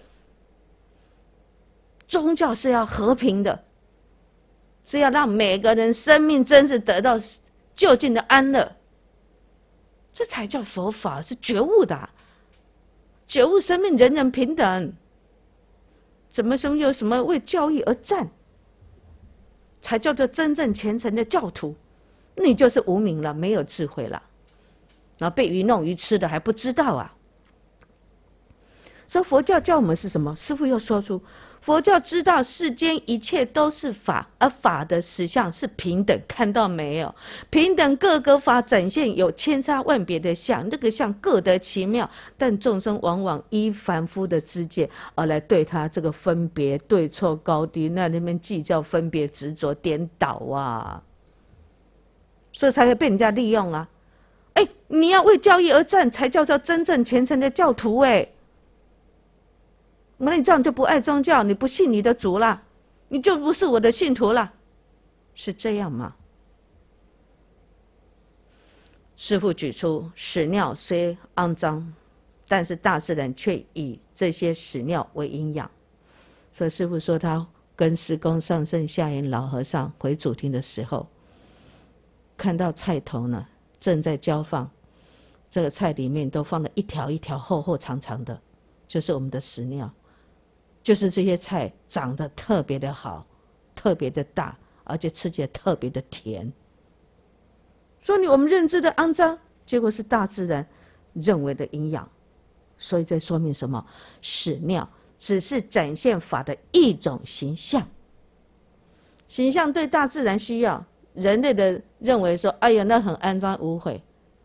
宗教是要和平的，是要让每个人生命真是得到就近的安乐。这才叫佛法，是觉悟的、啊，觉悟生命人人平等。怎么说有什么为教义而战，才叫做真正虔诚的教徒？你就是无明了，没有智慧了，然后被愚弄愚痴的还不知道啊。所以佛教教我们是什么？师父又说出，佛教知道世间一切都是法，而法的实相是平等，看到没有？平等各个法展现有千差万别的相，那个相各得其妙，但众生往往依凡夫的知见而来对他这个分别对错高低，那里面计较分别执着颠倒啊，所以才会被人家利用啊！哎，你要为教义而战，才叫做真正虔诚的教徒哎。那你这样就不爱宗教，你不信你的主了，你就不是我的信徒了，是这样吗？师父举出屎尿虽肮脏，但是大自然却以这些屎尿为营养。所以师父说，他跟师公上圣下严老和尚回祖庭的时候，看到菜头呢正在浇放，这个菜里面都放了一条一条厚厚长长的，就是我们的屎尿。就是这些菜长得特别的好，特别的大， 而且吃起来特别的甜。所以我们认知的肮脏，结果是大自然认为的营养。所以这说明什么？屎尿只是展现法的一种形象，形象对大自然需要，人类的认为说，哎呀，那很肮脏污秽。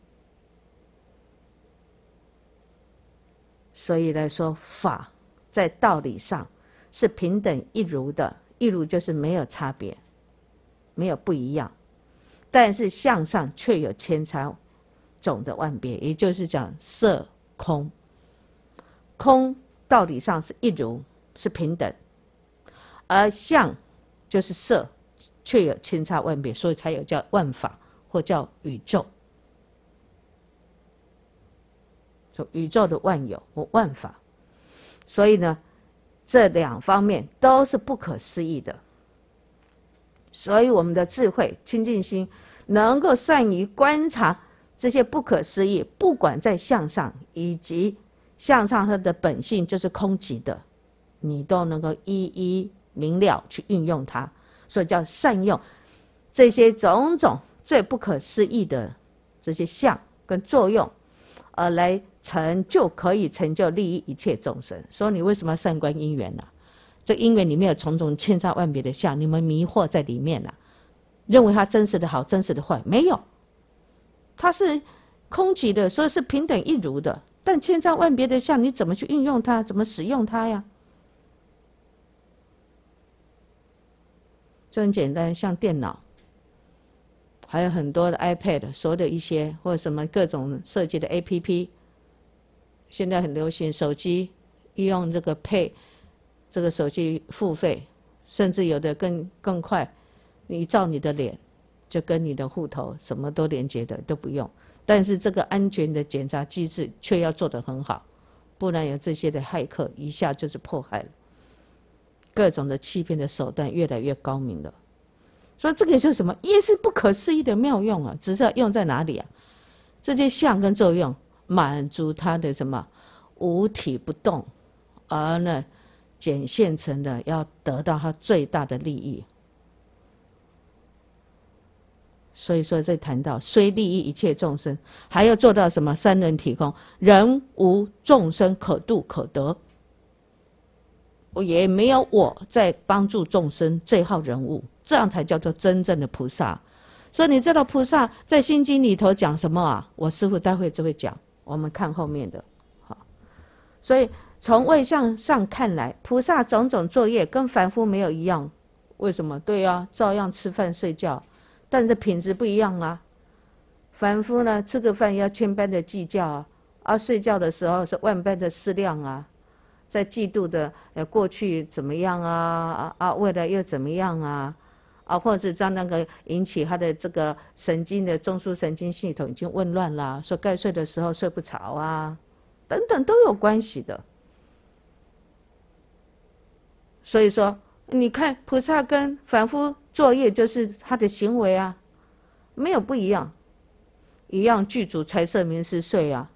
所以来说，法在道理上是平等一如的，一如就是没有差别，没有不一样，但是相上却有千差种的万别，也就是讲色空。空道理上是一如，是平等，而相就是色，却有千差万别，所以才有叫万法或叫宇宙。宇宙的万有或万法，所以呢，这两方面都是不可思议的。所以我们的智慧清净心能够善于观察这些不可思议，不管在相上以及相上它的本性就是空寂的，你都能够一一明了去运用它，所以叫善用这些种种最不可思议的这些相跟作用，而来成就可以成就利益一切众生。所以你为什么要善观因缘呢、啊？这因缘里面有种种千差万别的相，你们迷惑在里面了、啊，认为它真实的好，真实的坏，没有，它是空寂的，所以是平等一如的。但千差万别的相，你怎么去运用它，怎么使用它呀？这很简单，像电脑，还有很多的 iPad， 所有的一些或者什么各种设计的 A P P， 现在很流行，手机用这个 Pay， 这个手机付费，甚至有的更更快，你照你的脸，就跟你的户头什么都连接的都不用。但是这个安全的检查机制却要做得很好，不然有这些的骇客一下就是迫害了。各种的欺骗的手段越来越高明了，所以这个就是什么？也是不可思议的妙用啊！只是要用在哪里啊？这些相跟作用满足它的什么无体不动，而呢显现成的要得到它最大的利益。所以说，这谈到虽利益一切众生，还要做到什么？三轮体空，人无众生可度可得，也没有我在帮助众生这号人物，这样才叫做真正的菩萨。所以你知道菩萨在心经里头讲什么啊？我师父待会就会讲，我们看后面的。好，所以从位相上看来，菩萨种种作业跟凡夫没有一样。为什么？对啊，照样吃饭睡觉。但是品质不一样啊，凡夫呢吃个饭要千般的计较啊，啊睡觉的时候是万般的思量啊，在嫉妒的呃过去怎么样啊啊啊未来又怎么样啊啊，或者让那个引起他的这个神经的中枢神经系统已经紊乱啦，说该睡的时候睡不着啊，等等都有关系的。所以说你看菩萨跟凡夫作业就是他的行为啊，没有不一样，一样具足财色名食睡啊，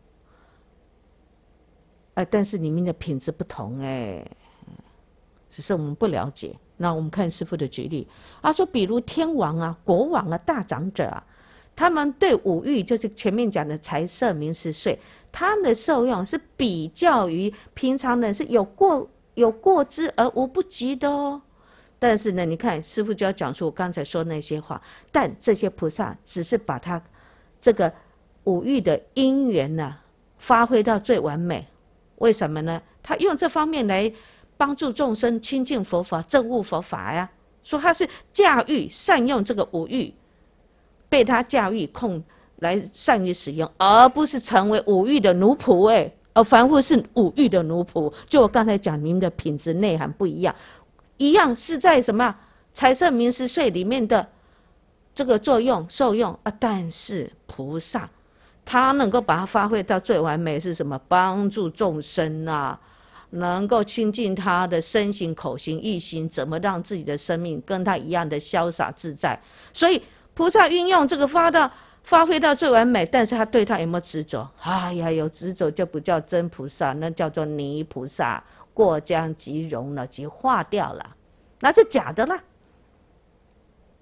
哎，但是里面的品质不同哎，只是我们不了解。那我们看师父的举例，他说，比如天王啊、国王啊、大长者啊，他们对五欲，就是前面讲的财色名食睡，他们的受用是比较于平常人是有过有过之而无不及的哦。但是呢，你看师父就要讲出我刚才说那些话，但这些菩萨只是把他这个五欲的因缘呢、啊、发挥到最完美。为什么呢？他用这方面来帮助众生亲近佛法、证悟佛法呀。说他是驾驭善用这个五欲，被他驾驭控来善于使用，而不是成为五欲的奴仆。哎，而凡夫是五欲的奴仆。就我刚才讲，你们的品质内涵不一样。一样是在什么财色名食睡里面的这个作用受用啊，但是菩萨他能够把它发挥到最完美是什么？帮助众生啊，能够亲近他的身形、口形、意行，怎么让自己的生命跟他一样的潇洒自在？所以菩萨运用这个发到发挥到最完美，但是他对他有没有执着？哎呀，有执着就不叫真菩萨，那叫做泥菩萨。过江即溶了，即化掉了，那就假的啦。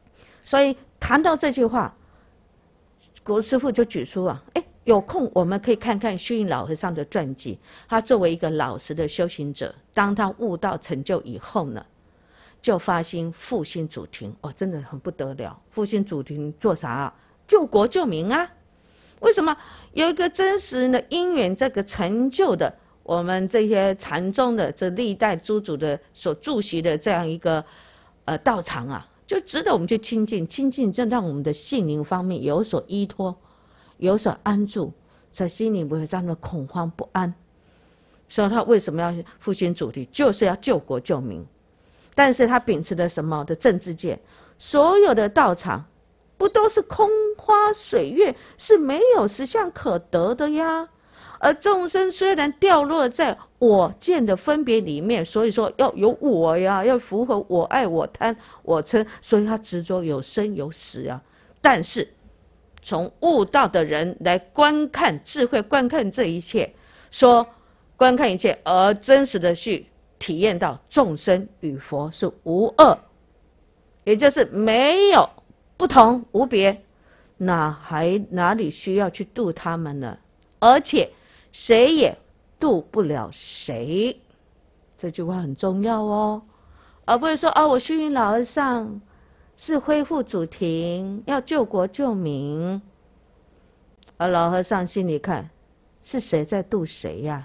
所以谈到这句话，国师父就举出啊，哎，有空我们可以看看虚云老和尚的传记。他作为一个老实的修行者，当他悟道成就以后呢，就发心复兴祖庭，哦，真的很不得了。复兴祖庭做啥啊？救国救民啊！为什么？有一个真实的因缘，这个成就的我们这些禅宗的这历代诸祖的所住席的这样一个呃道场啊，就值得我们去亲近。亲近，就让我们的心灵方面有所依托，有所安住，在心里不会这样的恐慌不安。所以他为什么要复兴祖庭？就是要救国救民。但是他秉持的什么的政治界，所有的道场不都是空花水月，是没有实相可得的呀。而众生虽然掉落在我见的分别里面，所以说要有我呀，要符合我爱我贪我嗔，所以他执着有生有死啊。但是从悟道的人来观看智慧，观看这一切，说观看一切，而真实的去体验到众生与佛是无二，也就是没有不同无别，哪还哪里需要去度他们呢？而且谁也度不了谁，这句话很重要哦，而不是说啊，我虚云老和尚是恢复祖庭，要救国救民，而老和尚心里看是谁在度谁呀？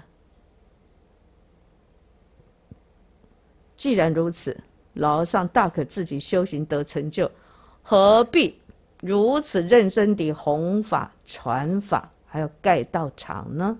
既然如此，老和尚大可自己修行得成就，何必如此认真地弘法传法，还有盖道场呢？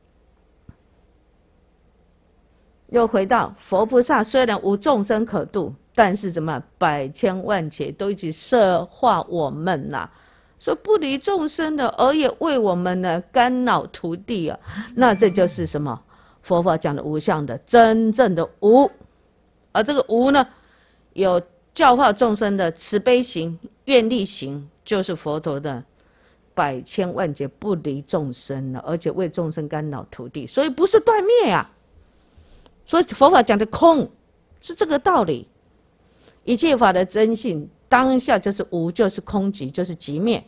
又回到佛菩萨虽然无众生可度，但是怎么百千万劫都一直摄化我们呐、啊？说不离众生的，而也为我们呢干扰涂地啊。那这就是什么？佛法讲的无相的真正的无。而这个无呢，有教化众生的慈悲行、愿力行，就是佛陀的百千万劫不离众生了，而且为众生干扰涂地，所以不是断灭啊。所以佛法讲的空是这个道理，一切法的真性当下就是无，就是空寂，就是寂灭。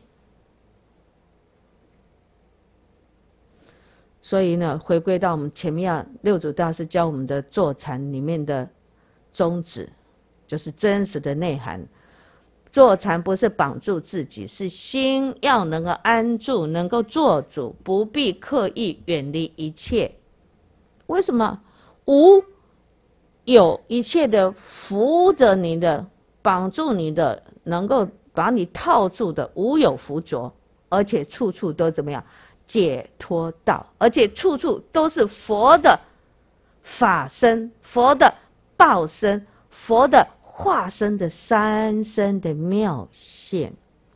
所以呢，回归到我们前面啊，六祖大师教我们的坐禅里面的宗旨，就是真实的内涵。坐禅不是绑住自己，是心要能够安住，能够做主，不必刻意远离一切。为什么？无有一切的扶着你的、绑住你的，能够把你套住的，无有扶着，而且处处都怎么样？解脱道，而且处处都是佛的法身、佛的报身、佛的化身的三身的妙现。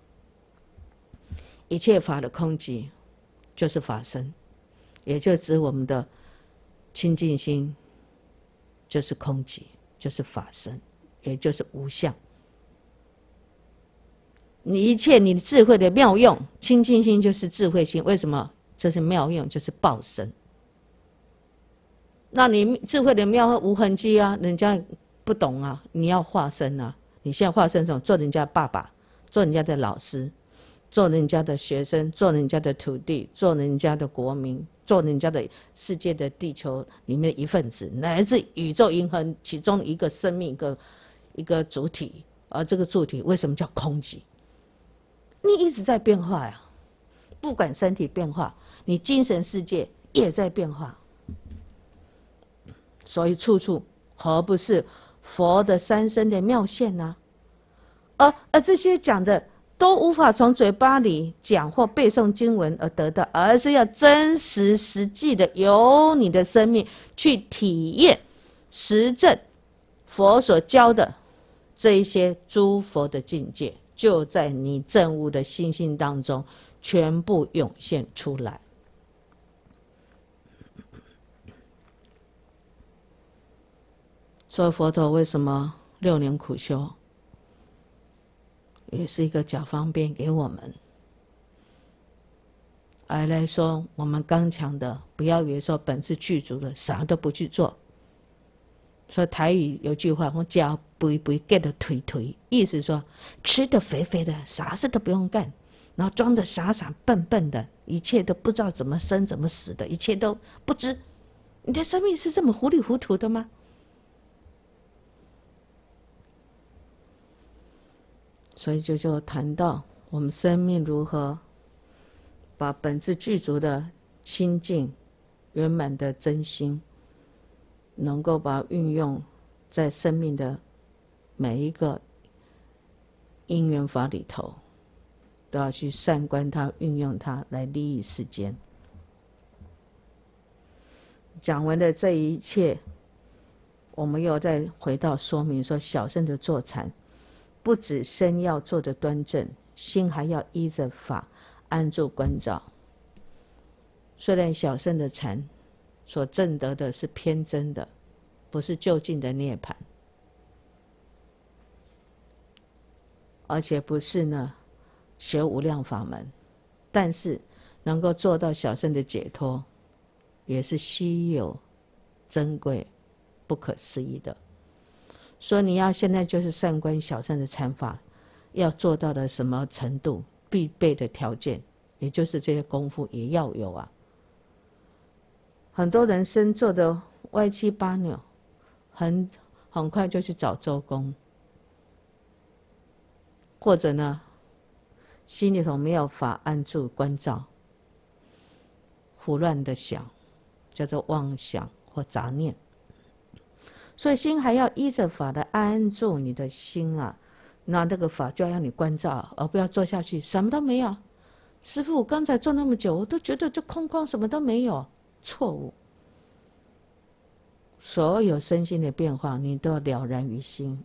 一切法的空寂就是法身，也就指我们的清净心，就是空寂，就是法身，也就是无相。你一切你智慧的妙用，清净心就是智慧心。为什么？这是妙用，就是报身。那你智慧的妙无痕迹啊，人家不懂啊，你要化身啊。你现在化身什么？做人家爸爸，做人家的老师，做人家的学生，做人家的土地，做人家的国民，做人家的世界的地球里面的一份子，乃至宇宙银河其中一个生命，一个一个主体。而这个主体为什么叫空寂？你一直在变化呀，不管身体变化，你精神世界也在变化。所以处处何不是佛的三身的妙现呢、啊？而而这些讲的都无法从嘴巴里讲或背诵经文而得到，而是要真实实际的由你的生命去体验实证佛所教的这一些诸佛的境界，就在你证悟的心性当中全部涌现出来。所以佛陀为什么六年苦修，也是一个假方便给我们。而来说，我们刚强的，不要以为说本事具足了，啥都不去做。所以台语有句话，我假肥肥，get 得腿腿，意思说吃得肥肥的，啥事都不用干，然后装得傻傻笨笨的，一切都不知道怎么生怎么死的，一切都不知。你的生命是这么糊里糊涂的吗？所以就就谈到我们生命如何把本自具足的清净圆满的真心，能够把它运用在生命的每一个因缘法里头，都要去善观它，运用它来利益世间。讲完了这一切，我们又再回到说明说，小乘的坐禅不止身要坐得端正，心还要依着法安住关照。虽然小乘的禅所证得的是偏真的，不是究竟的涅槃，而且不是呢学无量法门，但是能够做到小乘的解脱，也是稀有、珍贵、不可思议的。说你要现在就是善观小乘的禅法，要做到的什么程度，必备的条件，也就是这些功夫也要有啊。很多人生做的歪七八扭，很很快就去找周公，或者呢，心里头没有法安住关照，胡乱的想，叫做妄想或杂念。所以心还要依着法来安住你的心啊，那这个法就要让你关照，而不要做下去什么都没有。师父，我刚才做那么久，我都觉得这空空什么都没有，错误。所有身心的变化，你都要了然于心。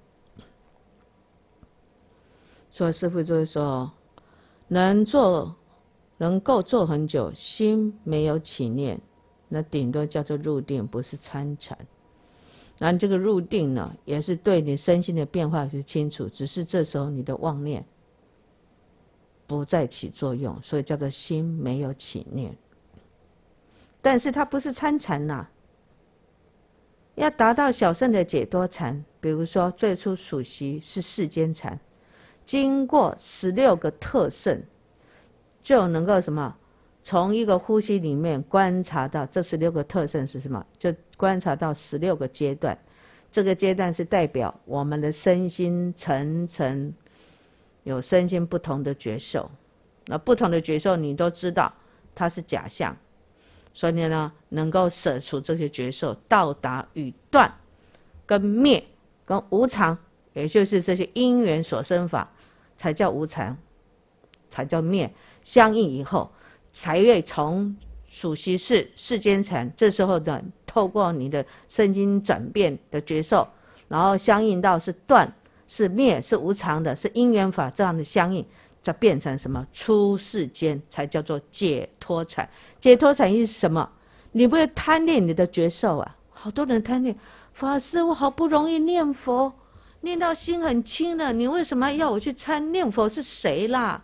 所以师父就会说，能做能够做很久，心没有起念，那顶多叫做入定，不是参禅。然后这个入定呢，也是对你身心的变化是清楚，只是这时候你的妄念不再起作用，所以叫做心没有起念。但是它不是参禅呐、啊，要达到小乘的解脱禅，比如说最初属习是世间禅，经过十六个特胜，就能够什么？从一个呼吸里面观察到这十六个特胜是什么？就观察到十六个阶段。这个阶段是代表我们的身心层层有身心不同的觉受。那不同的觉受你都知道它是假象，所以呢，能够舍除这些觉受，到达与断、跟灭、跟无常，也就是这些因缘所生法，才叫无常，才叫灭。相应以后，才会从属习是世间禅，这时候呢，透过你的身心转变的觉受，然后相应到是断、是灭、是无常的，是因缘法这样的相应，再变成什么？出世间，才叫做解脱禅。解脱禅意是什么？你不会贪恋你的觉受啊！好多人贪恋，法师，我好不容易念佛，念到心很轻了，你为什么要我去参念佛？是谁啦？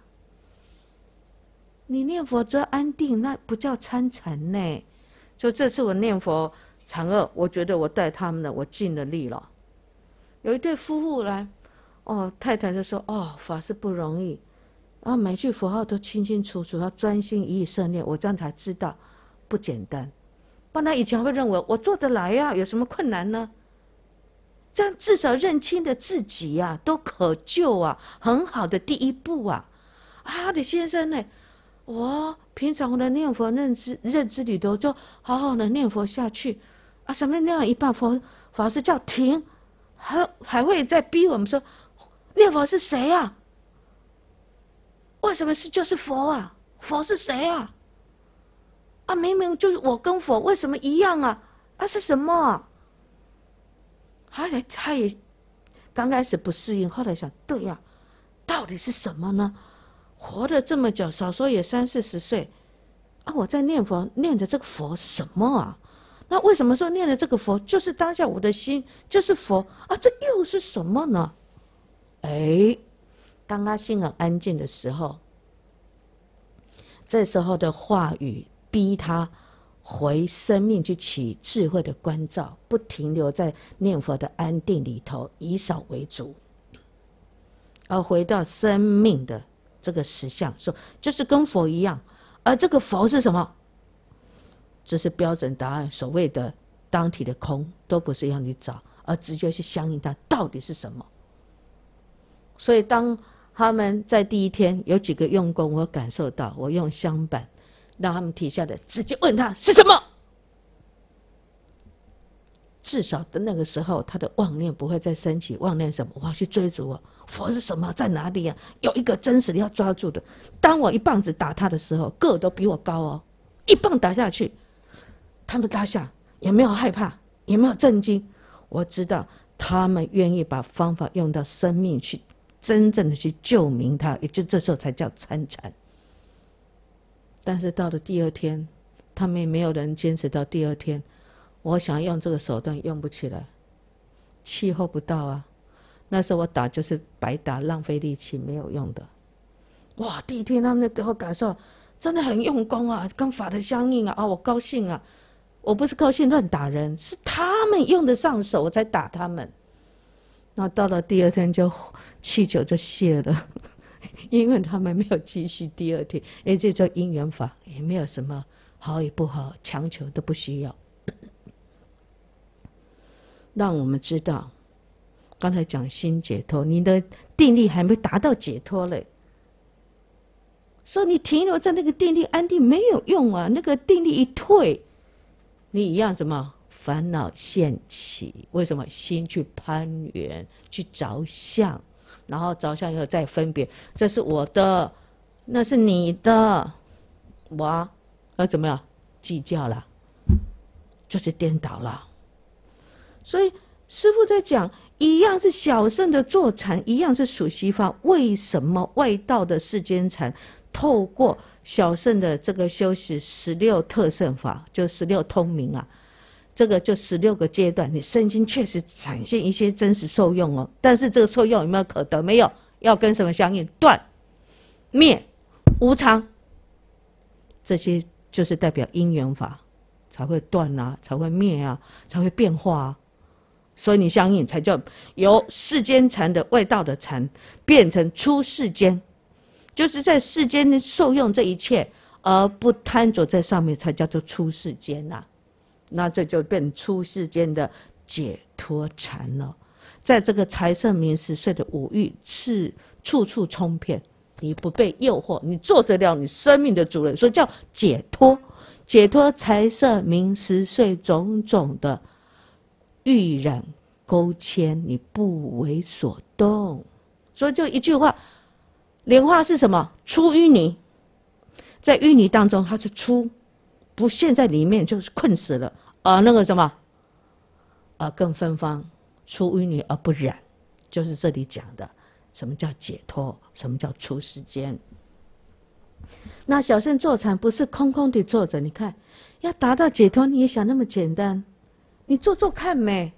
你念佛只要安定，那不叫参禅呢。就这次我念佛禅二，我觉得我带他们的，我尽了力了。有一对夫妇来，哦，太太就说：“哦，法师不容易，啊，每句佛号都清清楚楚，要专心一意摄念。”我这样才知道不简单。不然以前会认为我做得来呀、啊，有什么困难呢？这样至少认清的自己啊，都可救啊，很好的第一步啊。啊，李先生呢？我平常的念佛认知认知里头，就好好的念佛下去啊。什么念到一半，佛法师叫停，还还会再逼我们说，念佛是谁啊？为什么是就是佛啊？佛是谁啊？啊，明明就是我跟佛，为什么一样啊？啊，是什么啊？后来他也刚开始不适应，后来想，对呀、啊，到底是什么呢？活了这么久，少说也三四十岁啊！我在念佛，念的这个佛是什么啊？那为什么说念的这个佛就是当下我的心就是佛啊？这又是什么呢？哎，当他心很安静的时候，这时候的话语逼他回生命去起智慧的关照，不停留在念佛的安定里头，以少为主，而回到生命的这个实相，说就是跟佛一样。而这个佛是什么？这是标准答案，所谓的当体的空，都不是要你找，而直接去相应它到底是什么。所以当他们在第一天有几个用功，我感受到，我用香板让他们提下来，直接问他是什么。至少的那个时候，他的妄念不会再升起。妄念什么？我要去追逐啊，佛是什么？在哪里啊？有一个真实的要抓住的。当我一棒子打他的时候，个都比我高哦，一棒打下去，他们当下也没有害怕，也没有震惊。我知道他们愿意把方法用到生命去，真正的去救明他，也就这时候才叫参禅。但是到了第二天，他们也没有人坚持到第二天。我想用这个手段用不起来，气候不到啊。那时候我打就是白打，浪费力气，没有用的。哇，第一天他们给我感受真的很用功啊，跟法的相应啊，啊，我高兴啊。我不是高兴乱打人，是他们用得上手，我才打他们。那到了第二天就气球就泄了，因为他们没有继续第二天，因为这叫因缘法，也没有什么好与不好，强求都不需要。让我们知道，刚才讲心解脱，你的定力还没达到解脱嘞。说你停留在那个定力安定没有用啊，那个定力一退，你一样怎么烦恼现起？为什么？心去攀缘，去着相，然后着相以后再分别，这是我的，那是你的，我要怎么样计较了，就是颠倒了。所以师父在讲，一样是小乘的坐禅，一样是属西方，为什么外道的世间禅透过小乘的这个修习十六特胜法，就十六通明啊，这个就十六个阶段，你身心确实展现一些真实受用哦。但是这个受用有没有可得？没有，要跟什么相应？断、灭、无常，这些就是代表因缘法，才会断啊，才会灭啊，才会变化啊。所以你相应才叫由世间禅的外道的禅变成出世间，就是在世间受用这一切而不贪着在上面，才叫做出世间啊。那这就变出世间的解脱禅了。在这个财色名食睡的五欲是处处充遍，你不被诱惑，你做得了你生命的主人，所以叫解脱。解脱财色名食睡种种的欲染勾牵，你不为所动。所以就一句话，莲花是什么？出淤泥，在淤泥当中它是出，不陷在里面就是困死了。而那个什么，而更芬芳，出淤泥而不染，就是这里讲的什么叫解脱，什么叫出世间。那小乘坐禅不是空空地坐着，你看要达到解脱，你也想那么简单？你做做看没？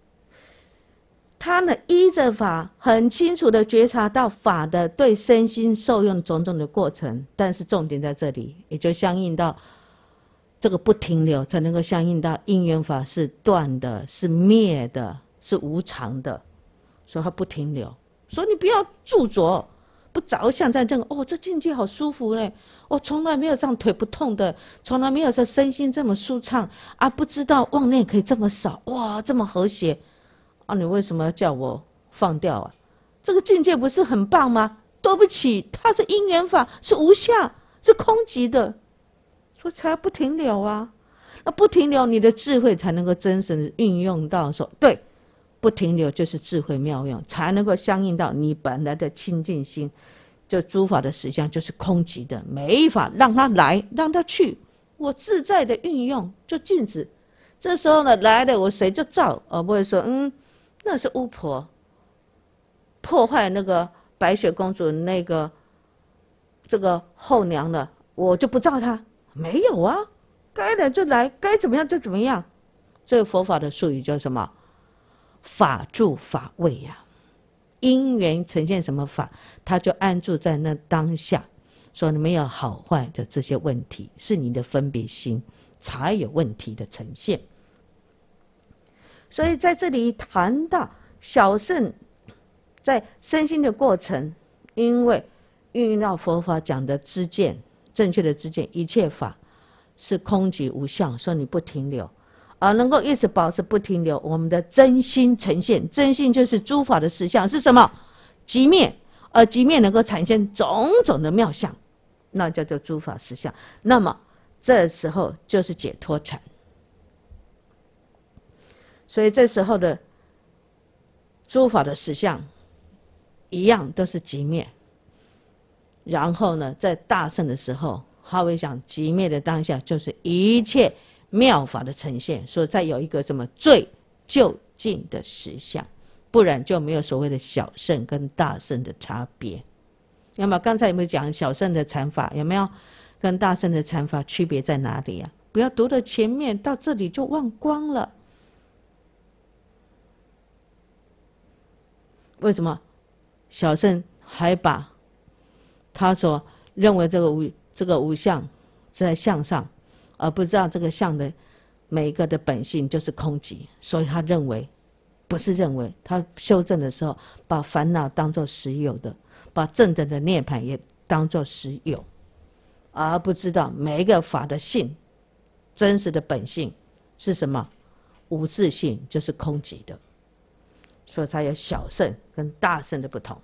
他呢依着法很清楚的觉察到法的对身心受用种种的过程，但是重点在这里，也就相应到这个不停留，才能够相应到因缘法是断的，是灭的，是无常的，所以它不停留。所以你不要著着，不着相在这个哦，这境界好舒服嘞！我从来没有这样腿不痛的，从来没有这身心这么舒畅啊！不知道妄念可以这么少，哇，这么和谐啊！你为什么要叫我放掉啊？这个境界不是很棒吗？对不起，它是因缘法，是无相，是空寂的，所以才不停留啊！那不停留，你的智慧才能够真实的运用到说，对，不停留就是智慧妙用，才能够相应到你本来的清净心。就诸法的实相就是空寂的，没法让它来，让它去，我自在的运用就静止。这时候呢来了，我谁就照，而不会说嗯，那是巫婆破坏那个白雪公主那个这个后娘了，我就不照她。没有啊，该来就来，该怎么样就怎么样。这个佛法的术语叫什么？法住法位呀、啊。因缘呈现什么法，他就安住在那当下，说你没有好坏的这些问题，是你的分别心才有问题的呈现。所以在这里谈到小圣在身心的过程，因为运绕佛法讲的知见，正确的知见，一切法是空寂无相，所以你不停留，而能够一直保持不停留，我们的真心呈现，真心就是诸法的实相是什么？寂灭，而寂灭能够产生种种的妙相，那叫做诸法实相。那么这时候就是解脱禅。所以这时候的诸法的实相一样都是寂灭，然后呢在大圣的时候，他会想寂灭的当下就是一切妙法的呈现，所以再有一个什么最究竟的实相，不然就没有所谓的小圣跟大圣的差别。有没有？刚才有没有讲小圣的禅法？有没有跟大圣的禅法区别在哪里啊？不要读到前面到这里就忘光了。为什么小圣还把他所认为这个无这个无相在相上，而不知道这个相的每一个的本性就是空寂？所以他认为，不是认为，他修正的时候把烦恼当作实有的，把正等的涅槃也当作实有，而不知道每一个法的性真实的本性是什么？无自性，就是空寂的。所以才有小圣跟大圣的不同。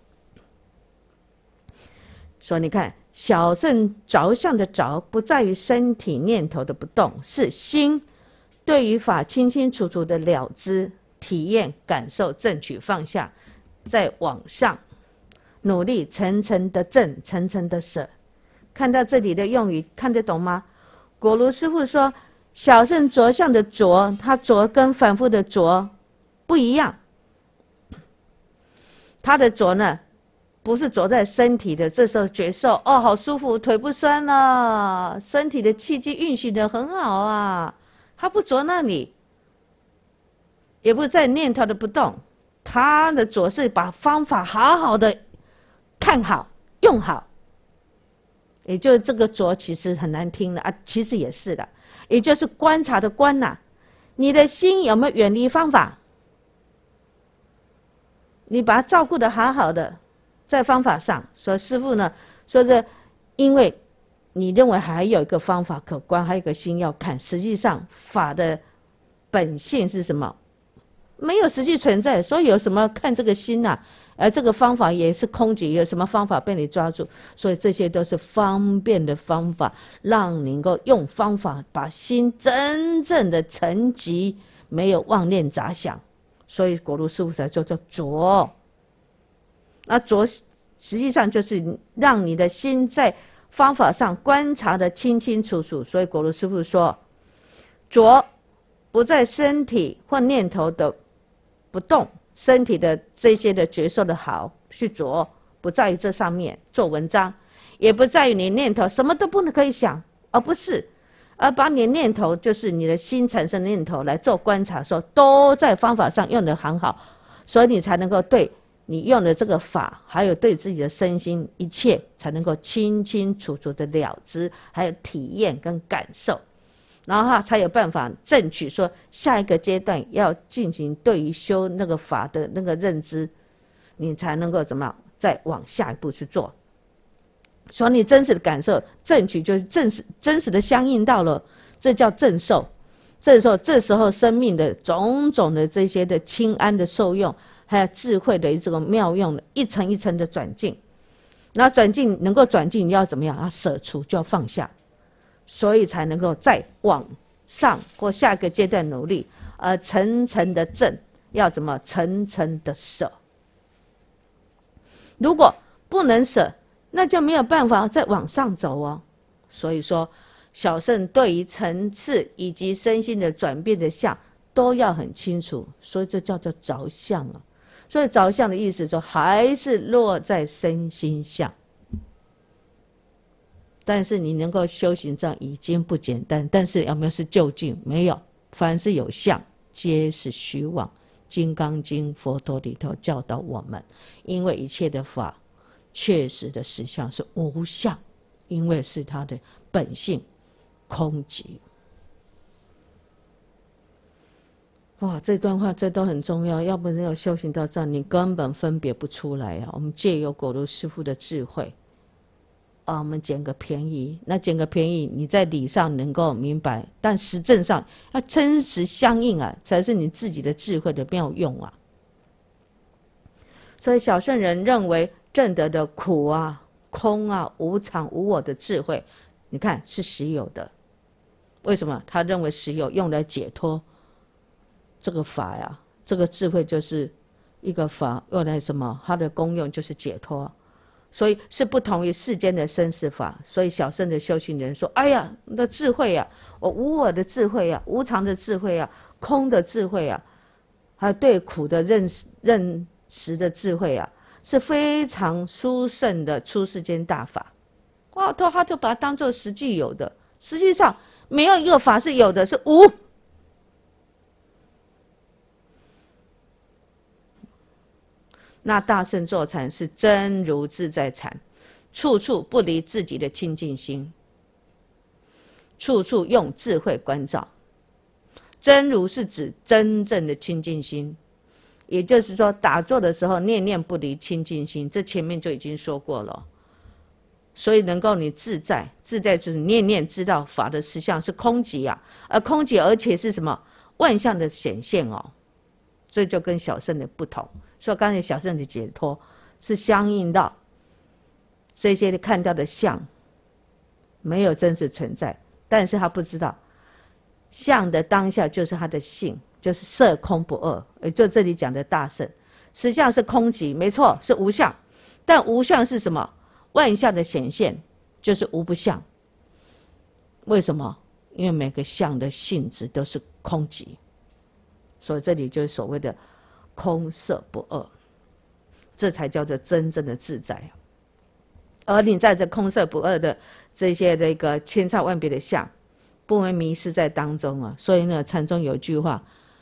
所以你看，小圣着相的着不在于身体念头的不动，是心对于法清清楚楚的了知、体验、感受、正取、放下，再往上努力层层的正，层层的舍。看到这里的用语看得懂吗？果如师父说，小圣着相的着，它着跟反复的着不一样。他的着呢，不是着在身体的，这时候觉受哦，好舒服，腿不酸了，身体的气机运行得很好啊。他不着那里，也不在念头的不动，他的着是把方法好好的看好、用好。也就是这个着其实很难听的啊，其实也是的，也就是观察的观呐、啊，你的心有没有远离方法？你把它照顾得好好的，在方法上，所以师父呢说这，因为你认为还有一个方法可观，还有一个心要看，实际上法的本性是什么？没有实际存在，所以有什么看这个心啊？而这个方法也是空寂，有什么方法被你抓住？所以这些都是方便的方法，让你能够用方法把心真正的沉寂，没有妄念杂想。所以果如师父才叫做着，那着实际上就是让你的心在方法上观察得清清楚楚。所以果如师父说，着不在身体或念头的不动，身体的这些的觉受的好去着，不在于这上面做文章，也不在于你念头什么都不能可以想，而不是。而把你的念头，就是你的心产生的念头来做观察的时候，都在方法上用得很好，所以你才能够对你用的这个法，还有对自己的身心一切，才能够清清楚楚的了知，还有体验跟感受，然后才有办法正取说下一个阶段要进行对于修那个法的那个认知，你才能够怎么样再往下一步去做。所以你真实的感受正取就是真实真实的相应到了，这叫正受。正受这时候生命的种种的这些的清安的受用，还有智慧的这个妙用，一层一层的转进。然后转进能够转进，你要怎么样？要舍除，就要放下，所以才能够再往上或下一个阶段努力。而层层的正，要怎么层层的舍？如果不能舍，那就没有办法再往上走哦。所以说，小圣对于层次以及身心的转变的相都要很清楚，所以这叫做着相啊。所以着相的意思说，还是落在身心相。但是你能够修行这样已经不简单，但是有没有是究竟？没有，凡是有相，皆是虚妄。金刚经佛陀里头教导我们，因为一切的法确实的实相是无相，因为是它的本性空寂。 哇，这段话这都很重要，要不然要修行到这样，你根本分别不出来啊。我们借由果如师父的智慧，啊，我们捡个便宜，那捡个便宜，你在理上能够明白，但实证上要真实相应啊，才是你自己的智慧的妙用啊。所以小圣人认为证得的苦啊、空啊、无常、无我的智慧，你看是实有的。为什么？他认为实有，用来解脱。这个法呀，这个智慧就是一个法，用来什么？它的功用就是解脱，所以是不同于世间的生死法。所以小圣的修行人说：“哎呀，我的智慧呀，我无我的智慧呀，无常的智慧呀，空的智慧呀，还有对苦的认识认识的智慧呀，是非常殊胜的出世间大法。”哇，他就把它当作实际有的，实际上没有一个法是有的，是无。那大圣坐禅是真如自在禅，处处不离自己的清净心，处处用智慧关照。真如是指真正的清净心，也就是说打坐的时候念念不离清净心，这前面就已经说过了。所以能够你自在，自在就是念念知道法的实相是空寂啊，而空寂而且是什么万象的显现哦，所以就跟小圣的不同。所以刚才小圣的解脱是相应到这些看到的相没有真实存在，但是他不知道相的当下就是他的性，就是色空不二，也就这里讲的大圣实相是空寂，没错，是无相，但无相是什么？万象的显现就是无不相。为什么？因为每个相的性质都是空寂，所以这里就是所谓的空色不二，这才叫做真正的自在。而你在这空色不二的这些的一个千差万别的相，不会迷失在当中啊。所以呢，禅宗有一句话：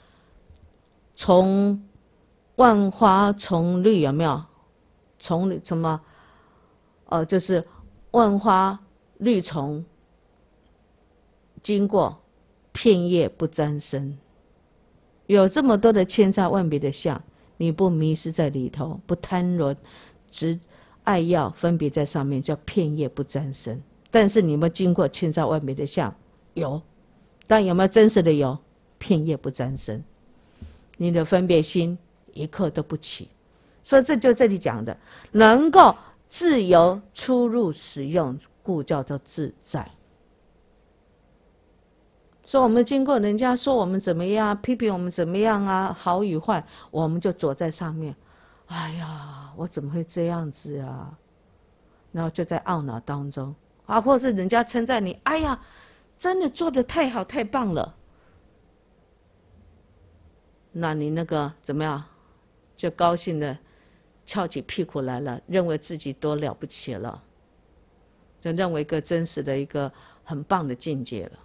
从万花丛绿，有没有？从什么？呃，就是万花绿丛经过，片叶不沾身。有这么多的千差万别的相，你不迷失在里头，不贪婪执爱要分别在上面，叫片叶不沾身。但是你有没有经过千差万别的相？有。但有没有真实的有？片叶不沾身。你的分别心一刻都不起。所以这就这里讲的，能够自由出入使用，故叫做自在。所以我们经过人家说我们怎么样，批评我们怎么样啊，好与坏，我们就躲在上面。哎呀，我怎么会这样子啊？然后就在懊恼当中啊，或是人家称赞你，哎呀，真的做得太好太棒了。那你那个怎么样，就高兴的翘起屁股来了，认为自己多了不起了，就认为一个真实的一个很棒的境界了。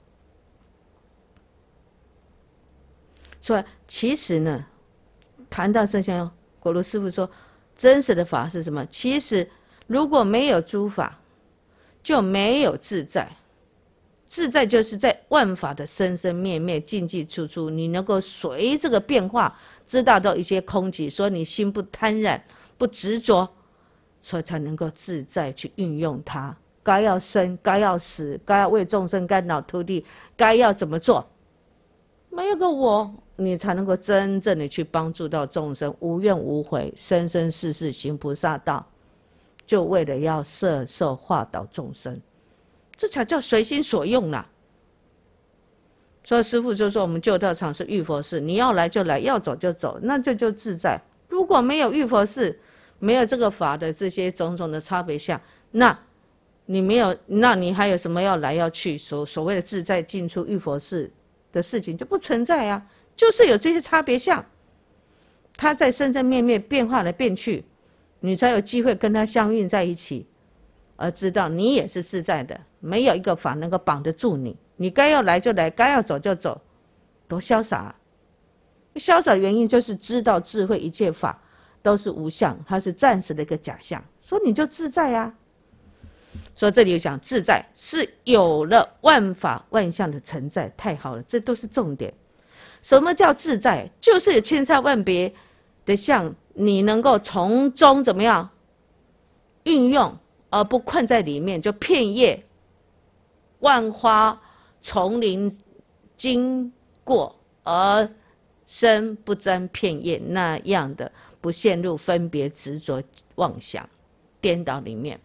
所以其实呢，谈到这些，果如师父说，真实的法是什么？其实如果没有诸法，就没有自在。自在就是在万法的生生灭灭、进进出出，你能够随这个变化，知道到一些空寂，所以你心不贪染、不执着，所以才能够自在去运用它。该要生，该要死，该要为众生干扰涂地，该要怎么做？没有个我，你才能够真正的去帮助到众生，无怨无悔，生生世世行菩萨道，就为了要摄受化导众生。这才叫随心所用啦。所以师父就说，我们旧道场是浴佛寺，你要来就来，要走就走，那这就自在。如果没有浴佛寺，没有这个法的这些种种的差别相，那你没有，那你还有什么要来要去？所所谓的自在进出浴佛寺的事情就不存在啊，就是有这些差别相，它在生生灭灭变化来变去，你才有机会跟它相应在一起。而知道你也是自在的，没有一个法能够绑得住你，你该要来就来，该要走就走，多潇洒啊！潇洒的原因就是知道智慧一切法都是无相，它是暂时的一个假象，所以你就自在啊。所以这里有讲自在是有了万法万象的存在，太好了，这都是重点。 什么叫自在？就是有千差万别的相，你能够从中怎么样运用，而不困在里面，就片叶万花丛林经过而身不沾片叶那样的，不陷入分别执着妄想颠倒里面。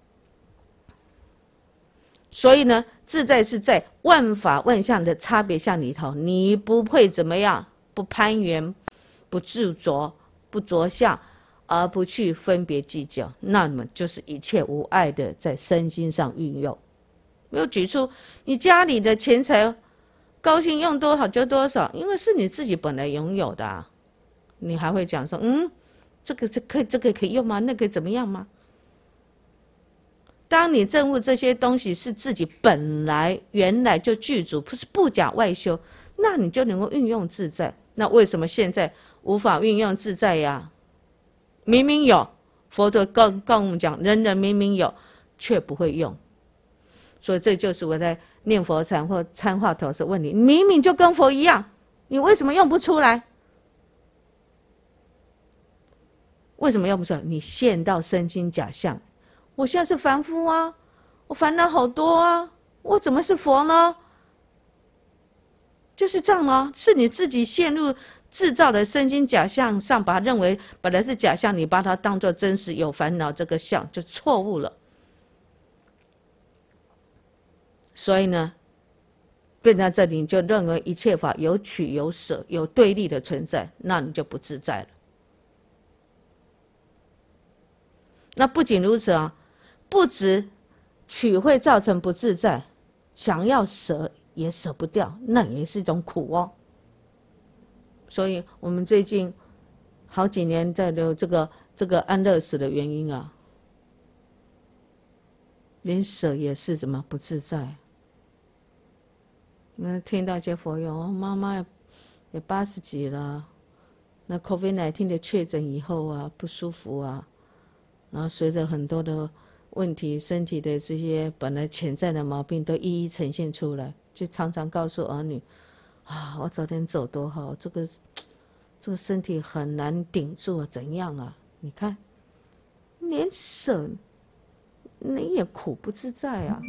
所以呢，自在是在万法万象的差别相里头，你不会怎么样，不攀缘，不执着，不着相，而不去分别计较，那么就是一切无碍的在身心上运用。没有举出你家里的钱财，高兴用多少就多少，因为是你自己本来拥有的啊。你还会讲说，嗯，这个这可以这个可以用吗？那个怎么样吗？当你证悟这些东西是自己本来原来就具足，不是不假外修，那你就能够运用自在。那为什么现在无法运用自在呀？明明有，佛陀告告我们讲，人人明明有，却不会用。所以这就是我在念佛禅或参话头时问你，明明就跟佛一样，你为什么用不出来？为什么用不出来？你陷到身心假象。我现在是凡夫啊，我烦恼好多啊，我怎么是佛呢？就是这样啊，是你自己陷入制造的身心假象上，把它认为本来是假象，你把它当作真实有烦恼这个相，就错误了。所以呢，变到这里你就认为一切法有取有舍，有对立的存在，那你就不自在了。那不仅如此啊，不止取会造成不自在，想要舍也舍不掉，那也是一种苦哦。所以我们最近好几年在留这个这个安乐死的原因啊，连舍也是怎么不自在。那听到一些佛友，哦，妈妈也八十几了，那 COVID 十九 的确诊以后啊，不舒服啊，然后随着很多的问题，身体的这些本来潜在的毛病都一一呈现出来，就常常告诉儿女啊，我早点走多好，这个这个身体很难顶住啊，怎样啊？你看，连舍你也苦不自在啊。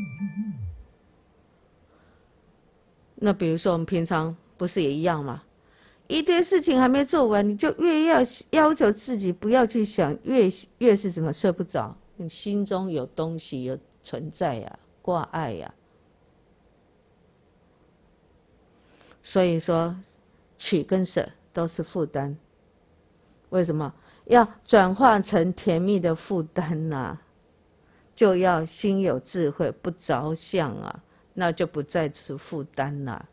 那比如说我们平常不是也一样吗？一堆事情还没做完，你就越要要求自己不要去想，越越是怎么睡不着，你心中有东西有存在呀，挂碍呀。所以说，取跟舍都是负担。为什么要转化成甜蜜的负担呢？就要心有智慧，不着相啊。那就不再是负担了。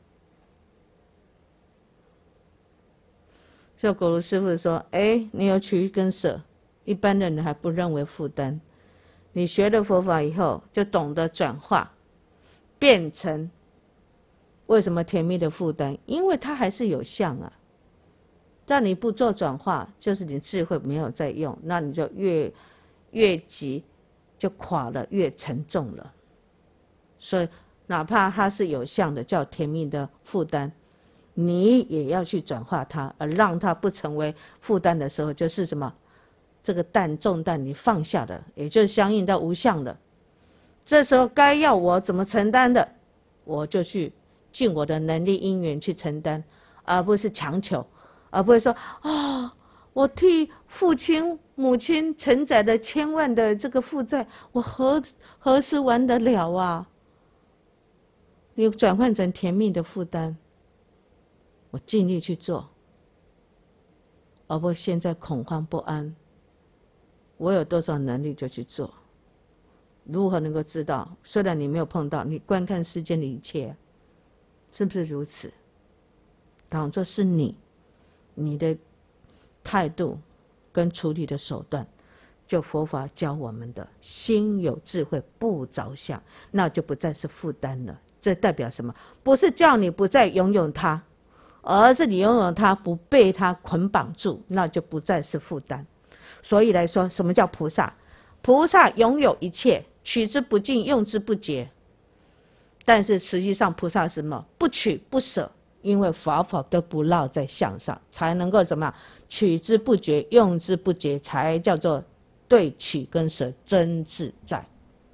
就果如师父说，哎，你有取跟舍，一般人还不认为负担。你学了佛法以后，就懂得转化，变成为什么甜蜜的负担？因为它还是有相啊。但你不做转化，就是你智慧没有在用，那你就越越急，就垮了，越沉重了。所以哪怕它是有相的，叫甜蜜的负担，你也要去转化它，而让它不成为负担的时候，就是什么？这个担重担你放下了，也就是相应到无相了。这时候该要我怎么承担的，我就去尽我的能力因缘去承担，而不是强求，而不会说啊、哦，我替父亲母亲承载了千万的这个负债，我何何时完得了啊？你转换成甜蜜的负担，我尽力去做，而不现在恐慌不安。我有多少能力就去做。如何能够知道？虽然你没有碰到，你观看世间的一切，是不是如此？当作是你，你的态度跟处理的手段，就佛法教我们的，心有智慧不着相，那就不再是负担了。这代表什么？不是叫你不再拥有它，而是你拥有它不被它捆绑住，那就不再是负担。所以来说，什么叫菩萨？菩萨拥有一切，取之不尽，用之不竭。但是实际上，菩萨是什么？不取不舍， 因为法法都不落在相上，才能够怎么样取之不绝，用之不竭，才叫做对取跟舍真自在。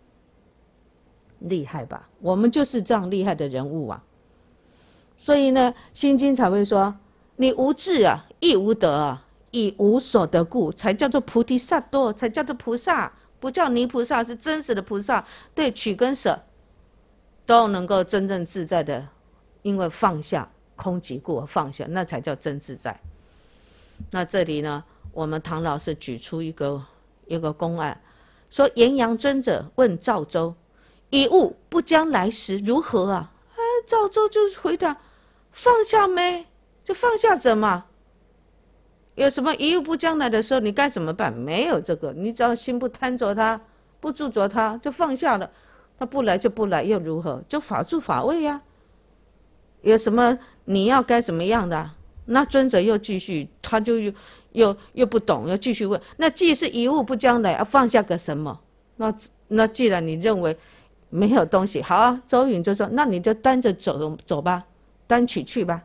厉害吧？我们就是这样厉害的人物啊！所以呢，心经才会说，你无智啊，亦无得啊，以无所得故，才叫做菩提萨埵，才叫做菩萨，不叫泥菩萨，是真实的菩萨。对取跟舍都能够真正自在的，因为放下空即故而放下，那才叫真自在。那这里呢，我们唐老师举出一个一个公案，说炎阳尊者问赵州，以物不将来时如何啊？哎，赵州就回答：放下没？就放下者嘛。有什么以物不将来的时候，你该怎么办？没有这个，你只要心不贪着它，不住着它，就放下了。他不来就不来，又如何？就法住法位呀、啊。有什么你要该怎么样的、啊？那尊者又继续，他就又又又不懂，又继续问。那既是以物不将来，要放下个什么？那那既然你认为没有东西，好啊，周允就说：那你就单着走走吧，单取去吧。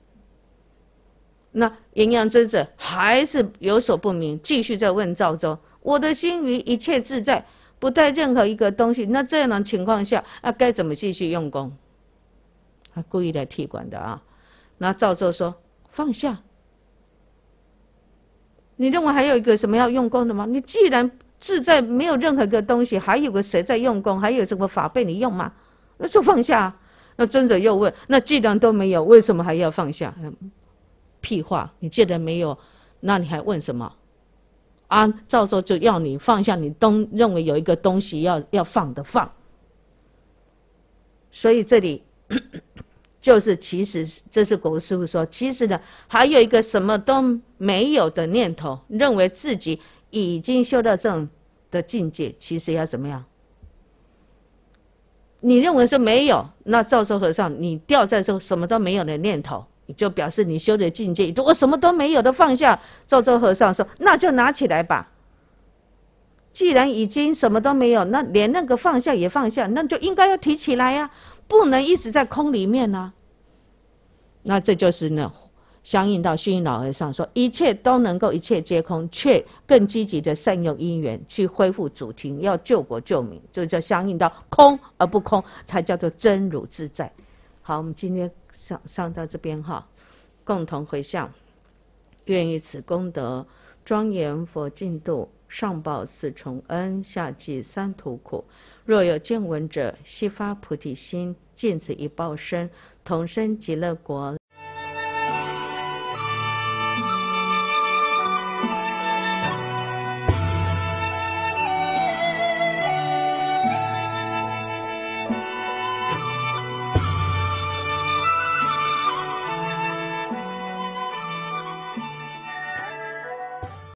那炎阳尊者还是有所不明，继续在问赵州：我的心于一切自在，不带任何一个东西，那这样的情况下，啊，该怎么继续用功？他故意来踢馆的啊。那赵州说：放下。你认为还有一个什么要用功的吗？你既然自在没有任何一个东西，还有个谁在用功？还有什么法被你用吗？那就放下、啊。那尊者又问：那既然都没有，为什么还要放下？屁话！你既然没有，那你还问什么？啊，赵州就要你放下，你都认为有一个东西要要放的放。所以这里就是其实这是国师父说，其实呢还有一个什么都没有的念头，认为自己已经修到这种的境界，其实要怎么样？你认为说没有，那赵州和尚你掉在这什么都没有的念头，你就表示你修的境界，我什么都没有的放下。赵州和尚说：那就拿起来吧。既然已经什么都没有，那连那个放下也放下，那就应该要提起来呀、啊，不能一直在空里面啊。那这就是呢，相应到虚云老和尚说，一切都能够，一切皆空，却更积极的善用因缘去恢复主题，要救国救民，就叫相应到空而不空，才叫做真如自在。好，我们今天上上到这边哈，共同回向，愿以此功德庄严佛净土，上报四重恩，下济三途苦。若有见闻者，悉发菩提心，尽此一报身，同生极乐国。